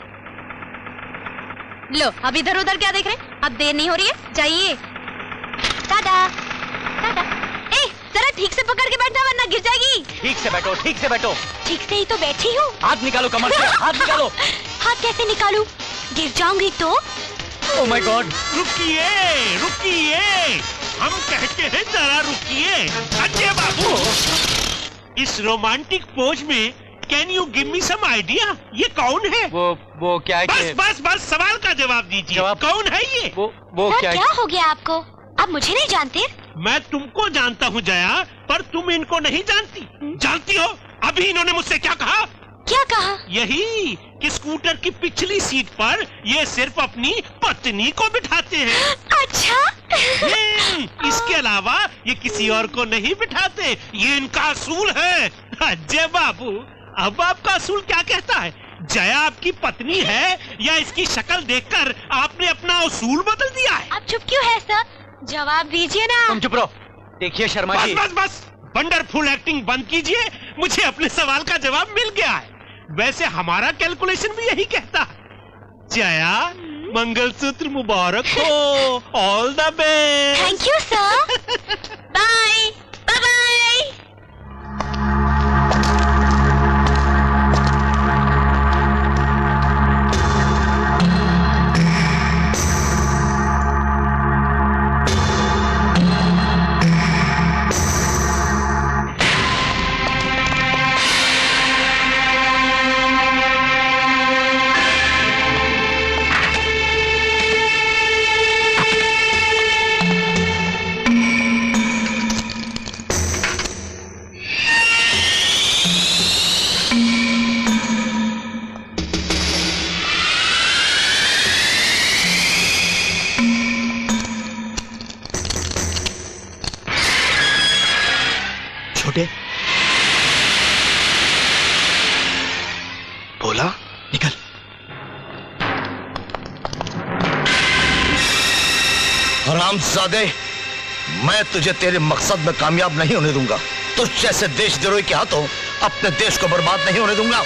लो, अब इधर उधर क्या देख रहे हैं, अब देर नहीं हो रही है, जाइए। टाटा टाटा। ए, जरा ठीक से पकड़ के बैठना वरना गिर जाएगी। ठीक से बैठो, ठीक से बैठो। ठीक से ही तो बैठी हूँ। हाथ निकालो कमर से, हाथ निकालो। हाथ कैसे निकालूं? गिर जाऊंगी तो? Oh my god. रुकिए रुकिए, हम कहते हैं जरा रुकिए। अजय बाबू, इस रोमांटिक पोज में can you give me some idea, ये कौन है? वो क्या है? बस बस बस, सवाल का जवाब दीजिए। कौन है ये? वो क्या हो गया आपको? आप मुझे नहीं जानते? मैं तुमको जानता हूँ जया, पर तुम इनको नहीं जानती। जानती हो अभी इन्होंने मुझसे क्या कहा? क्या कहा? यही कि स्कूटर की पिछली सीट पर ये सिर्फ अपनी पत्नी को बिठाते हैं। अच्छा। इसके अलावा ये किसी और को नहीं बिठाते, ये इनका असूल है। अजय बाबू, अब आपका असूल क्या कहता है? जया आपकी पत्नी है या इसकी शक्ल देखकर आपने अपना असूल बदल दिया है? आप चुप क्यों है सर? जवाब दीजिए ना। तुम चुप रहो। देखिए शर्मा जी, बस बस बस, वंडरफुल एक्टिंग बंद कीजिए, मुझे अपने सवाल का जवाब मिल गया है। वैसे हमारा कैलकुलेशन भी यही कहता है। जया, मंगलसूत्र मुबारक हो, all the best. Thank you sir. Bye bye bye. बोला? निकल। हरामजादे, मैं तुझे तेरे मकसद में कामयाब नहीं होने दूंगा। तुझ जैसे देशद्रोही के हाथों अपने देश को बर्बाद नहीं होने दूंगा।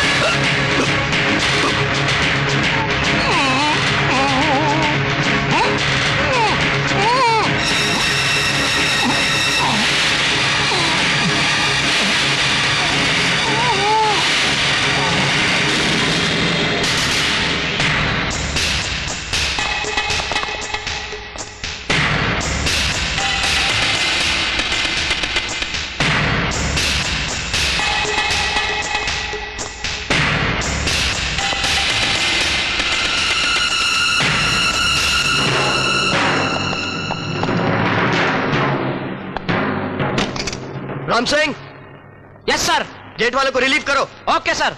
Ram Singh. Yes sir. Gate वाले को रिलीव करो। Okay sir.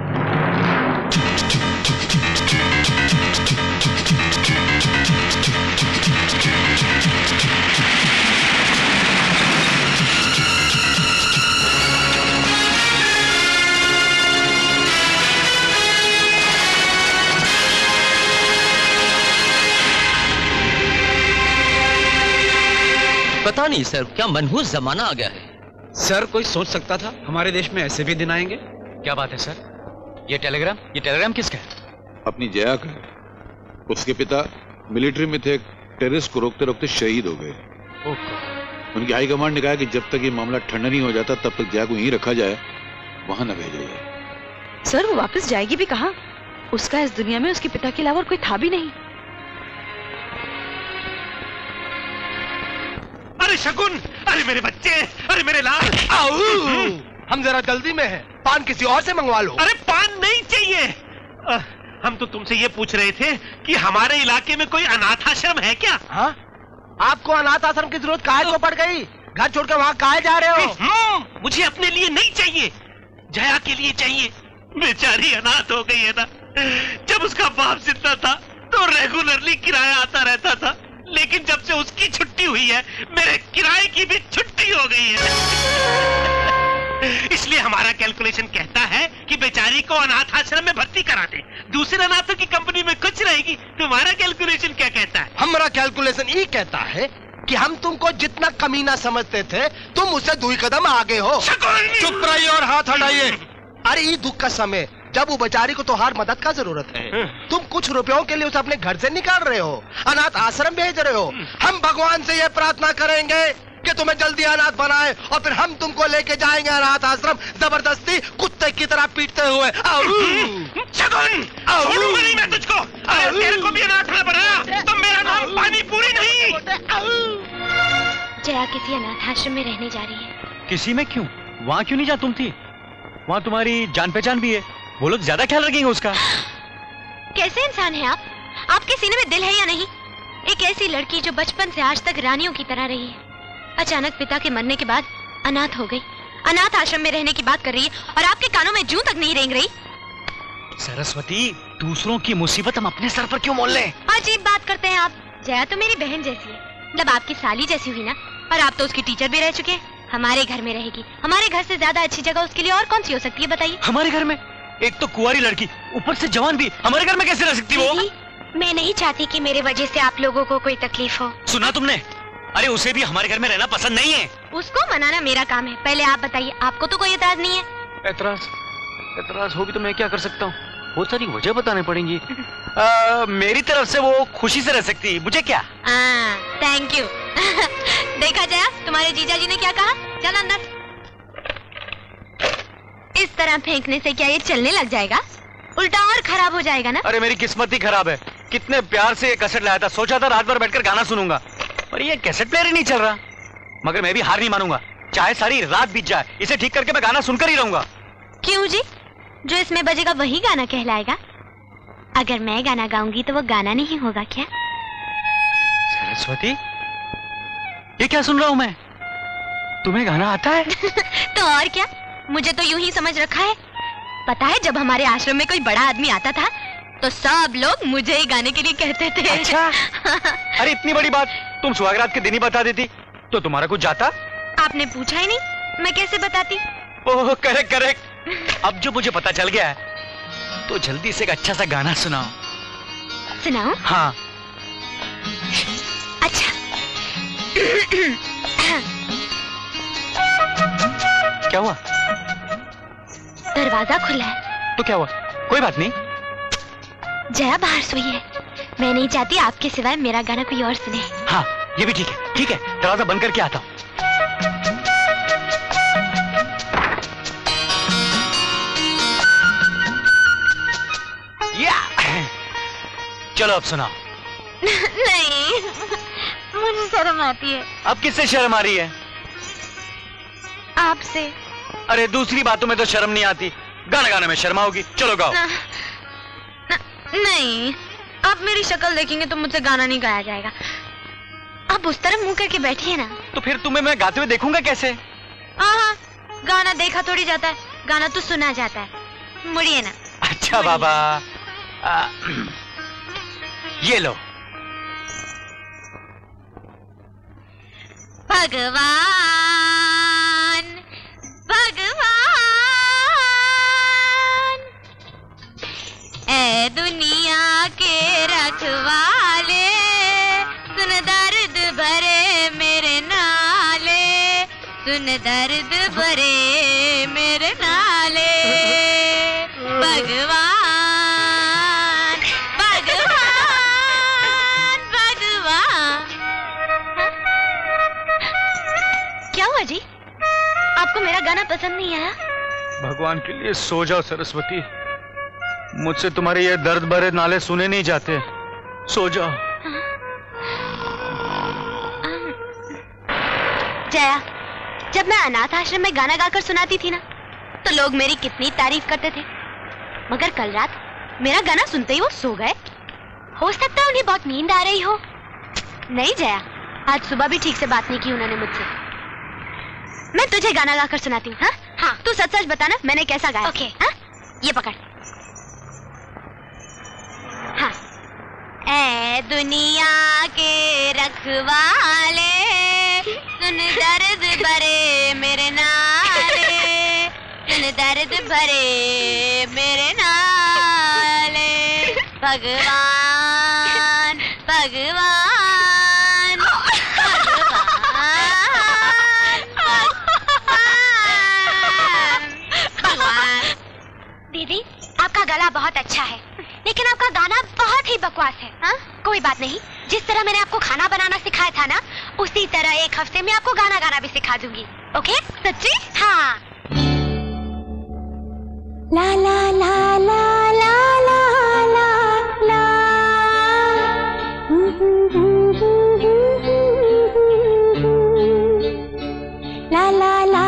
पता नहीं सर, क्या मनहूस जमाना आ गया है। सर, कोई सोच सकता था हमारे देश में ऐसे भी दिन आएंगे? क्या बात है सर? ये टेलीग्राम किसका है? अपनी जया का है। उसके पिता मिलिट्री में थे, टेररिस्ट को रोकते रोकते शहीद हो गए। उनकी हाईकमांड ने कहा कि जब तक ये मामला ठंडा नहीं हो जाता तब तक जया को यहीं रखा जाए, वहां न भेजा जाए। सर, वो वापस जाएगी भी कहाँ? उसका इस दुनिया में उसके पिता के अलावा और कोई था भी नहीं। अरे शकुन, अरे मेरे बच्चे, अरे मेरे लाल। हम जरा जल्दी में हैं, पान किसी और से मंगवा लो। अरे पान नहीं चाहिए। हम तो तुमसे ये पूछ रहे थे कि हमारे इलाके में कोई अनाथ आश्रम है क्या? हाँ? आपको अनाथ आश्रम की जरूरत काहे को पड़ गई? घर छोड़कर वहाँ काहे जा रहे हो? मुझे अपने लिए नहीं चाहिए, जया के लिए चाहिए। बेचारी अनाथ हो गई है ना। जब उसका बाप जिंदा था तो रेगुलरली किराया आता रहता था, लेकिन जब से उसकी छुट्टी हुई है मेरे किराए की भी छुट्टी हो गई है। इसलिए हमारा कैलकुलेशन कहता है कि बेचारी को अनाथ आश्रम में भर्ती करा दे, दूसरे अनाथों की कंपनी में कुछ रहेगी। तुम्हारा कैलकुलेशन क्या कहता है? हमारा कैलकुलेशन ये कहता है कि हम तुमको जितना कमीना समझते थे तुम उससे 2 कदम आगे हो। चुप रहिए और हाथ हटाइए। अरे ये दुख का समय जब वो बेचारी को तो हर मदद का जरूरत है, तुम कुछ रुपयों के लिए उसे अपने घर से निकाल रहे हो, अनाथ आश्रम भेज रहे हो। हम भगवान से यह प्रार्थना करेंगे कि तुम्हें जल्दी अनाथ बनाए और फिर हम तुमको लेके जाएंगे अनाथ आश्रम, जबरदस्ती कुत्ते की तरह पीटते हुए। शगुन, छोड़ूंगा नहीं मैं तुझको। अगर तेरे को भी अनाथ न बनाया तो मेरा नाम पानी पूरी नहीं। जया किसी अनाथ आश्रम में रहने जा रही है। किसी में क्यों? वहाँ क्यों नहीं जा तुम थी? वहाँ तुम्हारी जान पहचान भी है, वो लोग ज्यादा ख्याल रखेंगे उसका। कैसे इंसान है आप? आपके सीने में दिल है या नहीं? एक ऐसी लड़की जो बचपन से आज तक रानियों की तरह रही है, अचानक पिता के मरने के बाद अनाथ हो गई, अनाथ आश्रम में रहने की बात कर रही है और आपके कानों में जूं तक नहीं रेंग रही। सरस्वती, दूसरों की मुसीबत हम अपने सर पर क्यों मोल लें? अजीब बात करते हैं आप। जया तो मेरी बहन जैसी है, मतलब आपकी साली जैसी हुई ना, और आप तो उसकी टीचर भी रह चुके हैं। हमारे घर में रहेगी, हमारे घर से ज्यादा अच्छी जगह उसके लिए और कौन सी हो सकती है बताइए? हमारे घर में? एक तो कुंवारी लड़की, ऊपर से जवान भी, हमारे घर में कैसे रह सकती वो? मैं नहीं चाहती कि मेरे वजह से आप लोगों को कोई तकलीफ हो। सुना तुमने? अरे उसे भी हमारे घर में रहना पसंद नहीं है। उसको मनाना मेरा काम है। पहले आप बताइए, आपको तो कोई एतराज नहीं है? एतराज होगी तो मैं क्या कर सकता हूँ? बहुत सारी वजह बतानी पड़ेंगी। मेरी तरफ से वो खुशी से रह सकती, मुझे क्या? Thank you. देखा जया, तुम्हारे जीजा जी ने क्या कहा? चल अंदर। इस तरह फेंकने से क्या ये चलने लग जाएगा? उल्टा और खराब हो जाएगा ना। अरे मेरी किस्मत ही खराब है, कितने प्यार से ये कैसेट लाया था, सोचा था रात भर बैठकर गाना सुनूंगा, पर ये कैसेट प्लेयर ही नहीं चल रहा। मगर मैं भी हार नहीं मानूंगा, चाहे सारी रात बीत जाए, इसे ठीक करके मैं गाना सुनकर ही रहूंगा। क्यों जी? जो इसमें बजेगा वही गाना कहलाएगा। अगर मैं गाना गाऊंगी तो वो गाना नहीं होगा क्या? सरस्वती, ये क्या सुन रहा हूँ मैं? तुम्हें गाना आता है? तो और क्या, मुझे तो यूं ही समझ रखा है। पता है, जब हमारे आश्रम में कोई बड़ा आदमी आता था तो सब लोग मुझे ही गाने के लिए कहते थे। अच्छा? अरे इतनी बड़ी बात तुम सुहागरात के दिन ही बता देती तो तुम्हारा कुछ जाता। आपने पूछा ही नहीं, मैं कैसे बताती? Oh correct. अब जो मुझे पता चल गया है तो जल्दी से एक अच्छा सा गाना सुनाओ। सुनाओ? हाँ। अच्छा। क्या हुआ? दरवाजा खुला है। तो क्या हुआ? कोई बात नहीं। जया बाहर सोई है। मैं नहीं चाहती आपके सिवाय मेरा गाना कोई और सुने। हाँ, ये भी ठीक है। ठीक है, दरवाजा बंद करके आता हूँ। चलो अब सुनाओ। नहीं, मुझे शर्म आती है। अब किससे शर्म आ रही है? आपसे। अरे दूसरी बातों में तो शर्म नहीं आती, गाना गाने में शर्म आओगी। चलो गाओ। नहीं, आप मेरी शक्ल देखेंगे तो मुझसे गाना नहीं गाया जाएगा। आप उस तरफ मुंह करके बैठिए ना। तो फिर तुम्हें मैं गाते हुए देखूंगा कैसे? हाँ, गाना देखा थोड़ी जाता है, गाना तो सुना जाता है। मुड़िए ना। अच्छा बाबा, ये लो। भगवान भगवान, ऐ दुनिया के रखवाले, सुन दर्द भरे मेरे नाले, सुन दर्द भरे मेरे नाले। भगवान जी, आपको मेरा गाना पसंद नहीं आया? भगवान के लिए सो जाओ सरस्वती, मुझसे तुम्हारे ये दर्द भरे नाले सुने नहीं जाते। सो जाओ। जया, जब मैं अनाथ आश्रम में गाना गाकर सुनाती थी ना, तो लोग मेरी कितनी तारीफ करते थे। मगर कल रात मेरा गाना सुनते ही वो सो गए। हो सकता है उन्हें बहुत नींद आ रही हो। नहीं जया, आज सुबह भी ठीक से बात नहीं की उन्होंने मुझसे। मैं तुझे गाना गाकर सुनाती हूँ। हाँ हाँ, तू सच सच बताना मैंने कैसा गाया। ओके। हाँ, ये पकड़। हाँ। ऐ दुनिया के रखवाले, सुन दर्द भरे मेरे नाले, सुन दर्द भरे मेरे नाले। भगवान भगवान दीदी, आपका गला बहुत अच्छा है, लेकिन आपका गाना बहुत ही बकवास है। हाँ? कोई बात नहीं, जिस तरह मैंने आपको खाना बनाना सिखाया था ना, उसी तरह एक हफ्ते में आपको गाना गाना भी सिखा दूंगी। ओके? सच्ची? हाँ। ला ला ला ला ला ला ला ला, ला ला ला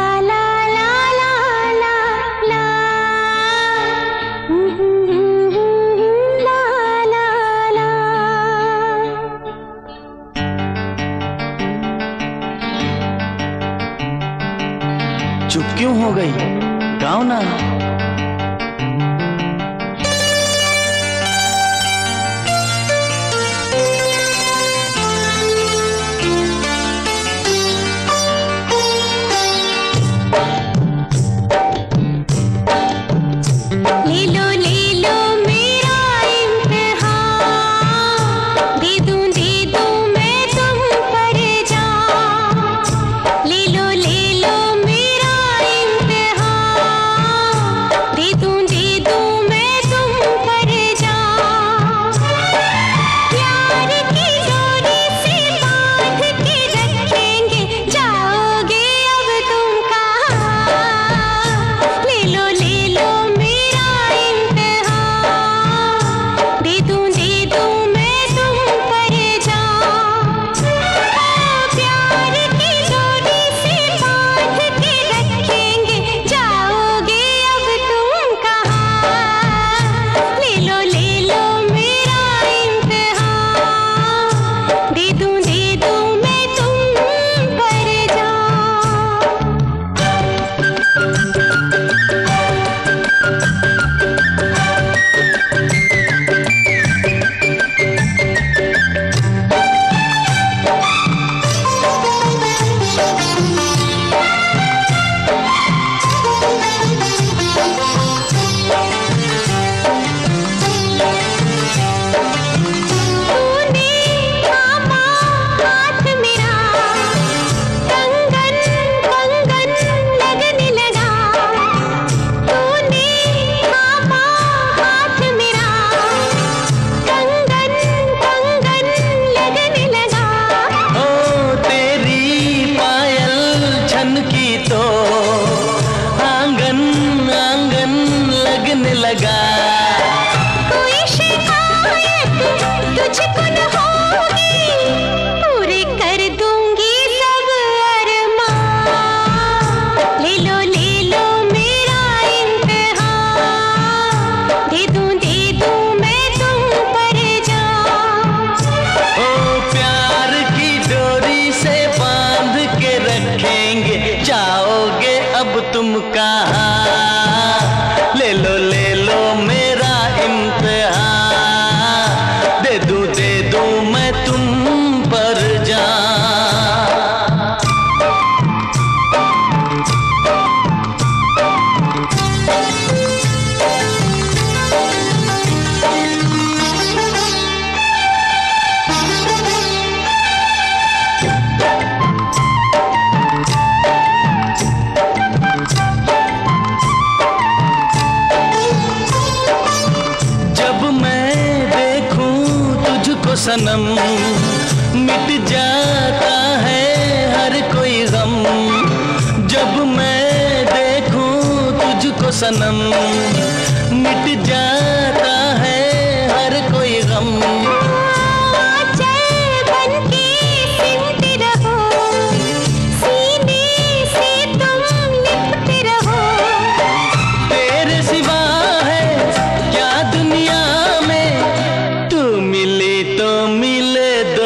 चुप क्यों हो गई? गाओ ना। आंगन लगने लगा। कोई शिकायत तुझको न होगी, पूरे कर दूंगी सब अरमान। ले लो मेरा इम्तिहान, दे दूं मैं तुम पर जान। ओ प्यार की डोरी से बांध के रखेंगे, जाओगे अब तुम कहाँ। ले लो मेरा इम्तिहान, दे दूं मैं तुम पर जान। सनम मिट जाता है हर कोई गम। जब मैं देखूं तुझको सनम मिट जाता है हर कोई गम। तेरे सिवा है क्या दुनिया में, तू मिली तो मिले दो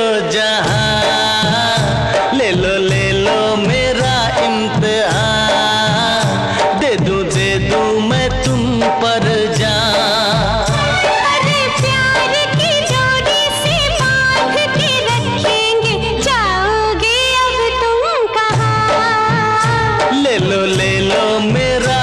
जहां। ले लो मेरा इम्तिहान, दे दूं मैं तुम पर जान। अरे प्यार की डोरी से बांध के रखेंगे, जाओगे अब तुम कहाँ। ले लो मेरा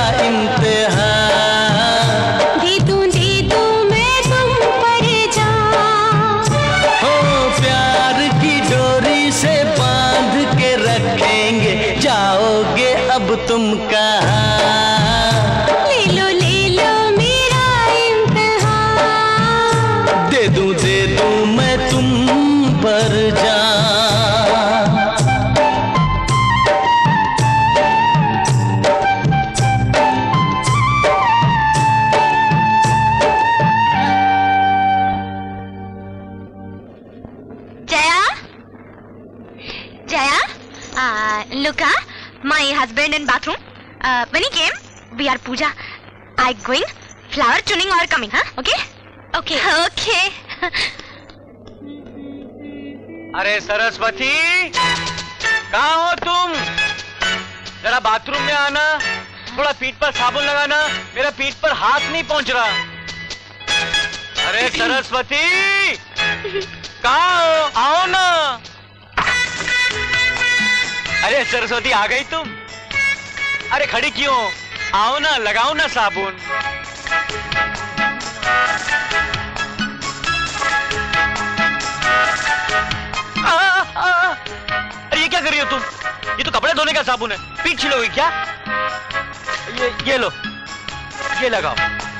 इम्तिहान, दे दूं मैं तुम पर जान। हो प्यार की डोरी से बांध के रखेंगे, जाओगे अब तुम कहाँ। ले लो मेरा इम्तिहान, दे दूं मैं तुम पर जान। Jaya, Luca, my husband in bathroom. When he came, we are puja. I going, flower tuning or coming, huh? Okay? Okay. Okay. अरे सरस्वती, कहाँ हो तुम? जरा बाथरूम में आना, थोड़ा पीठ पर साबुन लगाना, मेरा पीठ पर हाथ नहीं पहुंच रहा। अरे सरस्वती, कहाँ हो? आओ ना। अरे सरस्वती, आ गई तुम? अरे खड़ी क्यों? आओ ना, लगाओ ना साबुन। अरे ये क्या कर रही हो तुम? ये तो कपड़े धोने का साबुन है, पीठ छिलोगी क्या? ये लो, ये लगाओ।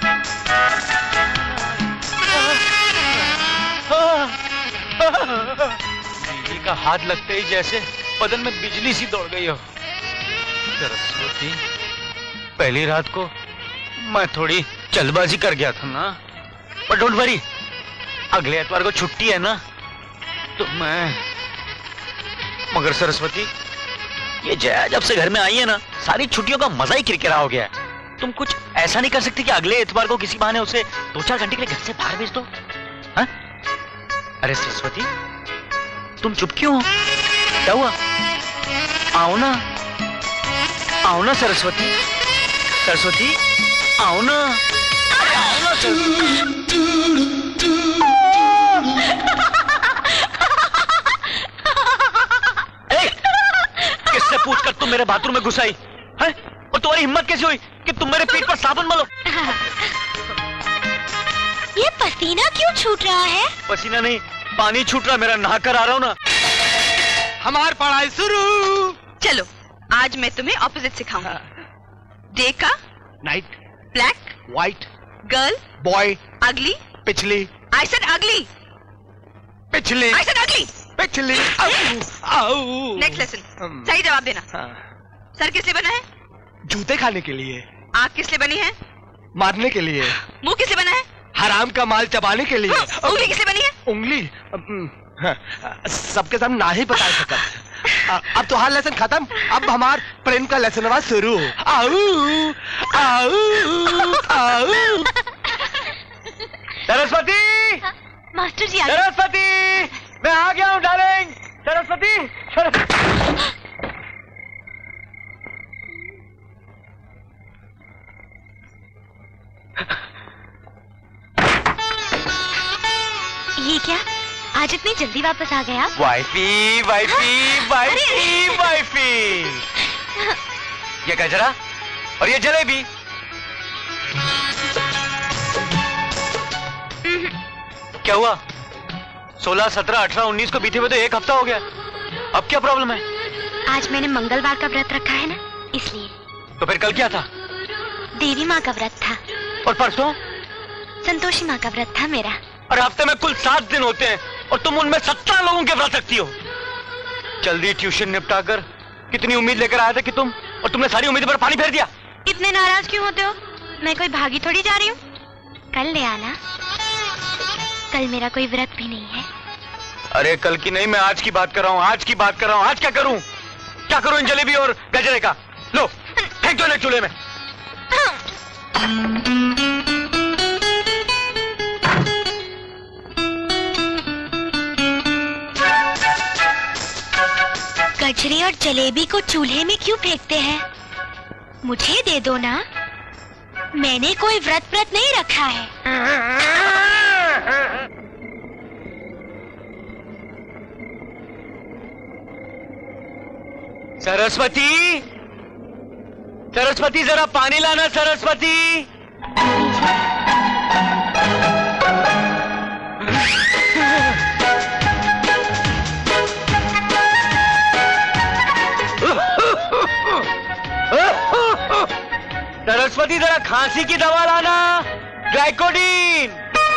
बिजली का हाथ लगते ही जैसे बदन में बिजली सी दौड़ गई हो। सरस्वती, पहली रात को मैं थोड़ी जल्दबाजी कर गया था ना, पर डोंट वरी, अगले एतवार को छुट्टी है ना, तो मगर सरस्वती, ये जया जब से घर में आई है ना, सारी छुट्टियों का मजा ही किरकिरा हो गया है। तुम कुछ ऐसा नहीं कर सकती कि अगले एतवार को किसी बहाने उसे 2-4 घंटे के लिए घर से बाहर भेज दो? हाँ? अरे सरस्वती, तुम चुप क्यों हो? क्या हुआ? आओ ना, आओ ना सरस्वती, सरस्वती, आओ ना, आओ ना किससे पूछकर तुम मेरे बाथरूम में घुस आई है? और तुम्हारी हिम्मत कैसी हुई कि तुम मेरे पीठ पर साबुन मलो? ये पसीना क्यों छूट रहा है? पसीना नहीं, पानी छूट रहा, मेरा नहाकर आ रहा हूँ ना। हमारी पढ़ाई शुरू। चलो, आज मैं तुम्हें ऑपोजिट सिखाऊंगा। डे का night, black, white, girl, boy, अगली, पिछली, आई सेड अगली, पिछली, आई सेड अगली, पिछली। नेक्स्ट लेसन, सही जवाब देना। सर किस लिए बना है? जूते खाने के लिए। आँख किस लिए बनी है? मारने के लिए। मुंह किस लिए बना है? हराम का माल चबाने के लिए। उंगली किस लिए बनी है? उंगली सबके सामने ना ही बता सकता। अब तो हर लेसन खत्म, अब हमार प्रेम का लेसन शुरू। आऊ आऊ आऊ। सरस्वती, मास्टर जी सरस्वती, मैं आ गया हूँ डार्लिंग। सरस्वती, ये क्या, आज इतनी जल्दी वापस आ गया? Wifey wifey wifey wifey. ये गजरा और ये जलेबी। क्या हुआ? 16, 17, 18, 19 को बीते हुए तो 1 हफ्ता हो गया। अब क्या प्रॉब्लम है? आज मैंने मंगलवार का व्रत रखा है ना, इसलिए। तो फिर कल क्या था? देवी माँ का व्रत था। और परसों? संतोषी माँ का व्रत था मेरा। और हफ्ते में कुल 7 दिन होते हैं और तुम उनमें 17 लोगों के व्रत रखती हो। जल्दी ट्यूशन निपटा कर। कितनी उम्मीद लेकर आया था कि तुम, और तुमने सारी उम्मीद पर पानी फेर दिया। इतने नाराज क्यों होते हो? मैं कोई भागी थोड़ी जा रही हूँ। कल ले आना, कल मेरा कोई व्रत भी नहीं है। अरे कल की नहीं, मैं आज की बात कर रहा हूँ, आज की बात कर रहा हूँ। आज क्या करूँ? क्या करूँ इन जलेबी और गजरे का? लो फेंक दो इन्हें चूल्हे में। गजरे और जलेबी को चूल्हे में क्यों फेंकते हैं? मुझे दे दो ना, मैंने कोई व्रत नहीं रखा है। सरस्वती, सरस्वती जरा पानी लाना। सरस्वती, सरस्वती जरा खांसी की दवा लाना, ग्लाइकोडीन।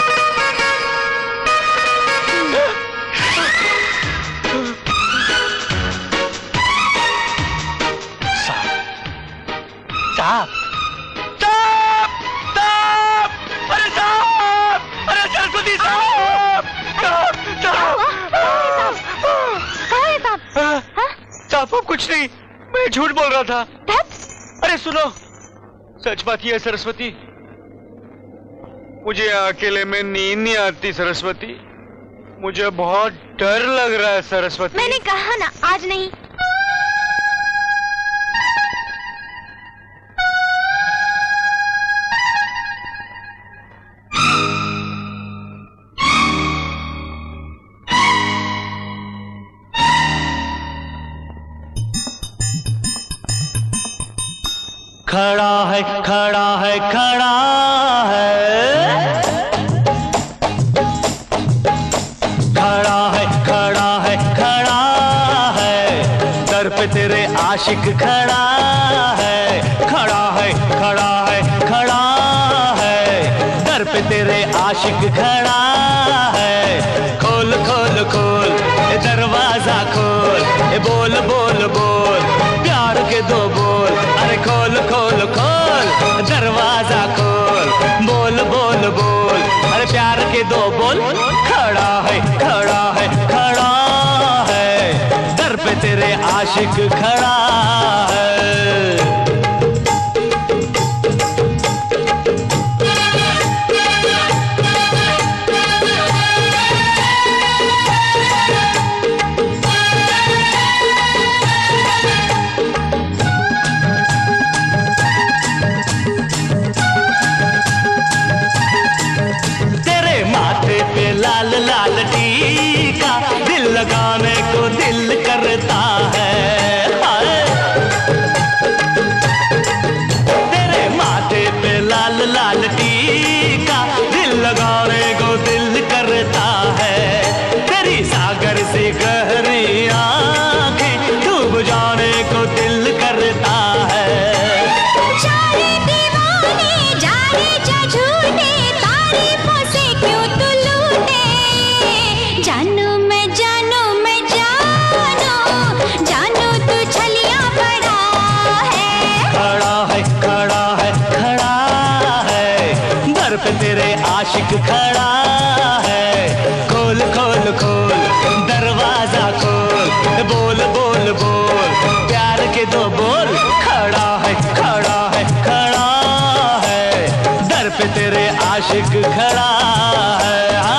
साहब, साहब, साहब, अरे साहब, अरे सरस्वती साहब, साहब कुछ नहीं, मैं झूठ बोल रहा था। अरे सुनो, सच बात यह है सरस्वती, मुझे अकेले में नींद नहीं आती सरस्वती, मुझे बहुत डर लग रहा है सरस्वती। मैंने कहा ना आज नहीं। खड़ा है खड़ा है खड़ा है, खड़ा है खड़ा है खड़ा है, दर पे तेरे आशिक खड़ा है, खड़ा है खड़ा है खड़ा है, दर पे तेरे आशिक खड़ा है। खोल खोल खोल ए दरवाजा खोल, ए बोल बोल बोल प्यार के 2 बोल। अरे खोल खोल खोल दरवाजा खोल, बोल बोल बोल अरे प्यार के 2 बोल। खड़ा है खड़ा है खड़ा है, दर पे तेरे आशिक खड़ा है। लाल लाल टीका दिल लगाने को दिल करता है। हाय आशिक खड़ा है। खोल खोल खोल दरवाजा खोल, बोल बोल बोल प्यार के दो बोल। खड़ा है खड़ा है खड़ा है, दर पे तेरे आशिक खड़ा है। हाँ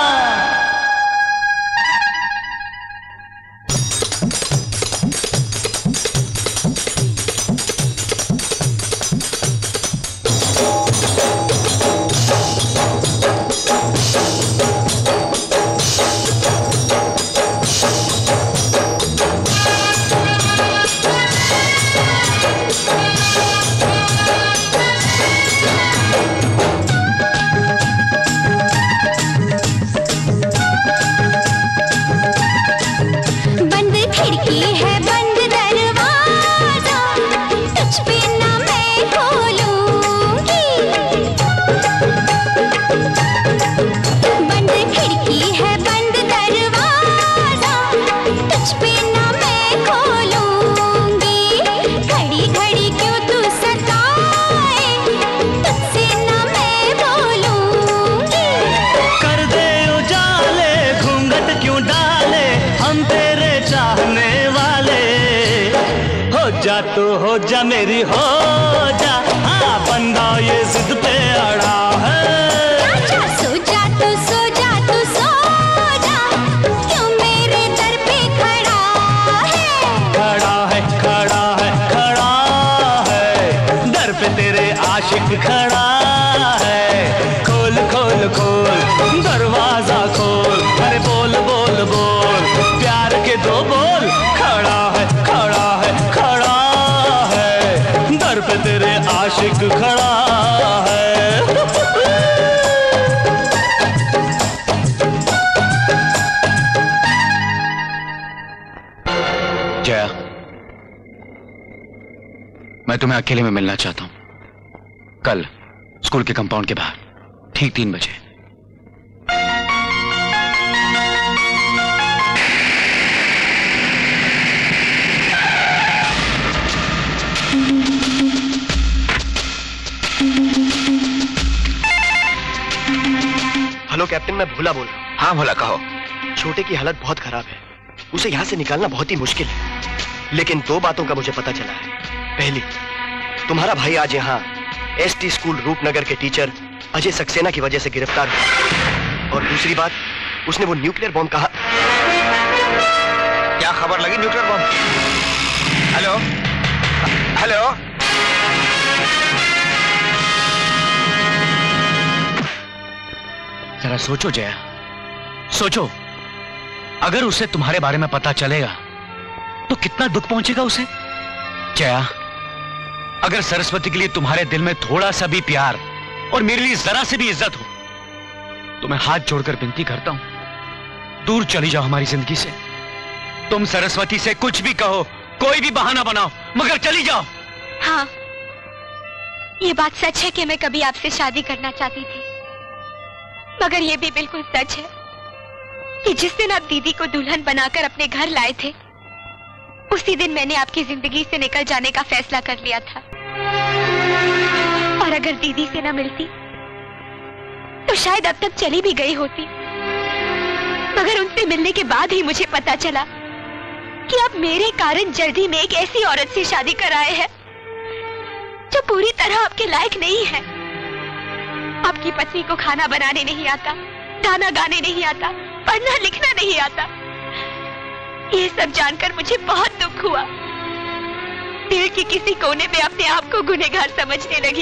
तो हो जा मेरी हो जा, हाँ बंदा ये जिद पे अड़ा है। सो जा तू सो जा तू सो जा, क्यों मेरे दर पे खड़ा है। खड़ा है खड़ा है खड़ा है, दर पे तेरे आशिक खड़ा है। खोल खोल खोल दरवाजा खोल, अरे बोल बोल बोल प्यार के दो बोल। खड़ा है खड़ा है खड़ा है, दर पे तेरे आशिक खड़ा है। जया, मैं तुम्हें अकेले में मिलना चाहता हूं। कल स्कूल के कंपाउंड के बाहर ठीक 3 बजे। हेलो कैप्टन, मैं भोला बोल रहा हूँ। हाँ भोला, कहो। छोटे की हालत बहुत खराब है, उसे यहाँ से निकालना बहुत ही मुश्किल है। लेकिन 2 बातों का मुझे पता चला है। पहली, तुम्हारा भाई आज यहाँ एसटी स्कूल रूपनगर के टीचर अजय सक्सेना की वजह से गिरफ्तार हुआ। और दूसरी बात, उसने वो न्यूक्लियर बॉम्ब कहा। क्या खबर लगी न्यूक्लियर बॉम्ब? हेलो हेलो, जरा सोचो जया, सोचो। अगर उसे तुम्हारे बारे में पता चलेगा तो कितना दुख पहुंचेगा उसे। जया, अगर सरस्वती के लिए तुम्हारे दिल में थोड़ा सा भी प्यार और मेरे लिए जरा से भी इज्जत हो तो मैं हाथ जोड़कर विनती करता हूं, दूर चली जाओ हमारी जिंदगी से। तुम सरस्वती से कुछ भी कहो, कोई भी बहाना बनाओ, मगर चली जाओ। हाँ, ये बात सच है कि मैं कभी आपसे शादी करना चाहती थी, मगर ये भी बिल्कुल सच है कि जिस दिन आप दीदी को दुल्हन बनाकर अपने घर लाए थे, उसी दिन मैंने आपकी जिंदगी से निकल जाने का फैसला कर लिया था। और अगर दीदी से न मिलती तो शायद अब तक चली भी गई होती। मगर उनसे मिलने के बाद ही मुझे पता चला कि आप मेरे कारण जल्दी में एक ऐसी औरत से शादी कराए हैं जो पूरी तरह आपके लायक नहीं है। आपकी पत्नी को खाना बनाने नहीं आता, गाना गाने नहीं आता, पढ़ना लिखना नहीं आता। ये सब जानकर मुझे बहुत दुख हुआ। दिल की किसी कोने में अपने आप को गुनहगार समझने लगी।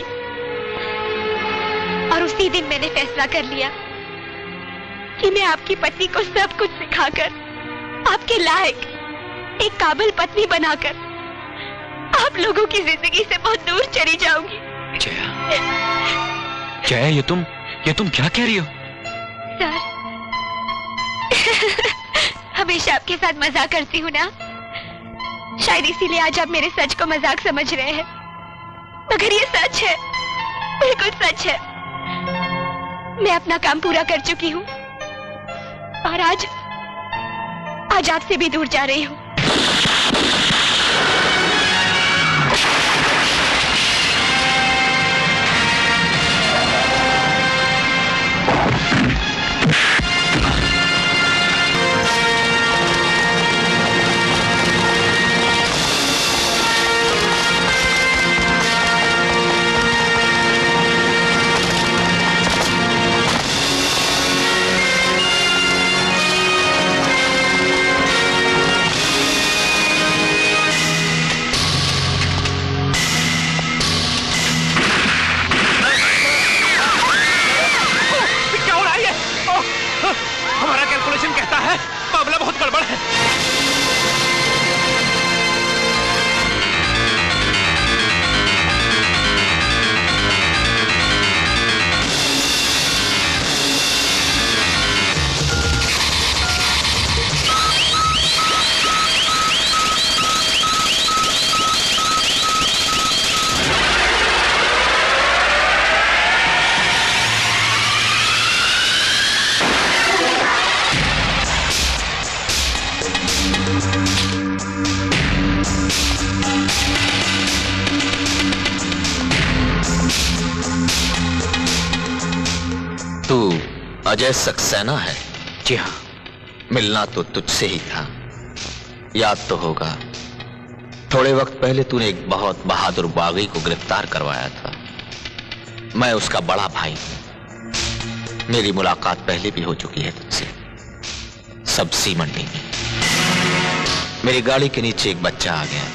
और उसी दिन मैंने फैसला कर लिया कि मैं आपकी पत्नी को सब कुछ सिखाकर आपके लायक एक काबिल पत्नी बनाकर आप लोगों की जिंदगी से बहुत दूर चली जाऊंगी। जया, ये तुम क्या कह रही हो? सर, हमेशा आपके साथ मजाक करती हूँ ना, शायद इसीलिए आज आप मेरे सच को मजाक समझ रहे हैं, मगर ये सच है, बिल्कुल सच है। मैं अपना काम पूरा कर चुकी हूँ और आज आपसे भी दूर जा रही हूँ। तू अजय सक्सेना है? जी हाँ। मिलना तो तुझसे ही था, याद तो होगा। थोड़े वक्त पहले तूने एक बहुत बहादुर बागी को गिरफ्तार करवाया था। मैं उसका बड़ा भाई हूं। मेरी मुलाकात पहले भी हो चुकी है तुझसे, सब्जी मंडी में। मेरी गाड़ी के नीचे एक बच्चा आ गया,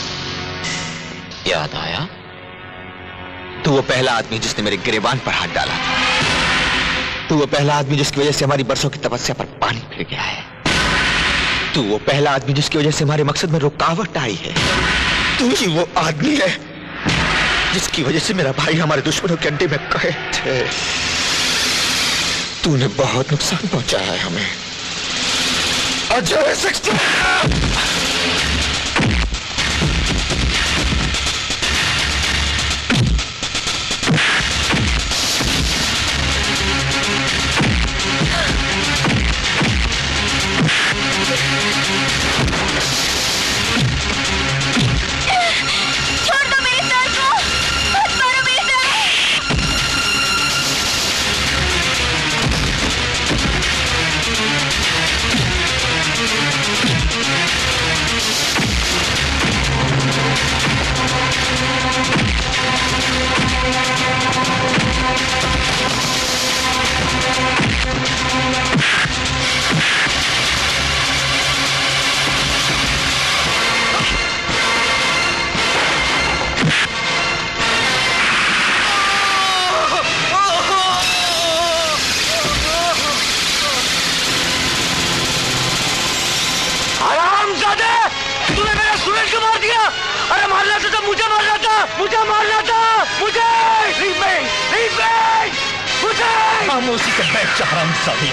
याद आया? तू वो पहला आदमी जिसने मेरे गिरेबान पर हाथ डाला। तू वो पहला आदमी जिसकी वजह से हमारी बरसों की तपस्या पर पानी फिर गया है। तू वो पहला आदमी जिसकी वजह से हमारे मकसद में रुकावट आई है। तू ही वो आदमी है जिसकी वजह से मेरा भाई हमारे दुश्मनों के अड्डे में कैद थे। तूने बहुत नुकसान पहुंचाया है हमें, अजय सक्सेना। छोड़ दो मेरे सर को, मत मारो मेरे सर। तूने मेरा सूरज को मार दिया। अरे मारना था तो मुझे मारना था, मुझे मारना था, मुझे मुझे खामोशी से बैठ जा हरामजादी।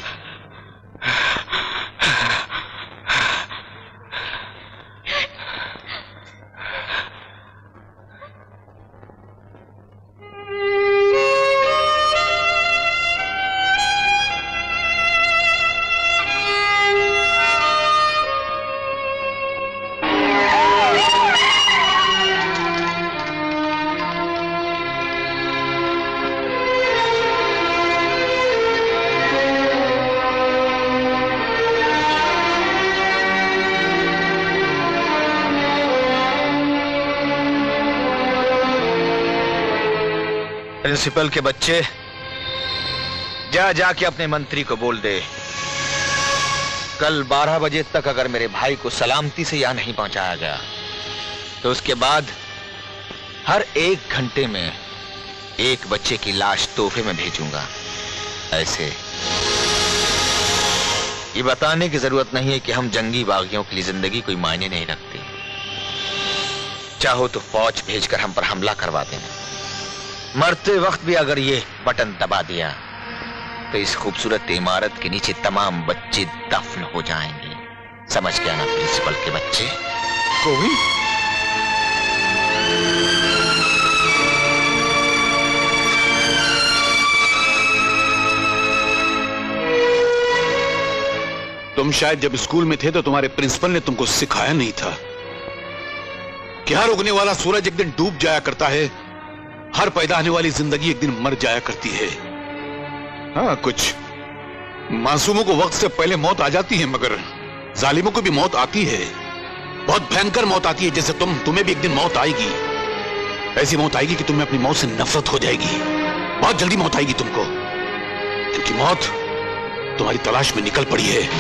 प्रिंसिपल के बच्चे, जा जाके अपने मंत्री को बोल दे, कल 12 बजे तक अगर मेरे भाई को सलामती से यहां नहीं पहुंचाया गया तो उसके बाद हर 1 घंटे में एक बच्चे की लाश तोहफे में भेजूंगा। ऐसे ये बताने की जरूरत नहीं है कि हम जंगी बागियों के लिए जिंदगी कोई मायने नहीं रखती। चाहो तो फौज भेजकर हम पर हमला करवा देना। मरते वक्त भी अगर ये बटन दबा दिया तो इस खूबसूरत इमारत के नीचे तमाम बच्चे दफन हो जाएंगे। समझ गया ना प्रिंसिपल के बच्चे? कोई तुम शायद जब स्कूल में थे तो तुम्हारे प्रिंसिपल ने तुमको सिखाया नहीं था कि हर उगने वाला सूरज एक दिन डूब जाया करता है, हर पैदा होने वाली जिंदगी एक दिन मर जाया करती है। हाँ, कुछ मासूमों को वक्त से पहले मौत आ जाती है, मगर जालिमों को भी मौत आती है। बहुत भयंकर मौत आती है। जैसे तुम्हें भी एक दिन मौत आएगी। ऐसी मौत आएगी कि तुम्हें अपनी मौत से नफरत हो जाएगी। बहुत जल्दी मौत आएगी तुमको, क्योंकि मौत तुम्हारी तलाश में निकल पड़ी है।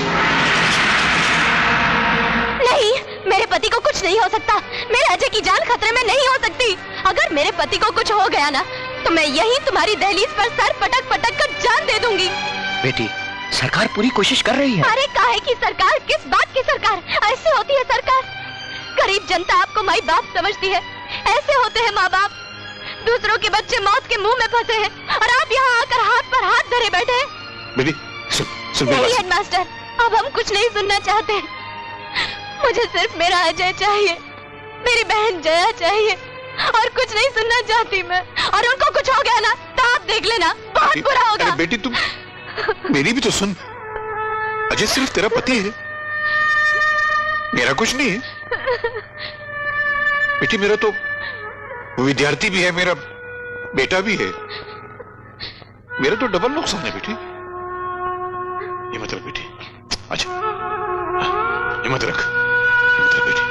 नहीं, मेरे पति को कुछ नहीं हो सकता। मेरे अजय की जान खतरे में नहीं हो सकती। अगर मेरे पति को कुछ हो गया ना तो मैं यहीं तुम्हारी दहलीज पर सर पटक पटक कर जान दे दूंगी। बेटी, सरकार पूरी कोशिश कर रही है। अरे काहे की सरकार? किस बात की सरकार? ऐसे होती है सरकार? गरीब जनता आपको माई बाप समझती है। ऐसे होते हैं माँ बाप। दूसरों के बच्चे मौत के मुंह में फंसे हैं और आप यहाँ आकर हाथ पर हाथ धरे बैठे हैं। बेबी, नहीं हेडमास्टर, अब हम कुछ नहीं सुनना चाहते। मुझे सिर्फ मेरा अजय चाहिए, मेरी बहन जया चाहिए, और कुछ नहीं सुनना चाहती मैं। और उनको कुछ हो गया ना तो आप देख लेना, बहुत बुरा होगा। अरे बेटी, तुम मेरी भी तो सुन। अजय सिर्फ तेरा पति है, मेरा कुछ नहीं है। बेटी, मेरा तो विद्यार्थी भी है, मेरा बेटा भी है। मेरे तो डबल नुकसान है बेटी। ये मत रख बेटी, अच्छा ये मत रख, बेटी।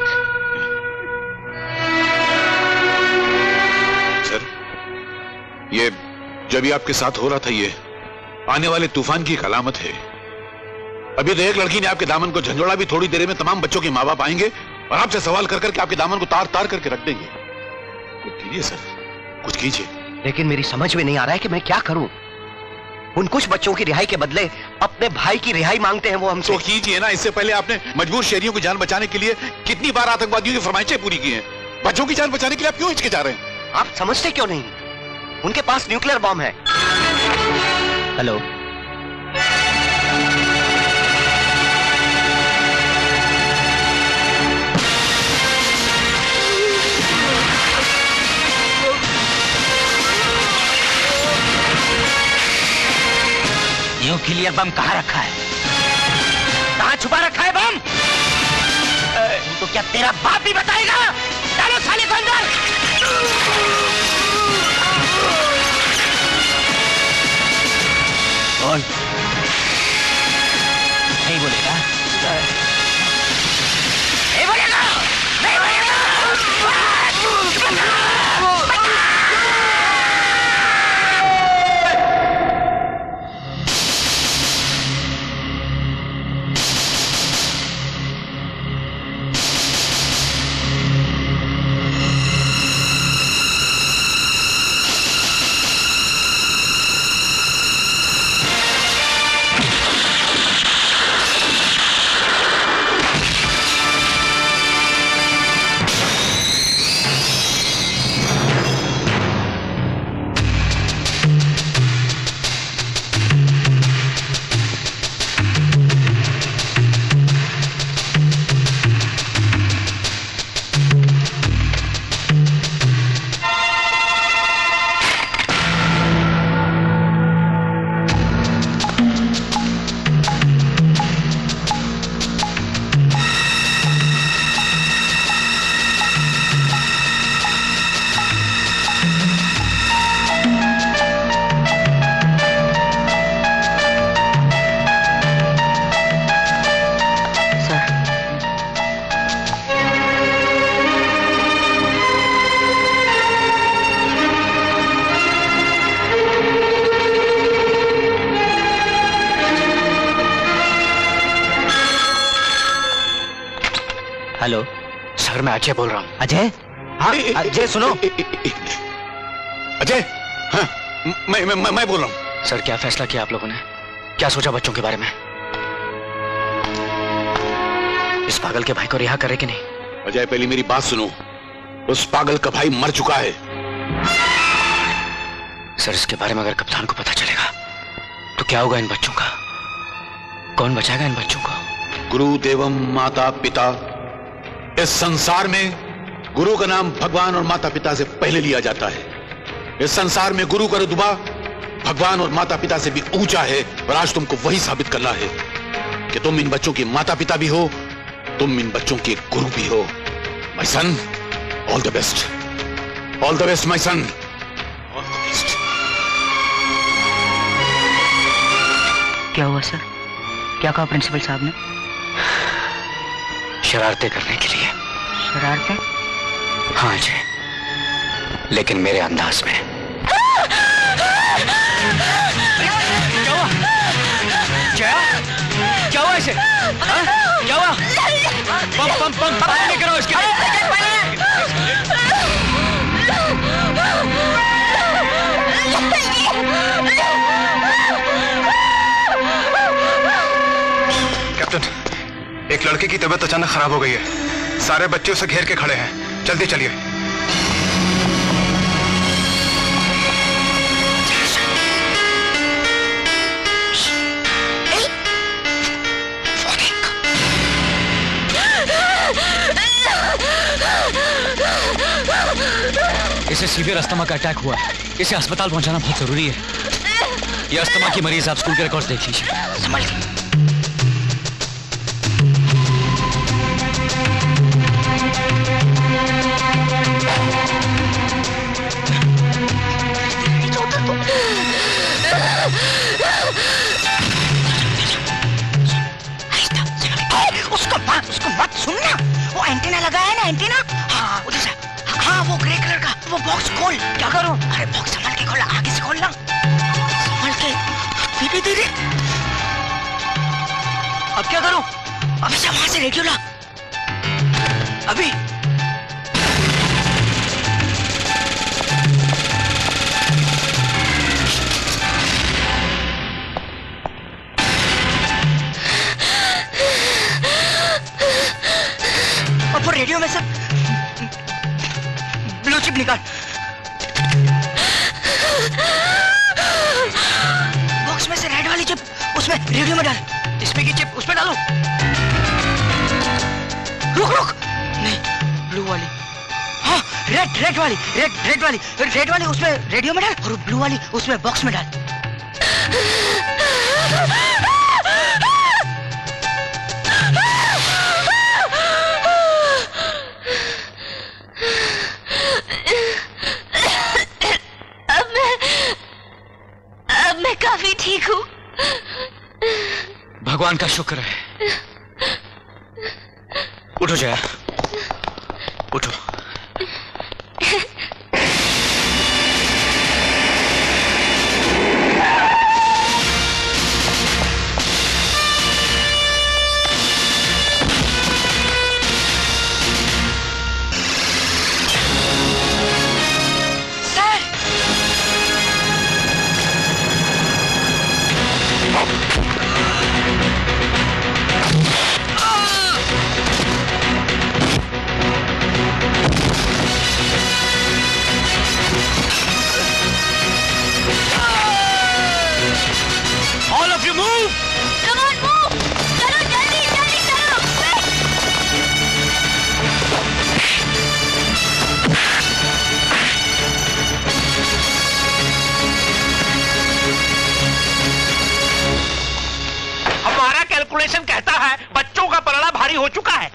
सर, ये जब ये आपके साथ हो रहा था, ये आने वाले तूफान की एक अलामत है। अभी तो एक लड़की ने आपके दामन को झंझोड़ा, भी थोड़ी देर में तमाम बच्चों के माँ बाप आएंगे और आपसे सवाल कर करके आपके दामन को तार तार करके रख देंगे। कुछ कीजिए सर, कुछ कीजिए। लेकिन मेरी समझ में नहीं आ रहा है कि मैं क्या करूं। उन कुछ बच्चों की रिहाई के बदले अपने भाई की रिहाई मांगते हैं वो हमसे। तो कीजिए ना। इससे पहले आपने मजबूर शहरियों की जान बचाने के लिए कितनी बार आतंकवादियों की फरमाइशें पूरी की हैं। बच्चों की जान बचाने के लिए आप क्यों हिचके जा रहे हैं? आप समझते क्यों नहीं? उनके पास न्यूक्लियर बॉम्ब है। हेलो, न्यूक्लियर बम कहाँ रखा है? कहाँ छुपा रखा है बम? तो क्या तेरा बाप भी बताएगा? डालो साले को अंदर। कौन? नहीं बोलेगा? नहीं बोलेगा? नहीं बोलेगा? हेलो सर, मैं अजय बोल रहा हूँ। अजय? हाँ अजय सुनो। अजय? हाँ मैं बोल रहा हूँ। सर, क्या फैसला किया आप लोगों ने? क्या सोचा बच्चों के बारे में? इस पागल के भाई को रिहा करे कि नहीं? अजय, पहले मेरी बात सुनो। उस पागल का भाई मर चुका है। सर, इसके बारे में अगर कप्तान को पता चलेगा तो क्या होगा इन बच्चों का? कौन बचाएगा इन बच्चों को? गुरु देवम माता पिता। इस संसार में गुरु का नाम भगवान और माता पिता से पहले लिया जाता है। इस संसार में गुरु का रुतबा भगवान और माता पिता से भी ऊंचा है और आज तुमको वही साबित करना है कि तुम इन बच्चों के माता पिता भी हो, तुम इन बच्चों के गुरु भी हो। My son, all the best. All the best my son, all the best. क्या हुआ सर? क्या कहा प्रिंसिपल साहब ने? शरारतें करने के लिए। शरारतें? हाँ जी, लेकिन मेरे अंदाज में। क्या हुआ? क्या हुआ इसे? क्या हुआ? पंप नहीं करो इसके। कैप्टन, एक लड़के की तबीयत अचानक खराब हो गई है। सारे बच्चे उसे घेर के खड़े हैं। जल्दी चलिए। इसे सीवियर अस्थमा का अटैक हुआ है। इसे अस्पताल पहुंचाना बहुत जरूरी है। ये अस्थमा की मरीज, आप स्कूल के रिकॉर्ड्स देख लीजिए। संभाल के। एंटीना? हाँ उधर से। हाँ वो ग्रे कलर का वो बॉक्स खोल। क्या करूं? अरे बॉक्स संभाल के खोल, आगे से खोलना। संभाल के, धीरे धीरे। अब क्या करूं? अभी से वहां से रेडियो ला। अभी अब वो रेडियो में से ब्लू चिप निकाल। बॉक्स में से रेड वाली चिप उसमें रेडियो में डाल। इसमें की चिप उसमें डालो। रुक रुक, नहीं ब्लू वाली। हाँ रेड वाली, रेड वाली उसमें रेडियो में डाल और ब्लू वाली उसमें बॉक्स में डाल। अब मैं काफी ठीक हूँ। भगवान का शुक्र है। उठो जया, उठो। कैलकुलेशन कहता है बच्चों का पलड़ा भारी हो चुका है।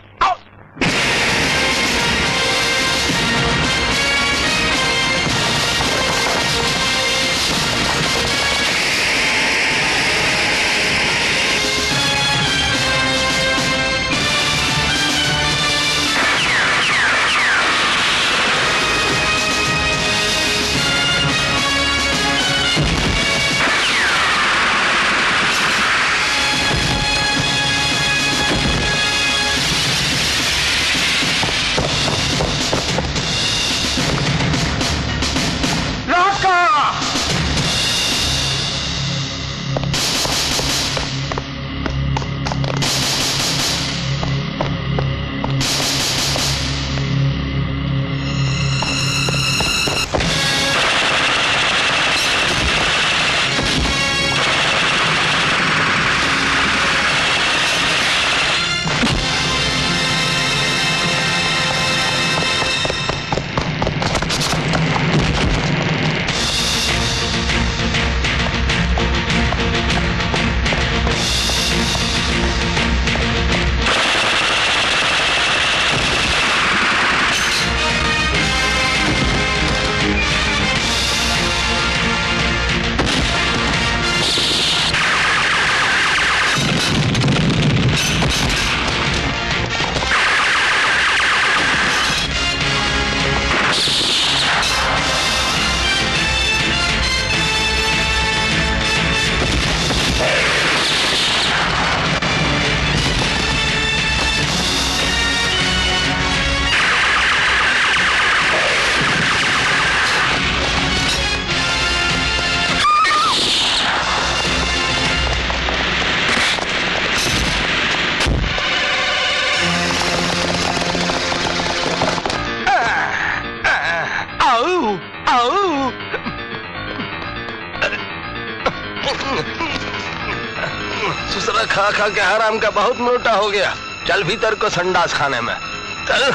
सुसरा खा खा के हराम का बहुत मोटा हो गया। चल भीतर को संडास खाने में। चल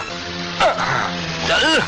चल।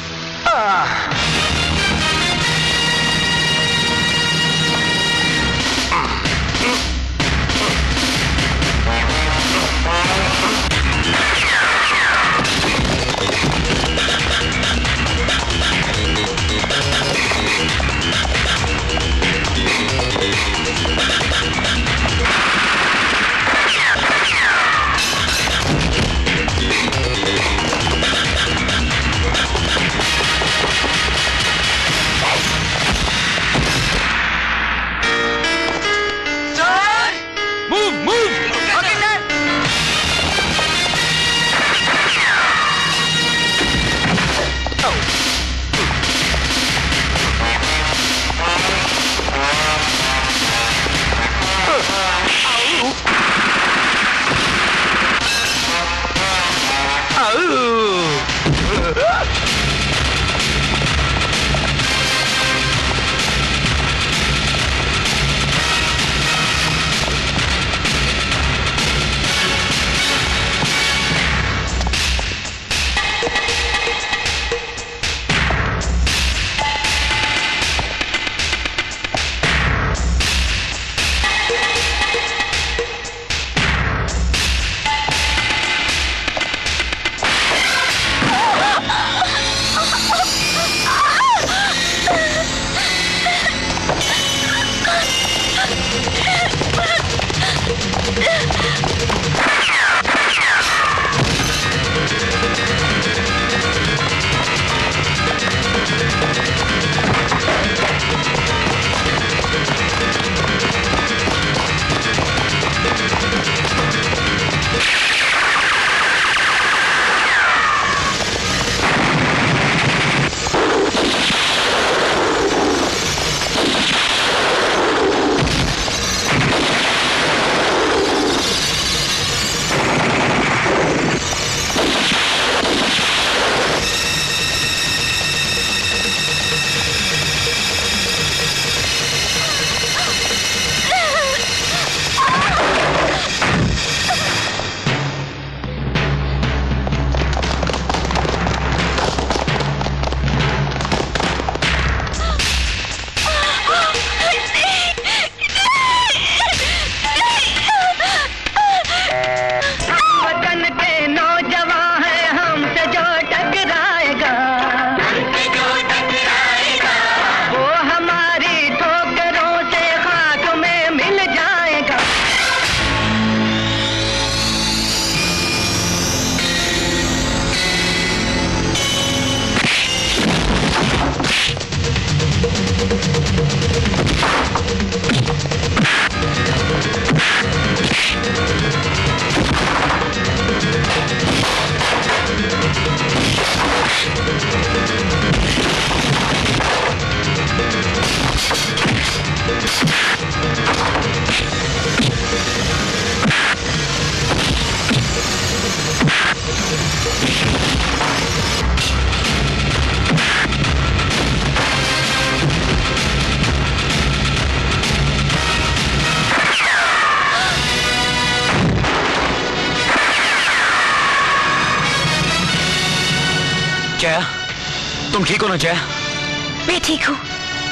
तुम ठीक हो ना जया? मैं ठीक हूँ।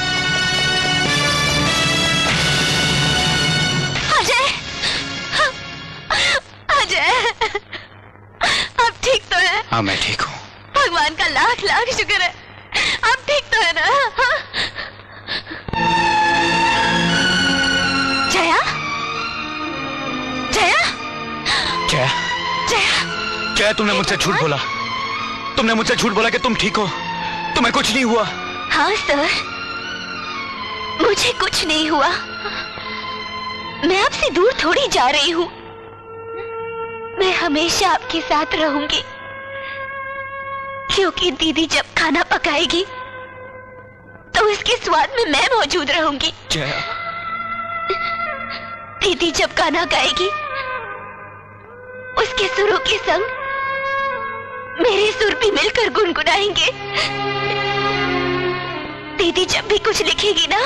अजय, अजय, आप ठीक तो है? हाँ मैं ठीक हूँ। भगवान का लाख लाख शुक्र है, आप ठीक तो है ना? जया, जया, जया, जया, जया तुमने मुझसे झूठ बोला। तुमने मुझसे झूठ बोला कि तुम ठीक हो, तुम्हें कुछ नहीं हुआ। हाँ सर, मुझे कुछ नहीं हुआ। मैं आपसे दूर थोड़ी जा रही हूँ, मैं हमेशा आपके साथ रहूंगी, क्योंकि दीदी जब खाना पकाएगी तो इसके स्वाद में मैं मौजूद रहूंगी। जया, दीदी जब गाना गाएगी उसके सुरों के संग मेरे सुर भी मिलकर गुनगुनाएंगे। दीदी जब भी कुछ लिखेगी ना,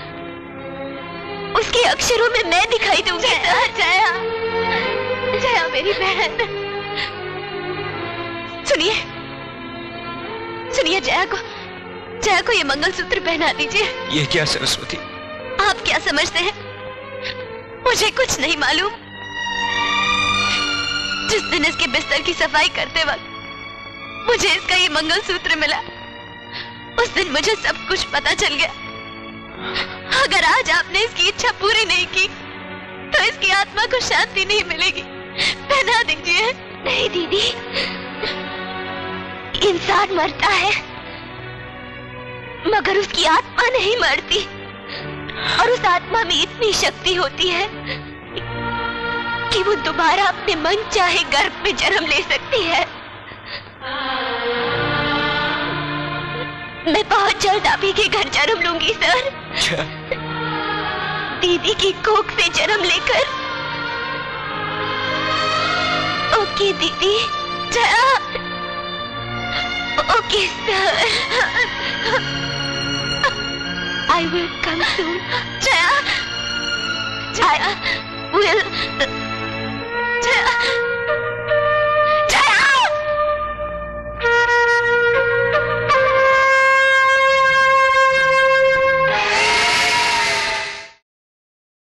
उसके अक्षरों में मैं दिखाई दूंगी। जया, जया मेरी बहन, सुनिए, सुनिए, जया को ये मंगलसूत्र पहना दीजिए। ये क्या सरस्वती? आप क्या समझते हैं? मुझे कुछ नहीं मालूम। जिस दिन इसके बिस्तर की सफाई करते वक्त मुझे इसका ये मंगलसूत्र मिला, उस दिन मुझे सब कुछ पता चल गया। अगर आज आपने इसकी इच्छा पूरी नहीं की तो इसकी आत्मा को शांति नहीं मिलेगी। पहना दीजिए। नहीं दीदी, इंसान मरता है मगर उसकी आत्मा नहीं मरती, और उस आत्मा में इतनी शक्ति होती है कि वो दोबारा अपने मन चाहे गर्भ में जन्म ले सकती है। मैं बहुत जल्द आप ही के घर जन्म लूंगी सर। दीदी की कोख से जन्म लेकर। ओके दीदी, Jaya. Okay sir, I will come soon. Jaya, I will, Jaya.